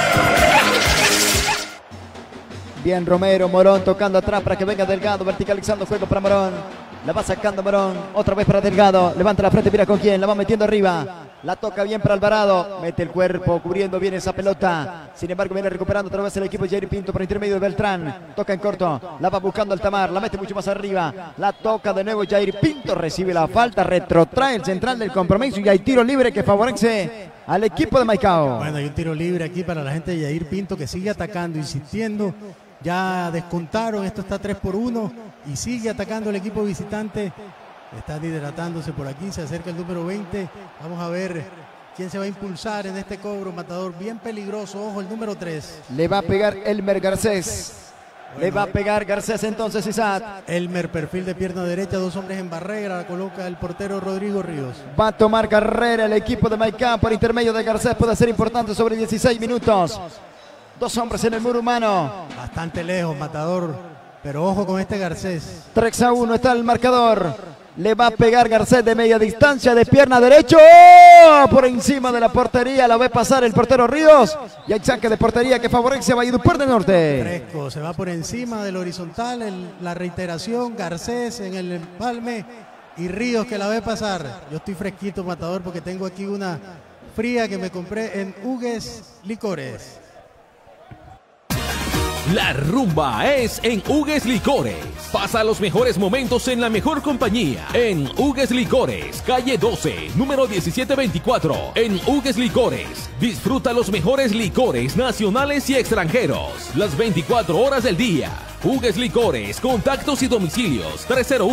Bien Romero, Morón tocando atrás para que venga Delgado, verticalizando juego para Morón. La va sacando Morón, otra vez para Delgado, levanta la frente, mira con quién, la va metiendo arriba. La toca bien para Alvarado, mete el cuerpo, cubriendo bien esa pelota. Sin embargo viene recuperando otra vez el equipo de Jair Pinto por intermedio de Beltrán. Toca en corto, la va buscando Altamar, la mete mucho más arriba. La toca de nuevo Jair Pinto, recibe la falta, retrotrae el central del compromiso y hay tiro libre que favorece al equipo de Maicao. Bueno, hay un tiro libre aquí para la gente de Jair Pinto, que sigue atacando, insistiendo. Ya descontaron, esto está 3-1 y sigue atacando el equipo visitante. Está hidratándose por aquí, se acerca el número 20. Vamos a ver quién se va a impulsar en este cobro, matador bien peligroso. Ojo, el número 3. Le va a pegar Elmer Garcés. Bueno, le va a pegar Garcés entonces, Isaac. Elmer, perfil de pierna derecha, dos hombres en barrera, la coloca el portero Rodrigo Ríos. Va a tomar carrera el equipo de Maicao por intermedio de Garcés, puede ser importante sobre 16 minutos. Dos hombres en el muro humano. Bastante lejos, matador, pero ojo con este Garcés. 3-1 está el marcador. Le va a pegar Garcés de media distancia, de pierna derecha. Por encima de la portería, la ve pasar el portero Ríos. Y hay saque de portería que favorece a Valledupar del Norte. Fresco, se va por encima del horizontal, la reiteración, Garcés en el empalme y Ríos que la ve pasar. Yo estoy fresquito, matador, porque tengo aquí una fría que me compré en Hugues Licores. La rumba es en Hugues Licores. Pasa los mejores momentos en la mejor compañía. En Hugues Licores, calle 12, número 1724. En Hugues Licores, disfruta los mejores licores nacionales y extranjeros. Las 24 horas del día. Hugues Licores, contactos y domicilios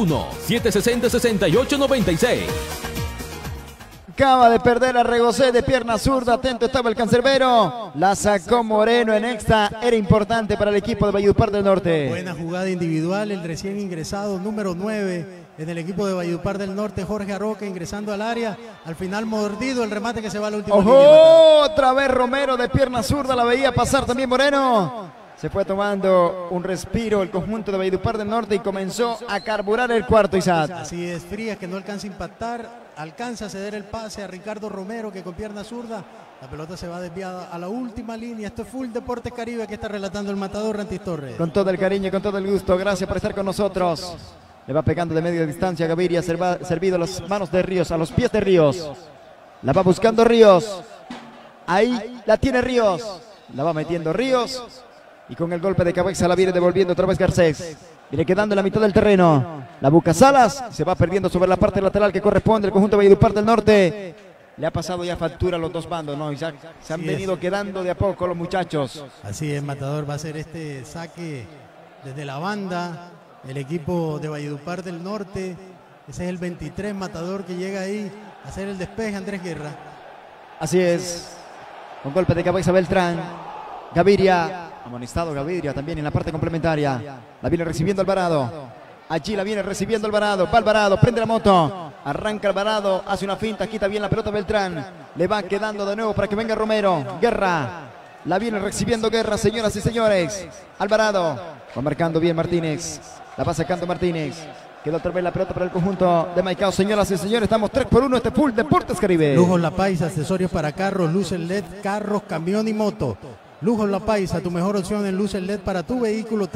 301-760-6896. Acaba de perder a Regocé de pierna zurda, atento estaba el cancerbero, la sacó Moreno en extra, era importante para el equipo de Valledupar del Norte. Buena jugada individual, el recién ingresado, número 9 en el equipo de Valledupar del Norte, Jorge Arroque ingresando al área, al final mordido el remate que se va a la última línea. Otra vez Romero de pierna zurda, la veía pasar también Moreno. Se fue tomando un respiro el conjunto de Valledupar del Norte y comenzó a carburar el cuarto, Isaac. Así es, Frías que no alcanza a impactar, alcanza a ceder el pase a Ricardo Romero que con pierna zurda, la pelota se va desviada a la última línea. Esto es Full Deportes Caribe que está relatando el matador Rantis Torres. Con todo el cariño y con todo el gusto, gracias por estar con nosotros. Le va pegando de media distancia a Gaviria, servido a las manos de Ríos, a los pies de Ríos. La va buscando Ríos. Ahí la tiene Ríos. La va metiendo Ríos. Y con el golpe de cabeza la viene devolviendo otra vez Garcés. Viene quedando en la mitad del terreno. La busca Salas. Se va perdiendo sobre la parte lateral que corresponde al conjunto de Valledupar del Norte. Le ha pasado ya factura a los dos bandos, ¿no, Isaac? Se han venido quedando de a poco los muchachos. Así es, matador. Va a ser este saque desde la banda. El equipo de Valledupar del Norte. Ese es el 23 matador que llega ahí a hacer el despeje, Andrés Guerra. Así es. Con golpe de cabeza Beltrán. Gaviria. Amonestado Gaviria también en la parte complementaria. La viene recibiendo Alvarado. Allí la viene recibiendo Alvarado. Va Alvarado, prende la moto. Arranca Alvarado, hace una finta, quita bien la pelota Beltrán. Le va quedando de nuevo para que venga Romero. Guerra. La viene recibiendo Guerra, señoras y señores. Alvarado. Va marcando bien Martínez. La va sacando Martínez. Quedó otra vez la pelota para el conjunto de Maicao. Señoras y señores, estamos 3-1. Este Full Deportes Caribe. Lujos La Paisa, accesorios para carros, luces LED, carros, camión y moto. Lujos La Paisa, tu mejor opción en luces LED para tu vehículo.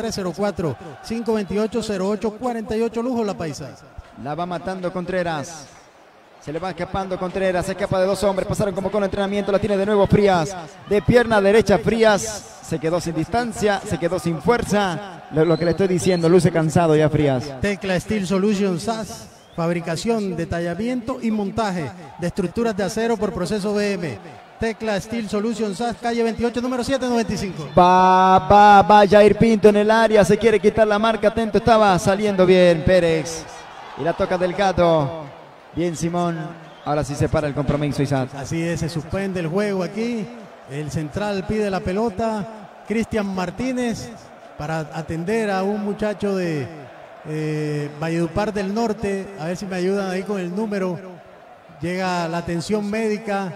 304-528-0848. Lujos La Paisa. La va matando Contreras. Se le va escapando Contreras, se escapa de dos hombres, pasaron como con entrenamiento, la tiene de nuevo Frías. De pierna derecha Frías, se quedó sin distancia, se quedó sin fuerza. Lo que le estoy diciendo, luce cansado ya Frías. Tecla Steel Solutions SAS, fabricación, detallamiento y montaje de estructuras de acero por proceso BM. Tecla Steel Solutions SAS, calle 28, número 795. Va Jair Pinto en el área, se quiere quitar la marca, atento, estaba saliendo bien Pérez. Y la toca Delgado. Bien Simón, ahora sí se para el compromiso Isaac. Así es, se suspende el juego aquí. El central pide la pelota. Cristian Martínez para atender a un muchacho de Valledupar del Norte. A ver si me ayudan ahí con el número. Llega la atención médica.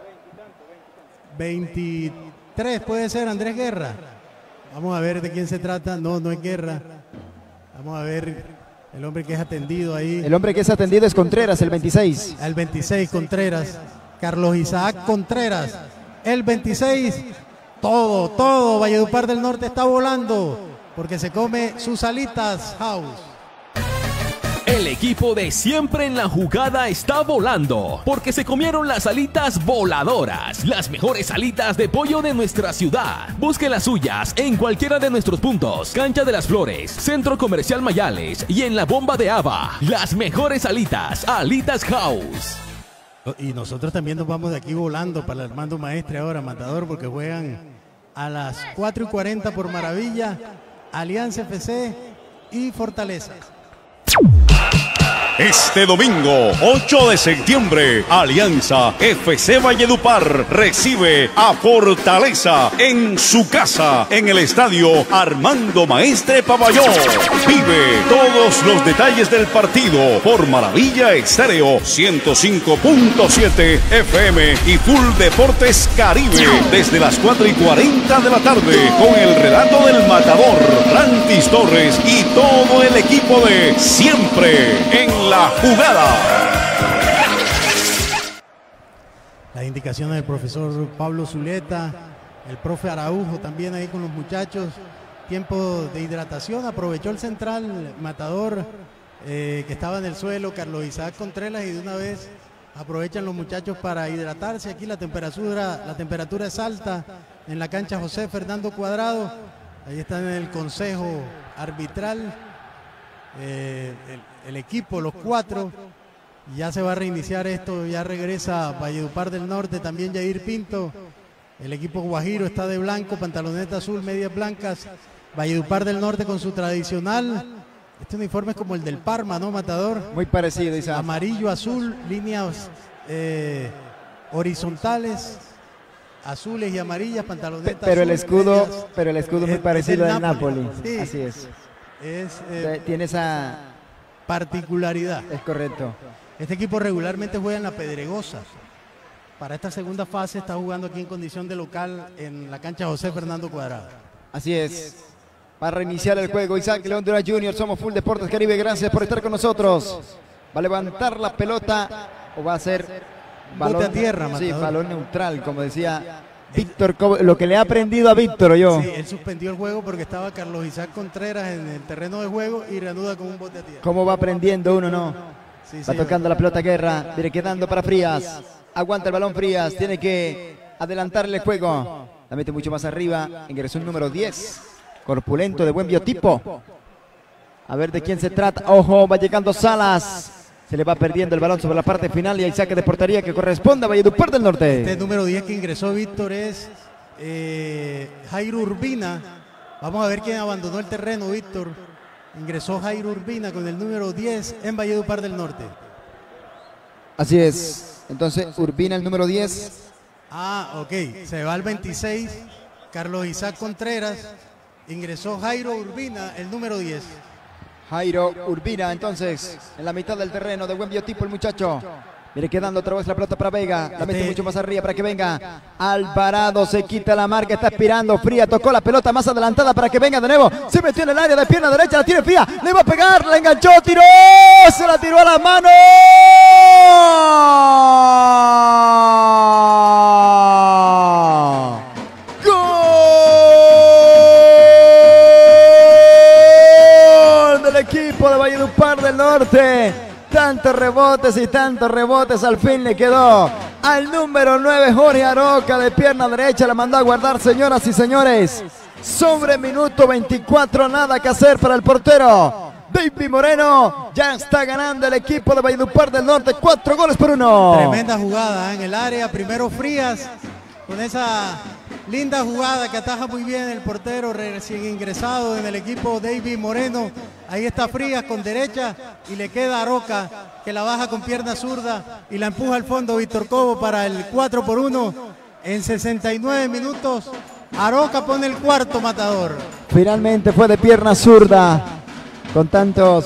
23 puede ser Andrés Guerra. Vamos a ver de quién se trata. No es Guerra. Vamos a ver el hombre que es atendido ahí. El hombre que es atendido es Contreras, el 26. El 26 Contreras. Carlos Isaac Contreras. El 26. Todo Valledupar del Norte está volando porque se come sus alitas House. El equipo de Siempre en la Jugada está volando porque se comieron las alitas voladoras, las mejores alitas de pollo de nuestra ciudad. Busque las suyas en cualquiera de nuestros puntos: Cancha de las Flores, Centro Comercial Mayales y en la Bomba de Ava. Las mejores alitas, Alitas House. Y nosotros también nos vamos de aquí volando para el Armando Maestre ahora, Matador, porque juegan a las 4:40 por Maravilla, Alianza FC y Fortaleza. Este domingo, 8 de septiembre, Alianza FC Valledupar recibe a Fortaleza en su casa, en el estadio Armando Maestre Paballón. Vive todos los detalles del partido por Maravilla Estéreo 105.7 FM y Full Deportes Caribe desde las 4:40 de la tarde con el relato del Matador, Rantis Torres y todo el equipo de Siempre en la Jugada. Las indicaciones del profesor Pablo Zuleta, el profe Araujo también ahí con los muchachos. Tiempo de hidratación, aprovechó el central Matador que estaba en el suelo, Carlos Isaac Contreras, y de una vez aprovechan los muchachos para hidratarse. Aquí la temperatura es alta en la cancha José Fernando Cuadrado. Ahí están en el consejo arbitral. El equipo, los cuatro, ya se va a reiniciar esto, ya regresa Valledupar del Norte, también Jair Pinto. El equipo guajiro está de blanco, pantaloneta azul, medias blancas. Valledupar del Norte con su tradicional, este uniforme es como el del Parma, ¿no, Matador? Muy parecido, Isaac. Amarillo, azul, líneas horizontales, azules y amarillas, pantaloneta pero azul, el escudo, medias, pero el escudo muy parecido al Napoli. Napoli. Sí. Así es. Tiene esa particularidad. Es correcto. Este equipo regularmente juega en la Pedregosa. Para esta segunda fase está jugando aquí en condición de local en la cancha José Fernando Cuadrado. Así es. Va a reiniciar el juego Isaac León Durán Jr. Somos Full Deportes Caribe. Gracias por estar con nosotros. Va a levantar la pelota o va a ser balón, bote a tierra, Matador. Sí, balón neutral, como decía Víctor, lo que le ha aprendido a Víctor, yo. Sí, él suspendió el juego porque estaba Carlos Isaac Contreras en el terreno de juego y reanuda con un bote a tierra. ¿Cómo va aprendiendo uno, no? Sí, va tocando la pelota Guerra, viene quedando para Frías. Aguanta el balón Frías, tiene que adelantarle el juego. La mete mucho más arriba, ingresó el número 10. Corpulento, de buen biotipo. A ver de quién se trata. Ojo, va llegando Salas. Se le va perdiendo el balón sobre la parte final y hay saque de portería que corresponde a Valledupar del Norte. Este número 10 que ingresó Víctor es Jairo Urbina. Vamos a ver quién abandonó el terreno, Víctor. Ingresó Jairo Urbina con el número 10 en Valledupar del Norte. Así es. Entonces, Urbina el número 10. Ah, ok. Se va al 26. Carlos Isaac Contreras. Ingresó Jairo Urbina, el número 10. Jairo Urbina, entonces, en la mitad del terreno, de buen biotipo el muchacho. Viene quedando otra vez la pelota para Vega. La mete mucho más arriba para que venga Alvarado. Se quita la marca, está aspirando. Fría tocó la pelota más adelantada para que venga de nuevo. Se metió en el área de pierna derecha, la tiene Fría. Le va a pegar, la enganchó, tiró. Se la tiró a la mano. ¡Gol! equipo de Valledupar del Norte. Tantos rebotes, al fin le quedó al número 9, Jorge Aroca, de pierna derecha, la mandó a guardar, señoras y señores. Sobre minuto 24, nada que hacer para el portero David Moreno. Ya está ganando el equipo de Valledupar del Norte, 4-1. Tremenda jugada en el área, primero Frías, con esa linda jugada que ataja muy bien el portero recién ingresado en el equipo David Moreno. Ahí está Frías con derecha y le queda a Aroca, que la baja con pierna zurda y la empuja al fondo Víctor Cobo para el 4-1 en 69 minutos. Aroca pone el cuarto, Matador. Finalmente fue de pierna zurda, con tantos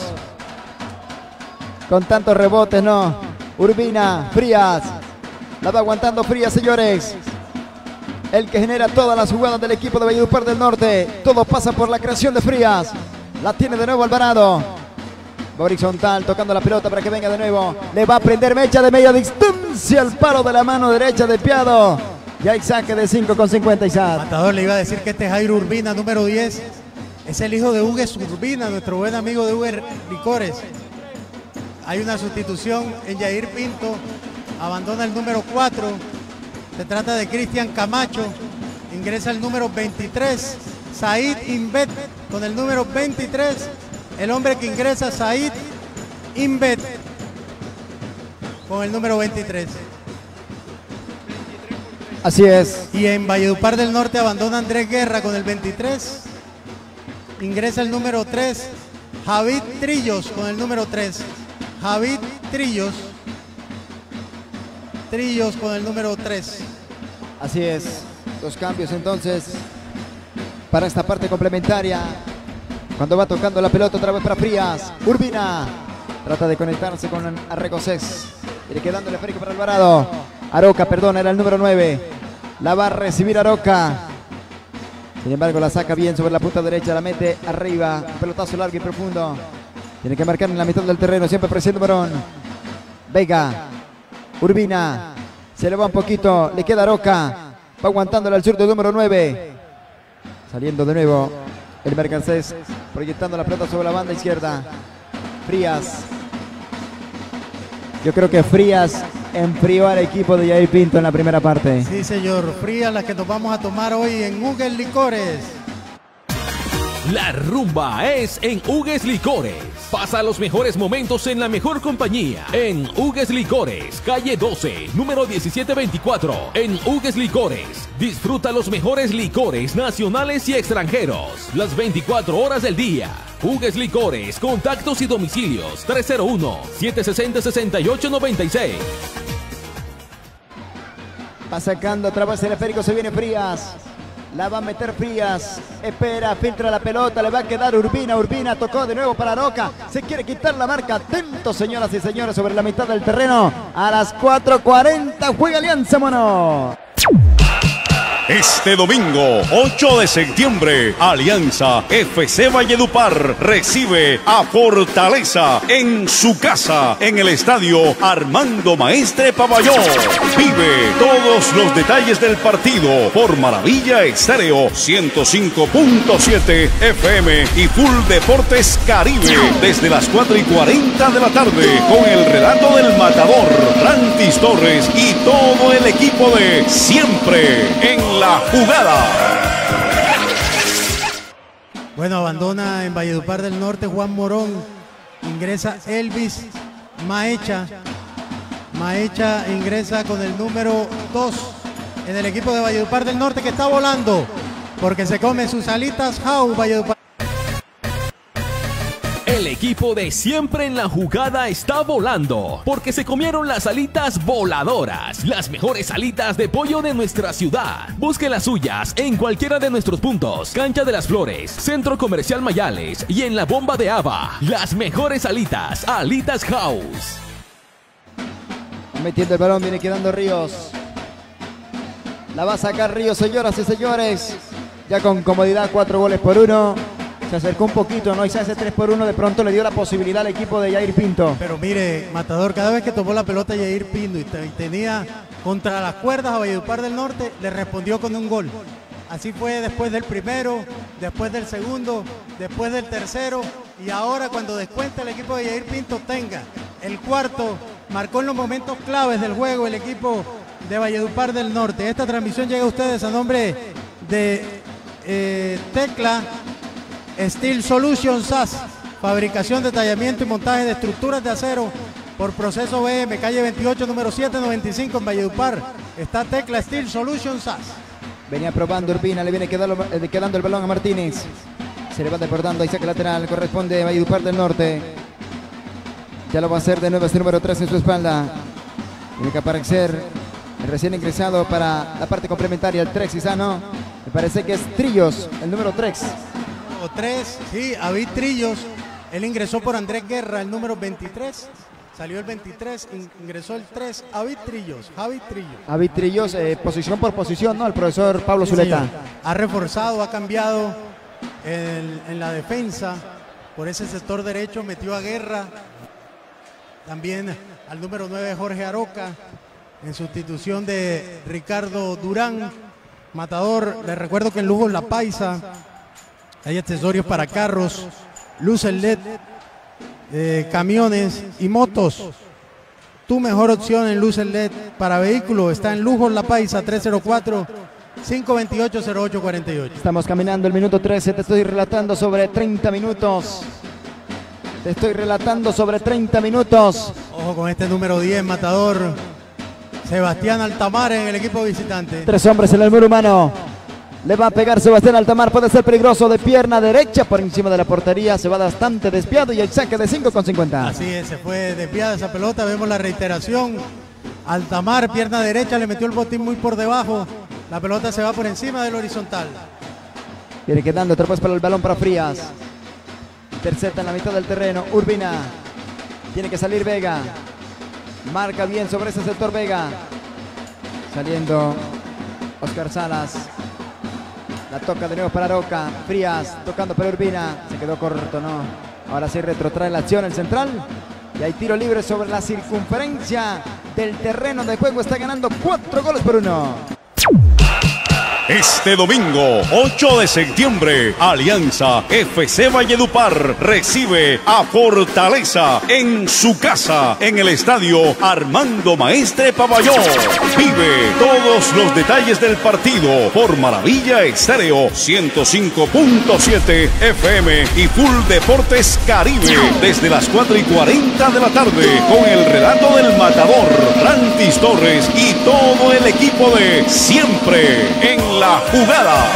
rebotes, no. Urbina, Frías, la va aguantando Frías, señores. El que genera todas las jugadas del equipo de Valledupar del Norte. Todo pasa por la creación de Frías. La tiene de nuevo Alvarado. Va horizontal, tocando la pelota para que venga de nuevo. Le va a prender mecha de media distancia al paro de la mano derecha de Piado. Y hay saque de 5,50 Isaac. Matador, le iba a decir que este Jairo Urbina, número 10, es el hijo de Hugues Urbina, nuestro buen amigo de Hugues Licores. Hay una sustitución en Yair Pinto. Abandona el número 4. Se trata de Cristian Camacho. Ingresa el número 23. Said Inbet con el número 23. El hombre que ingresa, Said Inbet, con el número 23. Así es. Y en Valledupar del Norte abandona Andrés Guerra con el 23. Ingresa el número 3. Javid Trillos con el número 3. Javid Trillos con el número 3. Así es. Dos cambios entonces para esta parte complementaria. Cuando va tocando la pelota otra vez para Frías. Urbina trata de conectarse con Arregocés. Y le quedando el esférico para Alvarado. Aroca, perdón, era el número 9. La va a recibir Aroca. Sin embargo, la saca bien sobre la punta derecha. La mete arriba. Un pelotazo largo y profundo. Tiene que marcar en la mitad del terreno. Siempre presión Barón. Vega. Urbina. Se le va un poquito. Le queda Aroca. Va aguantándole al zurdo número 9. Saliendo de nuevo el Mercancés, proyectando la pelota sobre la banda izquierda. Frías. Yo creo que Frías enfrió al equipo de Yair Pinto en la primera parte. Sí, señor. Frías, las que nos vamos a tomar hoy en Hugues Licores. La rumba es en Hugues Licores. Pasa los mejores momentos en la mejor compañía. En Hugues Licores, calle 12, número 1724. En Hugues Licores, disfruta los mejores licores nacionales y extranjeros. Las 24 horas del día. Hugues Licores, contactos y domicilios 301-760-6896. Va sacando otra vez el esférico, se viene Frías. La va a meter Frías, espera, filtra la pelota, le va a quedar Urbina. Urbina tocó de nuevo para Aroca, se quiere quitar la marca. Atentos, señoras y señores, sobre la mitad del terreno. A las 4:40 juega Alianza Mono. Este domingo, 8 de septiembre, Alianza FC Valledupar recibe a Fortaleza en su casa, en el estadio Armando Maestre Paballón. Vive todos los detalles del partido por Maravilla Estéreo 105.7 FM y Full Deportes Caribe desde las 4:40 de la tarde con el relato del Matador, Rantis Torres y todo el equipo de Siempre en la Jugada. Bueno, abandona en Valledupar del Norte Juan Morón. Ingresa Elvis Maecha. Maecha ingresa con el número 2 en el equipo de Valledupar del Norte, que está volando porque se come sus alitas Jau Valledupar. El equipo de Siempre en la Jugada está volando porque se comieron las alitas voladoras, las mejores alitas de pollo de nuestra ciudad. Busque las suyas en cualquiera de nuestros puntos: Cancha de las Flores, Centro Comercial Mayales y en la Bomba de Ava. Las mejores alitas, Alitas House. Metiendo el balón, viene quedando Ríos. La va a sacar Ríos, señoras y señores. Ya con comodidad, 4-1. Se acercó un poquito, ¿no? Y se hace 3-1. De pronto le dio la posibilidad al equipo de Yair Pinto. Pero mire, Matador, cada vez que tomó la pelota Yair Pinto y tenía contra las cuerdas a Valledupar del Norte, le respondió con un gol. Así fue después del primero, después del segundo, después del tercero y ahora cuando descuenta el equipo de Yair Pinto tenga el cuarto, marcó en los momentos claves del juego el equipo de Valledupar del Norte. Esta transmisión llega a ustedes a nombre de Tecla Steel Solutions SAS, fabricación, detallamiento y montaje de estructuras de acero por proceso BM, calle 28, número 795 en Valledupar. Está Tecla Steel Solutions SAS. Venía probando Urbina, le viene quedando el balón a Martínez. Se levanta portando y saque lateral, corresponde a Valledupar del Norte. Ya lo va a hacer de nuevo este número 3 en su espalda. Tiene que aparecer el recién ingresado para la parte complementaria, el Trex Isano. Me parece que es Trillos, el número 3. O 3, sí, David Trillos. Él ingresó por Andrés Guerra, el número 23. Salió el 23, ingresó el 3, David Trillos. David Trillos, posición por posición, ¿no? El profesor Pablo Zuleta. Señor. Ha reforzado, ha cambiado en la defensa. Por ese sector derecho metió a Guerra. También al número 9, Jorge Aroca, en sustitución de Ricardo Durán. Matador, les recuerdo que en Lujos La Paisa hay accesorios para carros, luces LED, camiones y motos. Tu mejor opción en luces LED para vehículos está en Lujos La Paisa, 304-528-0848. Estamos caminando el minuto 13, te estoy relatando sobre 30 minutos. Ojo con este número 10, Matador. Sebastián Altamar en el equipo visitante. 3 hombres en el muro humano. Le va a pegar Sebastián Altamar, puede ser peligroso de pierna derecha por encima de la portería, se va bastante desviado y el saque de 5,50. Así es, se fue desviada esa pelota, vemos la reiteración. Altamar, pierna derecha, le metió el botín muy por debajo. La pelota se va por encima del horizontal. Viene quedando otra vez para el balón para Frías. Intercepta en la mitad del terreno, Urbina. Tiene que salir Vega. Marca bien sobre ese sector Vega. Saliendo Oscar Salas. La toca de nuevo para Aroca. Frías tocando para Urbina. Se quedó corto, ¿no? Ahora sí retrotrae la acción el central. Y hay tiro libre sobre la circunferencia del terreno de juego. Está ganando 4-1. Este domingo, 8 de septiembre, Alianza FC Valledupar recibe a Fortaleza en su casa, en el estadio Armando Maestre Paballón. Vive todos los detalles del partido por Maravilla Estéreo 105.7 FM y Full Deportes Caribe desde las 4:40 de la tarde con el relato del matador Rantis Torres y todo el equipo de Siempre en la Jugada.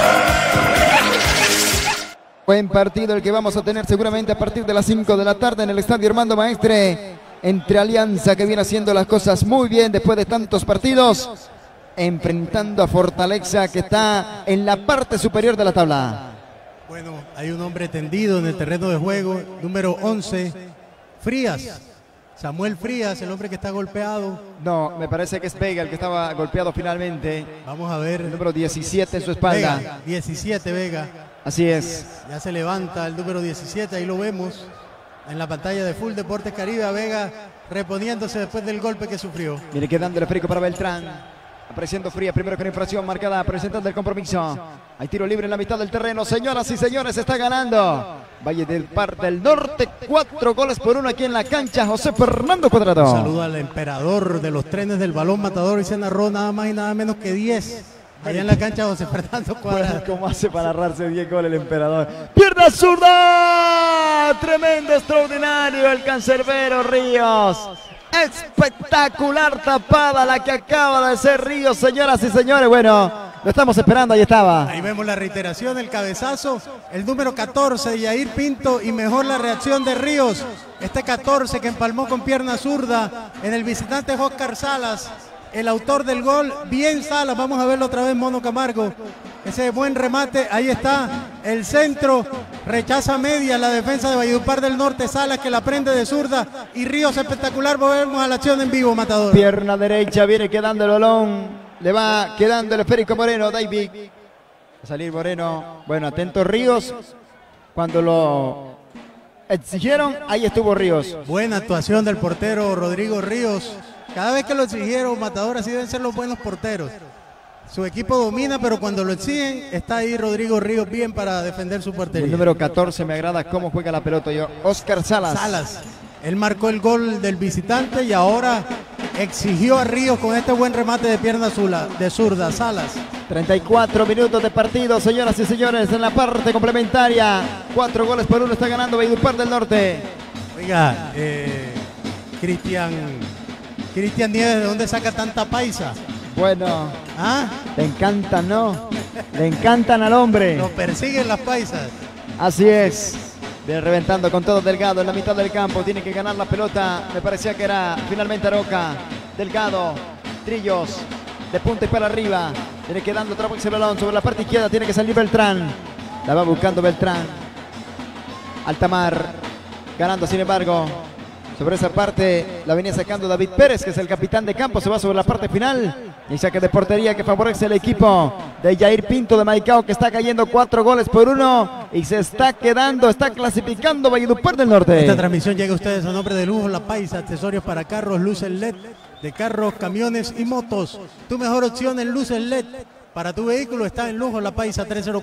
Buen partido el que vamos a tener seguramente a partir de las 5 de la tarde en el estadio Armando Maestre, entre Alianza, que viene haciendo las cosas muy bien después de tantos partidos, enfrentando a Fortaleza, que está en la parte superior de la tabla. Bueno, hay un hombre tendido en el terreno de juego, número 11, Frías. Samuel Frías, el hombre que está golpeado. No, me parece que es Vega el que estaba golpeado finalmente. Vamos a ver. El número 17 en su espalda. Vega, 17 Vega. Así es. Ya se levanta el número 17, ahí lo vemos en la pantalla de Full Deportes Caribe, a Vega reponiéndose después del golpe que sufrió. Viene quedando el frico para Beltrán. Apareciendo Frías, primero con infracción marcada, presentando el compromiso. Hay tiro libre en la mitad del terreno. Señoras y señores, está ganando Valledupar del Norte, 4-1 aquí en la cancha. José Fernando Cuadrado. Un saludo al emperador de los trenes del balón matador, y se narró nada más y nada menos que 10. Allá en la cancha José Fernando Cuadrado. ¿Cómo hace para narrarse 10 goles el emperador? ¡Pierna zurda! Tremendo, extraordinario el cancerbero Ríos. Espectacular tapada la que acaba de hacer Ríos, señoras y señores. Bueno, lo estamos esperando, ahí estaba. Ahí vemos la reiteración, el cabezazo, el número 14 de Yair Pinto, y mejor la reacción de Ríos. Este 14 que empalmó con pierna zurda en el visitante Oscar Salas, el autor del gol. Bien Salas, vamos a verlo otra vez, Mono Camargo. Ese buen remate, ahí está el centro, rechaza media la defensa de Valledupar del Norte, Salas que la prende de zurda, y Ríos espectacular. Volvemos a la acción en vivo, Matador. Pierna derecha, viene quedando el balón, le va quedando el esférico Moreno, David. A salir Moreno, bueno, atento Ríos, cuando lo exigieron, ahí estuvo Ríos. Buena actuación del portero Rodrigo Ríos. Cada vez que lo exigieron, Matador, así deben ser los buenos porteros. Su equipo domina, pero cuando lo exigen, está ahí Rodrigo Ríos bien para defender su portería. El número 14 me agrada cómo juega la pelota. Oscar Salas. Salas. Él marcó el gol del visitante y ahora exigió a Ríos con este buen remate de pierna de zurda. Salas. 34 minutos de partido, señoras y señores, en la parte complementaria. 4 goles por 1 está ganando Valledupar del Norte. Oiga, Cristian Nieves, ¿de dónde saca tanta paisa? Bueno, ¿Ah? le encantan, ¿no? Le encantan al hombre. Lo persiguen las paisas. Así es. Viene reventando con todo Delgado en la mitad del campo. Tiene que ganar la pelota. Me parecía que era finalmente Aroca. Delgado, Trillos, de punta y para arriba. Viene quedando otra vez el balón sobre la parte izquierda. Tiene que salir Beltrán. La va buscando Beltrán. Altamar, ganando sin embargo. Sobre esa parte la venía sacando David Pérez, que es el capitán de campo. Se va sobre la parte final. Y saque de portería que favorece el equipo de Jair Pinto de Maicao, que está cayendo 4 goles por 1. Y se está quedando, está clasificando Valledupar del Norte. Esta transmisión llega a ustedes a nombre de Lujo La Paisa. Accesorios para carros, luces LED de carros, camiones y motos. Tu mejor opción en luces LED para tu vehículo está en Lujo La Paisa.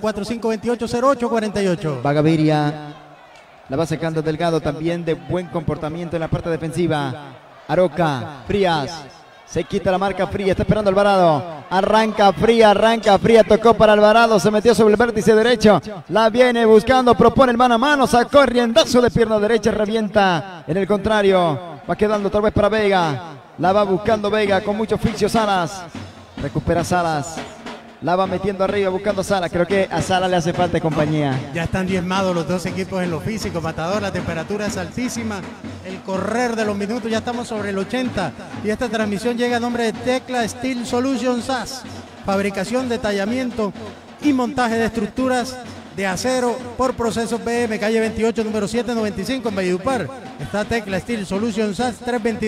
304-528-0848. Va Gaviria. La va sacando Delgado, también de buen comportamiento en la parte defensiva. Aroca, Frías, se quita la marca Fría, está esperando Alvarado. Arranca Fría, tocó para Alvarado, se metió sobre el vértice derecho. La viene buscando, propone el mano a mano, sacó el riendazo de pierna derecha, revienta en el contrario. Va quedando otra vez para Vega. La va buscando Vega con mucho oficio Salas. Recupera Salas. La va metiendo arriba buscando a Sala. Creo que a Sala le hace falta compañía. Ya están diezmados los dos equipos en lo físico. Matador, la temperatura es altísima. El correr de los minutos, ya estamos sobre el 80. Y esta transmisión llega a nombre de Tecla Steel Solutions SAS. Fabricación, detallamiento y montaje de estructuras de acero por procesos BM, calle 28, número 795 en Valledupar. Está Tecla Steel Solutions SAS,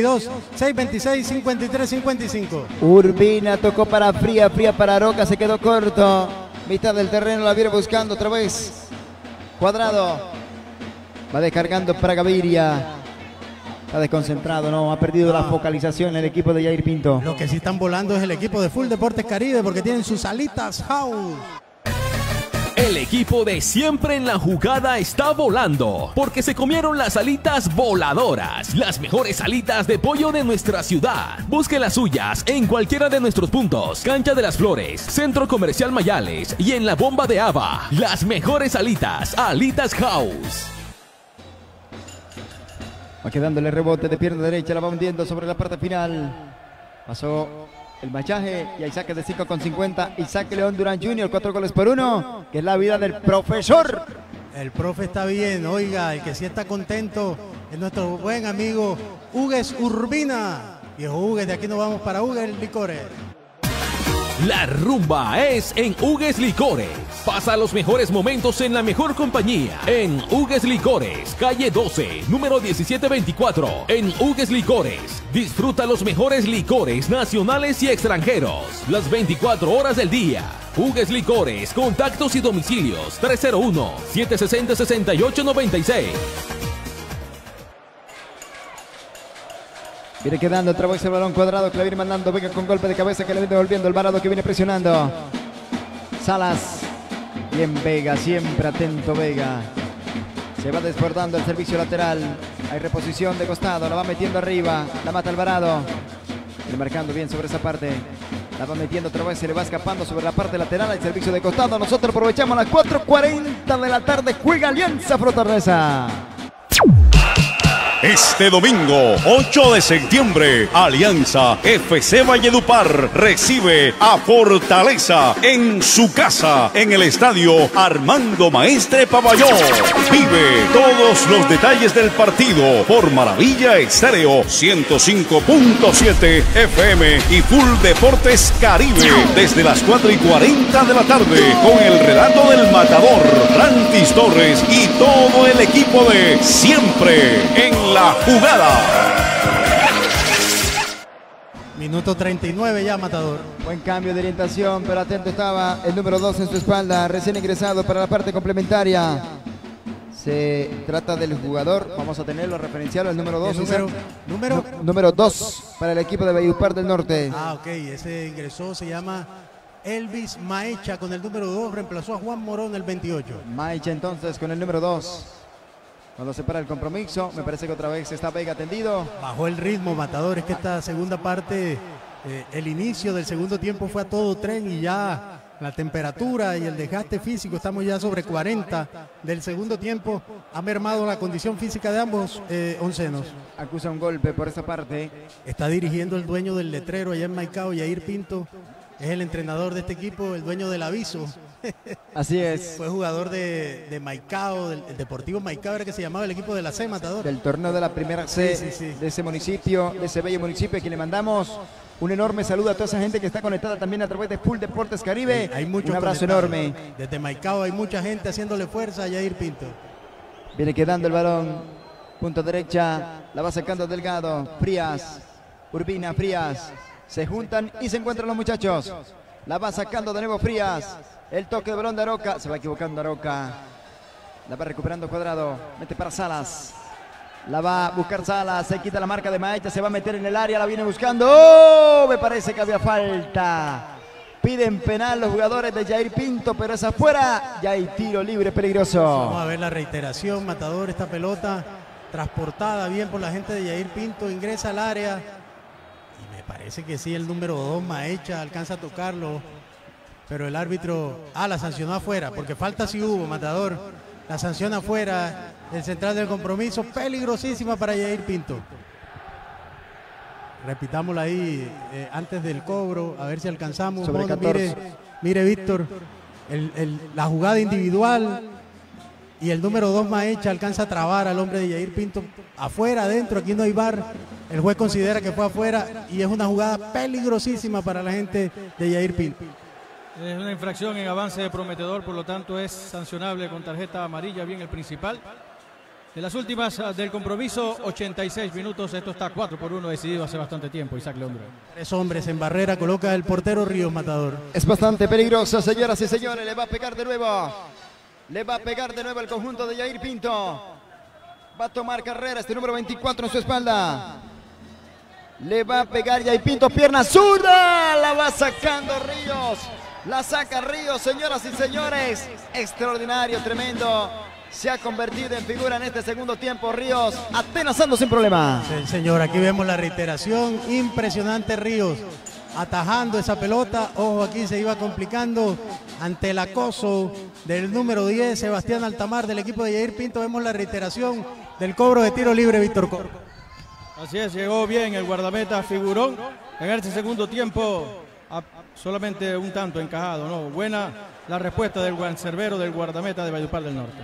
322-626-5355. Urbina tocó para Fría, Fría para Aroca, se quedó corto. Mitad del terreno la viene buscando otra vez. Cuadrado. Va descargando para Gaviria. Está desconcentrado, no, ha perdido la focalización el equipo de Jair Pinto. Lo que sí están volando es el equipo de Full Deportes Caribe porque tienen sus alitas house. El equipo de Siempre en la Jugada está volando porque se comieron las alitas voladoras, las mejores alitas de pollo de nuestra ciudad. Busque las suyas en cualquiera de nuestros puntos: Cancha de las Flores, Centro Comercial Mayales y en la Bomba de Ava. Las mejores alitas, Alitas House. Va quedándole rebote de pierna derecha, la va hundiendo sobre la parte final. Pasó el machaje y hay saque de 5,50. Isaac León Durán Jr., 4 goles por 1, que es la vida del profesor. El profe está bien, oiga, el que sí está contento es nuestro buen amigo Hugues Urbina. Viejo Hugues, de aquí nos vamos para Hugues Licores. La rumba es en Hugues Licores. Pasa los mejores momentos en la mejor compañía. En Hugues Licores, calle 12, número 1724. En Hugues Licores, disfruta los mejores licores nacionales y extranjeros. Las 24 horas del día. Hugues Licores, contactos y domicilios 301-760-6896. Viene quedando otra vez el balón Cuadrado, que la viene mandando Vega con golpe de cabeza, que le viene devolviendo Alvarado, que viene presionando. Salas. Bien Vega, siempre atento Vega. Se va desbordando el servicio lateral. Hay reposición de costado, la va metiendo arriba. La mata Alvarado. Viene marcando bien sobre esa parte. La va metiendo otra vez, se le va escapando sobre la parte lateral. Hay servicio de costado. Nosotros aprovechamos las 4:40 de la tarde. Juega Alianza Fortaleza. Este domingo, 8 de septiembre, Alianza FC Valledupar recibe a Fortaleza en su casa, en el estadio Armando Maestre Paballón. Vive todos los detalles del partido por Maravilla Estéreo 105.7 FM y Full Deportes Caribe desde las 4:40 de la tarde con el relato del matador Rantis Torres y todo el equipo de Siempre en la Jugada. Minuto 39 ya, Matador. Buen cambio de orientación, pero atento estaba el número 2 en su espalda, recién ingresado para la parte complementaria. Se trata del jugador, vamos a tenerlo referenciado, el número 2. Número 2 para el equipo de Valledupar del Norte. Ah, ok, ese ingresó, se llama Elvis Maecha con el número 2, reemplazó a Juan Morón el 28. Maecha entonces con el número 2. Cuando se para el compromiso, me parece que otra vez está Vega tendido. Bajó el ritmo, Matador, es que esta segunda parte, el inicio del segundo tiempo fue a todo tren y ya la temperatura y el desgaste físico, estamos ya sobre 40 del segundo tiempo, ha mermado la condición física de ambos oncenos. Acusa un golpe por esa parte. Está dirigiendo el dueño del letrero allá en Maicao, Yair Pinto. Es el entrenador de este equipo, el dueño del aviso. Así es. Fue jugador de Maicao, del Deportivo Maicao, era que se llamaba el equipo de la C, Matador. Del torneo de la primera C de ese municipio, de ese bello municipio, a quien le mandamos un enorme saludo a toda esa gente que está conectada también a través de Full Deportes Caribe. Hay muchos un abrazo enorme. Desde Maicao hay mucha gente haciéndole fuerza a Yair Pinto. Viene quedando el balón. Punta derecha, la va sacando Delgado. Frías, Urbina, Frías. Se juntan y se encuentran los muchachos. La va sacando de nuevo Frías. El toque de balón de Aroca. Se va equivocando Aroca. La va recuperando Cuadrado. Mete para Salas. La va a buscar Salas. Se quita la marca de Maecha. Se va a meter en el área. La viene buscando. ¡Oh! Me parece que había falta. Piden penal los jugadores de Yair Pinto, pero es afuera. Ya hay tiro libre peligroso. Vamos a ver la reiteración, Matador. Esta pelota transportada bien por la gente de Yair Pinto. Ingresa al área. Parece que sí, el número 2, Maecha, alcanza a tocarlo, pero el árbitro, la sancionó afuera, porque falta sí hubo, Matador. La sanción afuera, el central del compromiso, peligrosísima para Yair Pinto. Repitámosla ahí antes del cobro, a ver si alcanzamos. Sobre 14. Mire, Víctor, la jugada individual y el número 2, Maecha, alcanza a trabar al hombre de Yair Pinto. Afuera, adentro, aquí no hay VAR. El juez considera que fue afuera y es una jugada peligrosísima para la gente de Yair Pinto. Es una infracción en avance prometedor, por lo tanto es sancionable con tarjeta amarilla, bien el principal. De las últimas del compromiso, 86 minutos, esto está 4-1 decidido hace bastante tiempo, Isaac León Durán. 3 hombres en barrera, coloca el portero Ríos, Matador. Es bastante peligroso, señoras y señores, le va a pegar de nuevo. Le va a pegar de nuevo el conjunto de Yair Pinto. Va a tomar carrera este número 24 en su espalda. Le va a pegar Yair Pinto, pierna zurda. La va sacando Ríos. La saca Ríos, señoras y señores. Extraordinario, tremendo. Se ha convertido en figura en este segundo tiempo. Ríos atenazando sin problema. Sí, señor, aquí vemos la reiteración. Impresionante Ríos. Atajando esa pelota. Ojo, aquí se iba complicando ante el acoso del número 10, Sebastián Altamar, del equipo de Yair Pinto. Vemos la reiteración del cobro de tiro libre, Víctor Coro. Así es, llegó bien el guardameta Figurón en este segundo tiempo, solamente un tanto encajado, ¿no? Buena la respuesta del cancerbero del guardameta de Valledupar del Norte.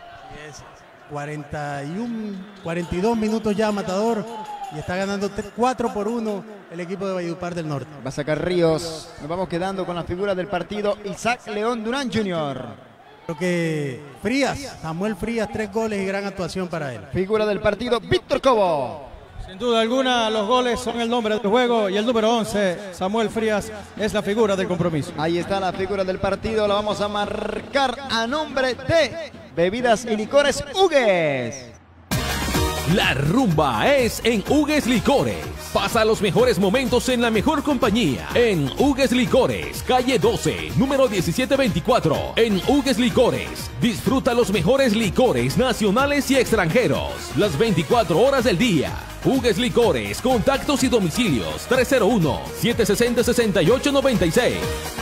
42 minutos ya, Matador, y está ganando 4-1 el equipo de Valledupar del Norte. Va a sacar Ríos. Nos vamos quedando con la figura del partido, Isaac León Durán Jr. Creo que Frías, Samuel Frías, 3 goles y gran actuación para él. Figura del partido, Víctor Cobo. Sin duda alguna, los goles son el nombre del juego y el número 11, Samuel Frías, es la figura del compromiso. Ahí está la figura del partido, la vamos a marcar a nombre de Bebidas y Licores Hugues. La rumba es en Hugues Licores. Pasa los mejores momentos en la mejor compañía. En Hugues Licores, calle 12, número 1724. En Hugues Licores, disfruta los mejores licores nacionales y extranjeros. Las 24 horas del día. Hugues Licores, contactos y domicilios 301-760-6896.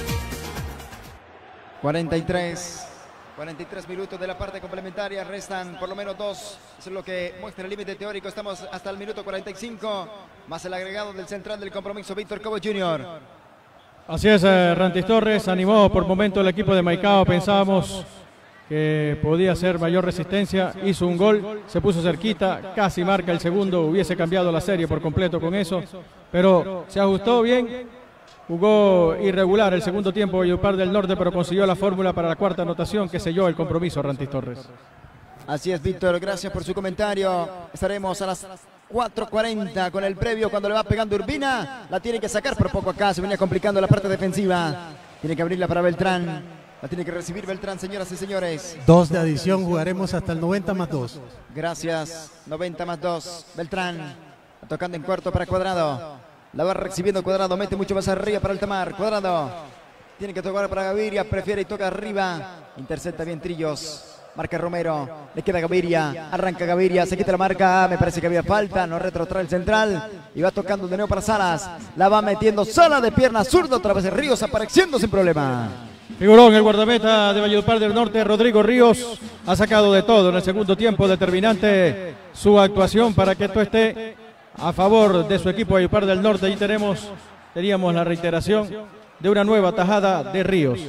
43 minutos de la parte complementaria, restan por lo menos 2, eso es lo que muestra el límite teórico, estamos hasta el minuto 45, más el agregado del central del compromiso, Víctor Cobo Jr. Así es, Rantis Torres animó por momento el equipo de Maicao, pensábamos que podía hacer mayor resistencia, hizo un gol, se puso cerquita, casi marca el segundo, hubiese cambiado la serie por completo con eso, pero se ajustó bien. Jugó irregular el segundo tiempo Valledupar del Norte, pero consiguió la fórmula para la cuarta anotación que selló el compromiso, Rantis Torres. Así es, Víctor, gracias por su comentario. Estaremos a las 4:40 con el previo cuando le va pegando Urbina. La tiene que sacar por poco acá, se venía complicando la parte defensiva. Tiene que abrirla para Beltrán. La tiene que recibir Beltrán, señoras y señores. 2 de adición, jugaremos hasta el 90+2. Gracias, 90+2. Beltrán, tocando en cuarto para Cuadrado. La va recibiendo Cuadrado, mete mucho más arriba para Altamar. Cuadrado Tiene que tocar para Gaviria, prefiere y toca arriba. Intercepta bien Trillos. Marca Romero, le queda Gaviria, arranca Gaviria, se quita la marca, me parece que había falta, no retrotrae el central y va tocando de nuevo para Salas, la va metiendo Sala de pierna zurda, otra vez Ríos apareciendo sin problema. Figurón, el guardameta de Valledupar del Norte, Rodrigo Ríos, ha sacado de todo en el segundo tiempo, determinante su actuación para que esto esté a favor de su equipo Valledupar del Norte. Allí teníamos la reiteración de una nueva tajada de Ríos.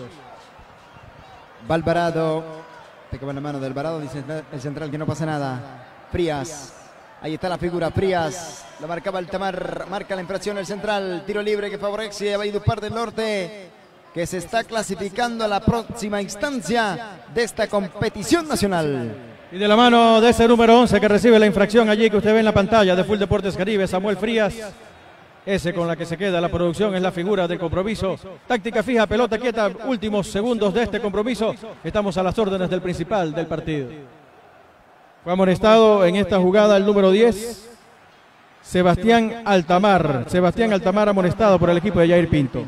Alvarado. Pegaba en la mano de Alvarado, dice el central que no pasa nada. Frías, ahí está la figura, Frías, la marcaba Altamar, marca la infracción el central, tiro libre que favorece a Valledupar del Norte, que se está clasificando a la próxima instancia de esta competición nacional. Y de la mano de ese número 11 que recibe la infracción allí que usted ve en la pantalla de Full Deportes Caribe, Samuel Frías. Ese con la que se queda la producción es la figura del compromiso. Táctica fija, pelota quieta, últimos segundos de este compromiso. Estamos a las órdenes del principal del partido. Fue amonestado en esta jugada el número 10, Sebastián Altamar. Sebastián Altamar amonestado por el equipo de Jair Pinto.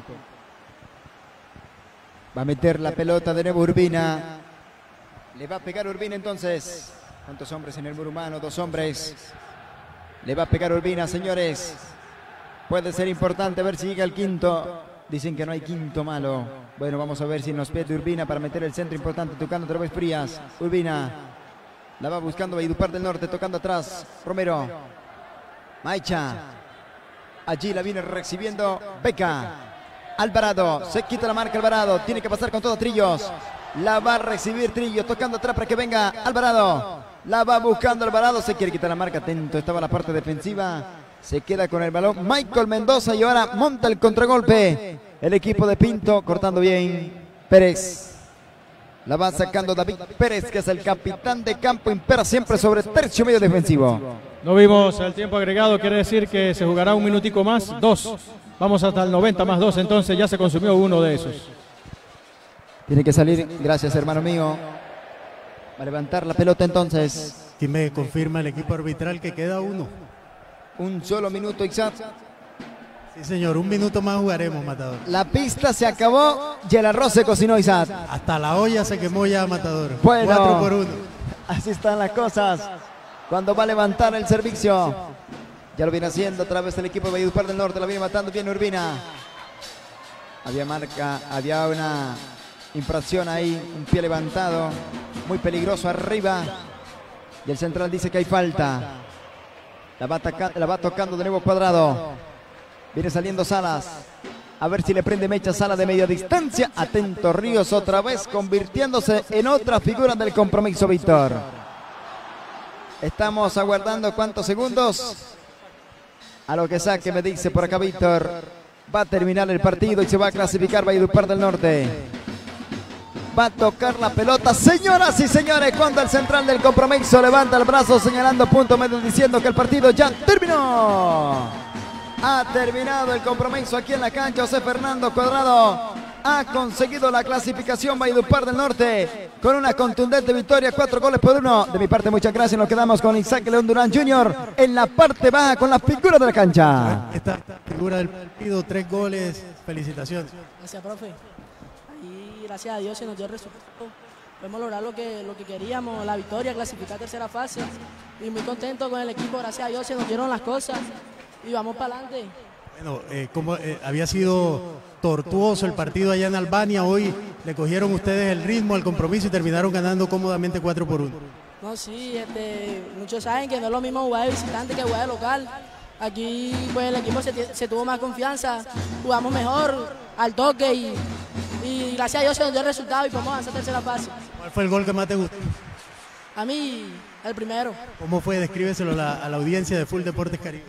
Va a meter la pelota de nuevo Urbina. Le va a pegar Urbina entonces. ¿Cuántos hombres en el muro humano? 2 hombres. Le va a pegar Urbina, señores. Puede ser importante ver si llega el quinto. Dicen que no hay quinto malo. Bueno, vamos a ver si nos pide Urbina para meter el centro importante. Tocando otra vez Frías. Urbina. La va buscando Valledupar del Norte. Tocando atrás. Romero. Maicha. Allí la viene recibiendo Beca. Alvarado. Se quita la marca Alvarado. Tiene que pasar con todo Trillos. La va a recibir Trillos. Tocando atrás para que venga Alvarado. La va buscando Alvarado. Se quiere quitar la marca. Atento. Estaba la parte defensiva. Se queda con el balón Michael Mendoza y ahora monta el contragolpe. El equipo de Pinto cortando bien. Pérez. La va sacando David Pérez, que es el capitán de campo. Impera siempre sobre tercio medio defensivo. No vimos el tiempo agregado, quiere decir que se jugará un minutico más. 2. Vamos hasta el 90 más 2, entonces ya se consumió uno de esos. Tiene que salir, gracias hermano mío. Va a levantar la pelota entonces. Aquí me confirma el equipo arbitral que queda 1. Un solo minuto, Ixat. Sí, señor, un minuto más jugaremos, Matador. La pista se acabó y el arroz se cocinó, Ixat. Hasta la olla se quemó ya, Matador. Bueno, 4 por 1. Así están las cosas. Cuando va a levantar el servicio. Ya lo viene haciendo a través del equipo de Valledupar del Norte. La viene matando bien Urbina. Había una infracción ahí. Un pie levantado. Muy peligroso arriba. Y el central dice que hay falta. La va tocando de nuevo Cuadrado. Viene saliendo Salas. A ver si le prende mecha Sala de media distancia. Atento Ríos otra vez convirtiéndose en otra figura del compromiso, Víctor. Estamos aguardando cuántos segundos. A lo que saque me dice por acá Víctor. Va a terminar el partido y se va a clasificar Valledupar del Norte. Va a tocar la pelota, señoras y señores, cuando el central del compromiso levanta el brazo señalando punto medio diciendo que el partido ya terminó. Ha terminado el compromiso aquí en la cancha. José Fernando Cuadrado ha conseguido la clasificación Valledupar del Norte con una contundente victoria, 4 goles por 1. De mi parte, muchas gracias. Nos quedamos con Isaac León Durán Jr. en la parte baja con la figura de la cancha. Esta figura del partido, 3 goles. Felicitaciones. Gracias, profe. Y gracias a Dios se nos dio el resultado. Podemos lograr lo que queríamos, la victoria, clasificar tercera fase. Y muy contento con el equipo, gracias a Dios se nos dieron las cosas. Y vamos para adelante. Bueno, como había sido tortuoso el partido allá en Albania, hoy le cogieron ustedes el ritmo al compromiso y terminaron ganando cómodamente 4 por 1. No, sí, muchos saben que no es lo mismo jugar de visitante que jugar de local. Aquí pues el equipo se tuvo más confianza, jugamos mejor al toque y gracias a Dios se nos dio el resultado y podemos avanzar a tercera fase. ¿Cuál fue el gol que más te gustó? A mí, el primero. ¿Cómo fue? Descríbeselo a la audiencia de Full Deportes Caribe.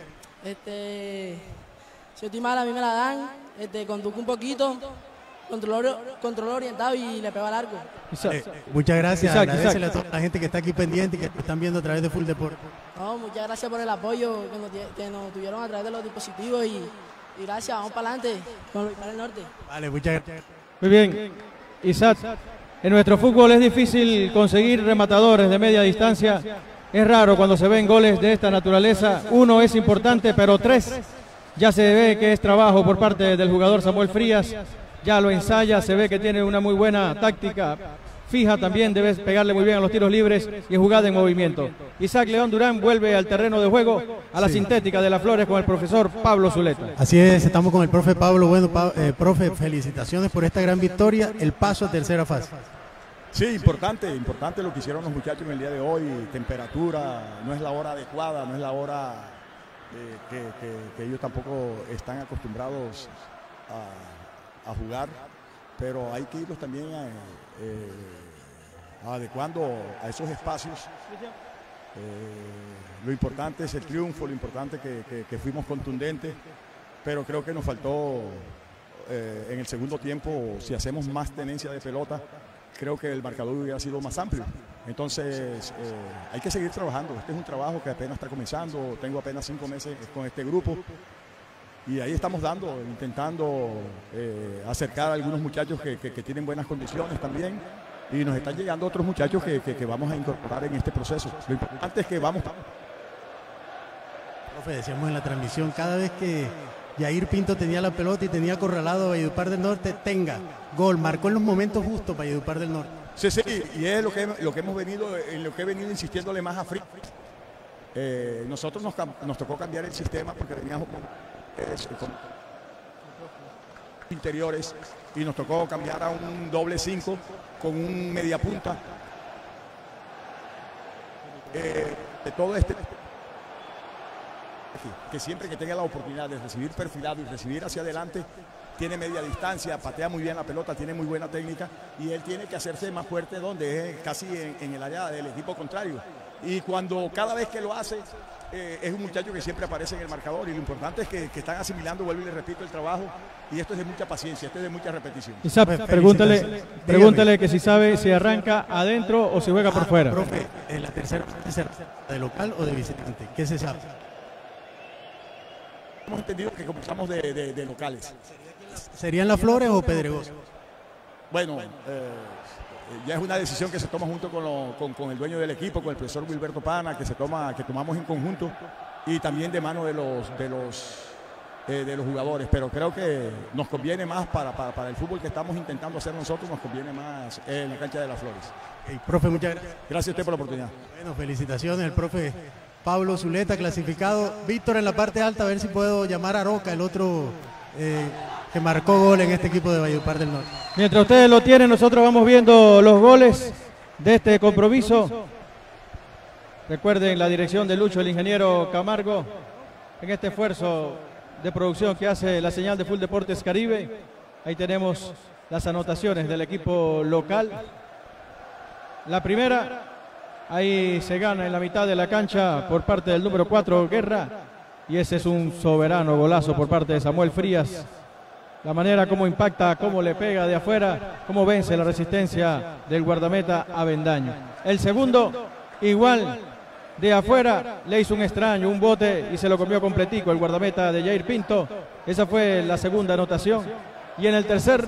Si estoy mal, a mí me la dan, conduzco un poquito, control orientado y le pego al arco. Muchas gracias, agradecele a toda la gente que está aquí pendiente y que están viendo a través de Full Deportes. No, muchas gracias por el apoyo que nos tuvieron a través de los dispositivos y gracias, vamos para adelante con Valledupar del Norte. Vale, muchas gracias. Muy bien, Isaac, en nuestro fútbol es difícil conseguir rematadores de media distancia. Es raro cuando se ven goles de esta naturaleza. 1 es importante, pero 3 ya se ve que es trabajo por parte del jugador Samuel Frías. ya lo ensaya, se ve que tiene una muy buena táctica fija también, debe pegarle muy bien a los tiros libres y jugada en movimiento. Isaac León Durán vuelve al terreno de juego, a la sintética de las Flores con el profesor Pablo Zuleta. Así es, estamos con el profe Pablo. Bueno, profe, felicitaciones por esta gran victoria, el paso a tercera fase. Sí, importante lo que hicieron los muchachos en el día de hoy. Temperatura, no es la hora adecuada, no es la hora que ellos tampoco están acostumbrados a jugar, pero hay que irlos también adecuando a esos espacios. Lo importante es el triunfo, lo importante que fuimos contundentes, pero creo que nos faltó en el segundo tiempo, si hacemos más tenencia de pelota, creo que el marcador hubiera sido más amplio. Entonces hay que seguir trabajando. Este es un trabajo que apenas está comenzando, tengo apenas 5 meses con este grupo y ahí estamos intentando acercar a algunos muchachos que tienen buenas condiciones también, y nos están llegando otros muchachos que vamos a incorporar en este proceso. Lo importante es que vamos. Profe, decíamos en la transmisión, cada vez que Yair Pinto tenía la pelota y tenía acorralado a Valledupar del Norte, gol, marcó en los momentos justos para Valledupar del Norte. Sí, y es lo que hemos venido, en lo que he venido insistiéndole más a Fritz. Nosotros nos tocó cambiar el sistema porque veníamos con interiores y nos tocó cambiar a un doble 5 con un media punta. De todo que siempre que tenga la oportunidad de recibir perfilado y recibir hacia adelante, tiene media distancia, patea muy bien la pelota, tiene muy buena técnica, y él tiene que hacerse más fuerte donde es casi en el área del equipo contrario. Y cada vez que lo hace, es un muchacho que siempre aparece en el marcador, y lo importante es que están asimilando, vuelvo y le repito, el trabajo, y esto es de mucha paciencia, esto es de mucha repetición. Isaac, pregúntale que si sabe si arranca adentro o si juega por fuera. Profe, ¿en la tercera de local o de visitante? ¿Qué se sabe? Hemos entendido que comenzamos de locales. ¿Serían Las Flores o Pedregosa? Bueno, ya es una decisión que se toma junto con el dueño del equipo, con el profesor Wilberto Pana, que tomamos en conjunto, y también de mano de los jugadores. Pero creo que nos conviene más para el fútbol que estamos intentando hacer nosotros, nos conviene más en la cancha de Las Flores. Profe, muchas gracias. Gracias a usted por la oportunidad. Bueno, felicitaciones, el profe Pablo Zuleta, clasificado. Víctor en la parte alta, a ver si puedo llamar a Aroca, el otro que marcó gol en este equipo de Valledupar del Norte. Mientras ustedes lo tienen, nosotros vamos viendo los goles de este compromiso. Recuerden la dirección de Lucho, el ingeniero Camargo, en este esfuerzo de producción que hace la señal de Full Deportes Caribe. Ahí tenemos las anotaciones del equipo local. La primera, ahí se gana en la mitad de la cancha por parte del número 4, Guerra, y ese es un soberano golazo por parte de Samuel Frías. La manera como impacta, cómo le pega de afuera, cómo vence la resistencia del guardameta Avendaño. El segundo, igual de afuera, le hizo un extraño, un bote y se lo comió completico el guardameta de Yair Pinto. Esa fue la segunda anotación. Y en el tercer,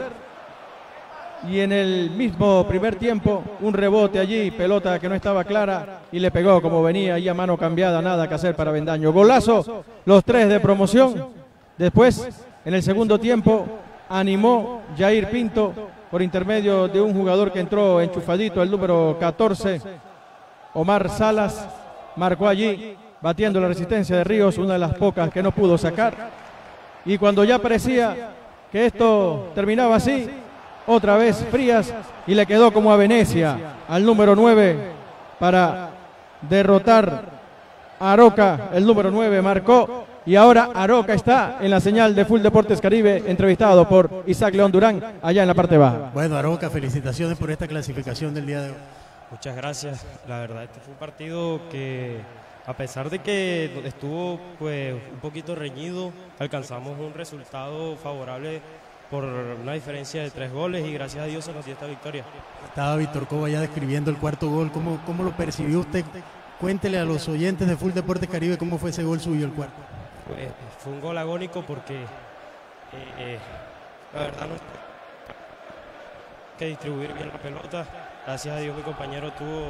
y en el mismo primer tiempo, un rebote allí, pelota que no estaba clara y le pegó como venía ahí a mano cambiada, nada que hacer para Avendaño. Golazo, los 3 de promoción. Después, en el segundo tiempo, animó Yair Pinto por intermedio de un jugador que entró enchufadito, el número 14, Omar Salas, marcó allí, batiendo la resistencia de Ríos, una de las pocas que no pudo sacar. Y cuando ya parecía que esto terminaba así, otra vez Frías, y le quedó como a Venecia, al número 9, para derrotar a Aroca. El número 9 marcó, y ahora Aroca está en la señal de Full Deportes Caribe, entrevistado por Isaac León Durán, allá en la parte baja. Bueno, Aroca, felicitaciones por esta clasificación del día de hoy. Muchas gracias. La verdad, este fue un partido que, a pesar de que estuvo pues un poquito reñido, alcanzamos un resultado favorable por una diferencia de 3 goles y gracias a Dios se nos dio esta victoria. Estaba Víctor Cova ya describiendo el cuarto gol. ¿Cómo lo percibió usted? Cuéntele a los oyentes de Full Deportes Caribe cómo fue ese gol suyo, el cuarto. Fue un gol agónico porque la verdad no que distribuir bien la pelota. Gracias a Dios mi compañero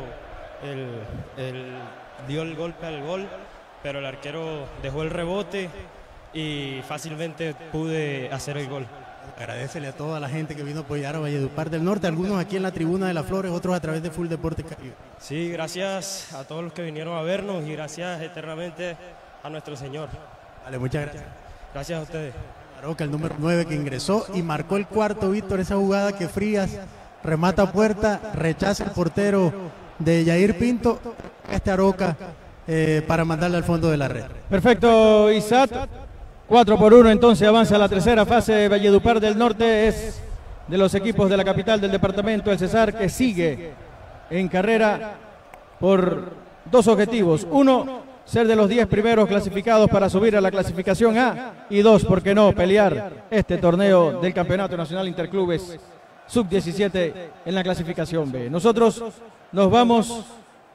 dio el golpe al gol, pero el arquero dejó el rebote y fácilmente pude hacer el gol. Agradecele a toda la gente que vino a apoyar a Valledupar del Norte, algunos aquí en la tribuna de las Flores, otros a través de Full Deportes Caribe. Sí, gracias a todos los que vinieron a vernos y gracias eternamente a nuestro Señor. Vale, muchas gracias. Gracias a ustedes. Aroca, el número 9 que ingresó y marcó el cuarto, Víctor, esa jugada que Frías remata a puerta, rechaza el portero de Yair Pinto, Aroca para mandarle al fondo de la red. Perfecto, Isaac. 4-1, entonces avanza a la tercera fase. Valledupar del Norte es de los equipos de la capital del departamento, el Cesar, que sigue en carrera por dos objetivos. Uno, ser de los 10 primeros clasificados para subir a la clasificación A. Y dos, ¿por qué no pelear este torneo del Campeonato Nacional Interclubes Sub-17 en la clasificación B? Nosotros nos vamos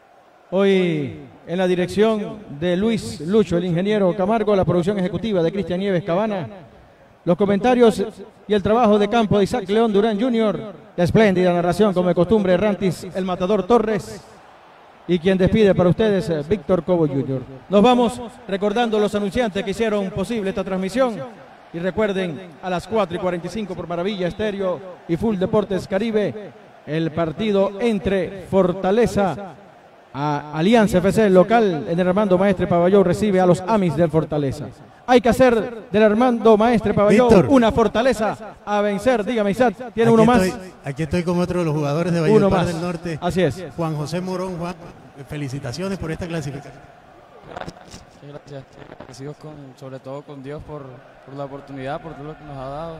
hoy en la dirección de Luis Lucho, el ingeniero Camargo, la producción ejecutiva de Cristian Nieves Cabana, los comentarios y el trabajo de campo de Isaac León Durán Jr., la espléndida narración como de costumbre, Rantis el Matador Torres, y quien despide para ustedes, Víctor Cobo Jr. Nos vamos recordando los anunciantes que hicieron posible esta transmisión, y recuerden, a las 4:45 por Maravilla Estéreo y Full Deportes Caribe, el partido entre Fortaleza a Alianza FC local en el Armando Maestre Pavalló recibe a los Amis del Fortaleza. Hay que hacer del Armando Maestre Pavalló, Víctor, una fortaleza a vencer. Dígame, Isaac, tiene uno más. Aquí estoy con otro de los jugadores de Valledupar del Norte. Así es. Juan José Morón. Juan, felicitaciones por esta clasificación. Gracias, agradecidos sobre todo con Dios por la oportunidad, por todo lo que nos ha dado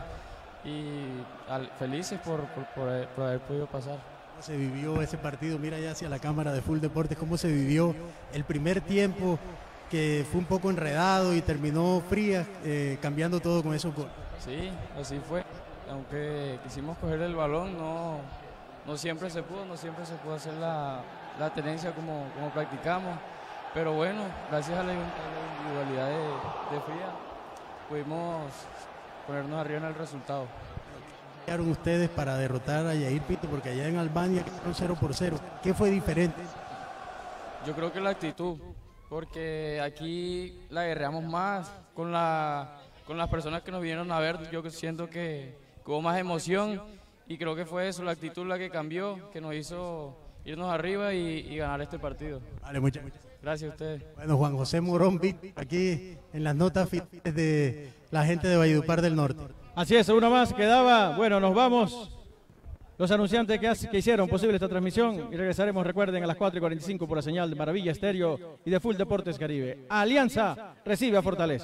y felices por haber podido pasar. ¿Cómo se vivió ese partido? Mira ya hacia la cámara de Full Deportes, ¿cómo se vivió el primer tiempo que fue un poco enredado y terminó Frías cambiando todo con esos goles? Sí, así fue. Aunque quisimos coger el balón, no siempre se pudo, hacer la tenencia como practicamos. Pero bueno, gracias a la individualidad de Frías pudimos ponernos arriba en el resultado. ¿Qué harían ustedes para derrotar a Yair Pinto? Porque allá en Albania quedaron 0-0. ¿Qué fue diferente? Yo creo que la actitud, porque aquí la guerreamos más con las personas que nos vinieron a ver. Yo siento que hubo más emoción y creo que fue eso, la actitud la que cambió, que nos hizo irnos arriba y ganar este partido. Vale, muchas gracias. Gracias a ustedes. Bueno, Juan José Morón, aquí en las notas finales de la gente de Valledupar del Norte. Así es, uno más quedaba. Bueno, nos vamos. Los anunciantes que hicieron posible esta transmisión y regresaremos, recuerden, a las 4:45 por la señal de Maravilla Estéreo y de Full Deportes Caribe. Alianza recibe a Fortaleza.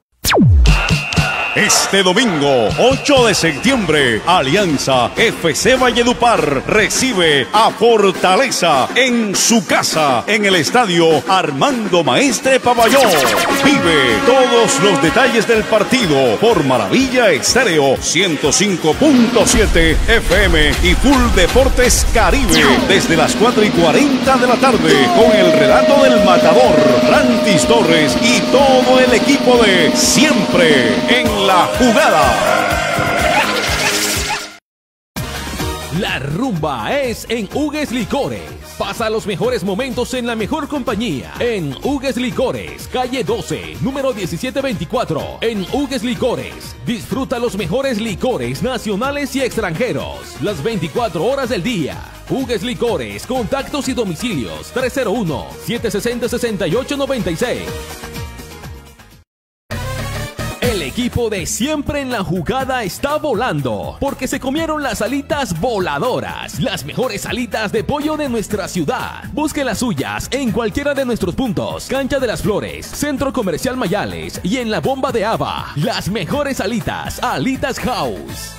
Este domingo, 8 de septiembre, Alianza FC Valledupar recibe a Fortaleza en su casa, en el estadio Armando Maestre Pavalló. Vive todos los detalles del partido por Maravilla Estéreo 105.7 FM y Full Deportes Caribe desde las 4:40 de la tarde con el relato del matador Rantis Torres y todo el equipo de Siempre en la Jugada. La rumba es en Hugues Licores. Pasa los mejores momentos en la mejor compañía. En Hugues Licores, calle 12, número 1724. En Hugues Licores, disfruta los mejores licores nacionales y extranjeros. Las 24 horas del día. Hugues Licores, contactos y domicilios 301-760-6896. El equipo de Siempre en la Jugada está volando porque se comieron las alitas voladoras, las mejores alitas de pollo de nuestra ciudad. Busque las suyas en cualquiera de nuestros puntos: Cancha de las Flores, Centro Comercial Mayales y en la Bomba de Ava. Las mejores alitas, Alitas House.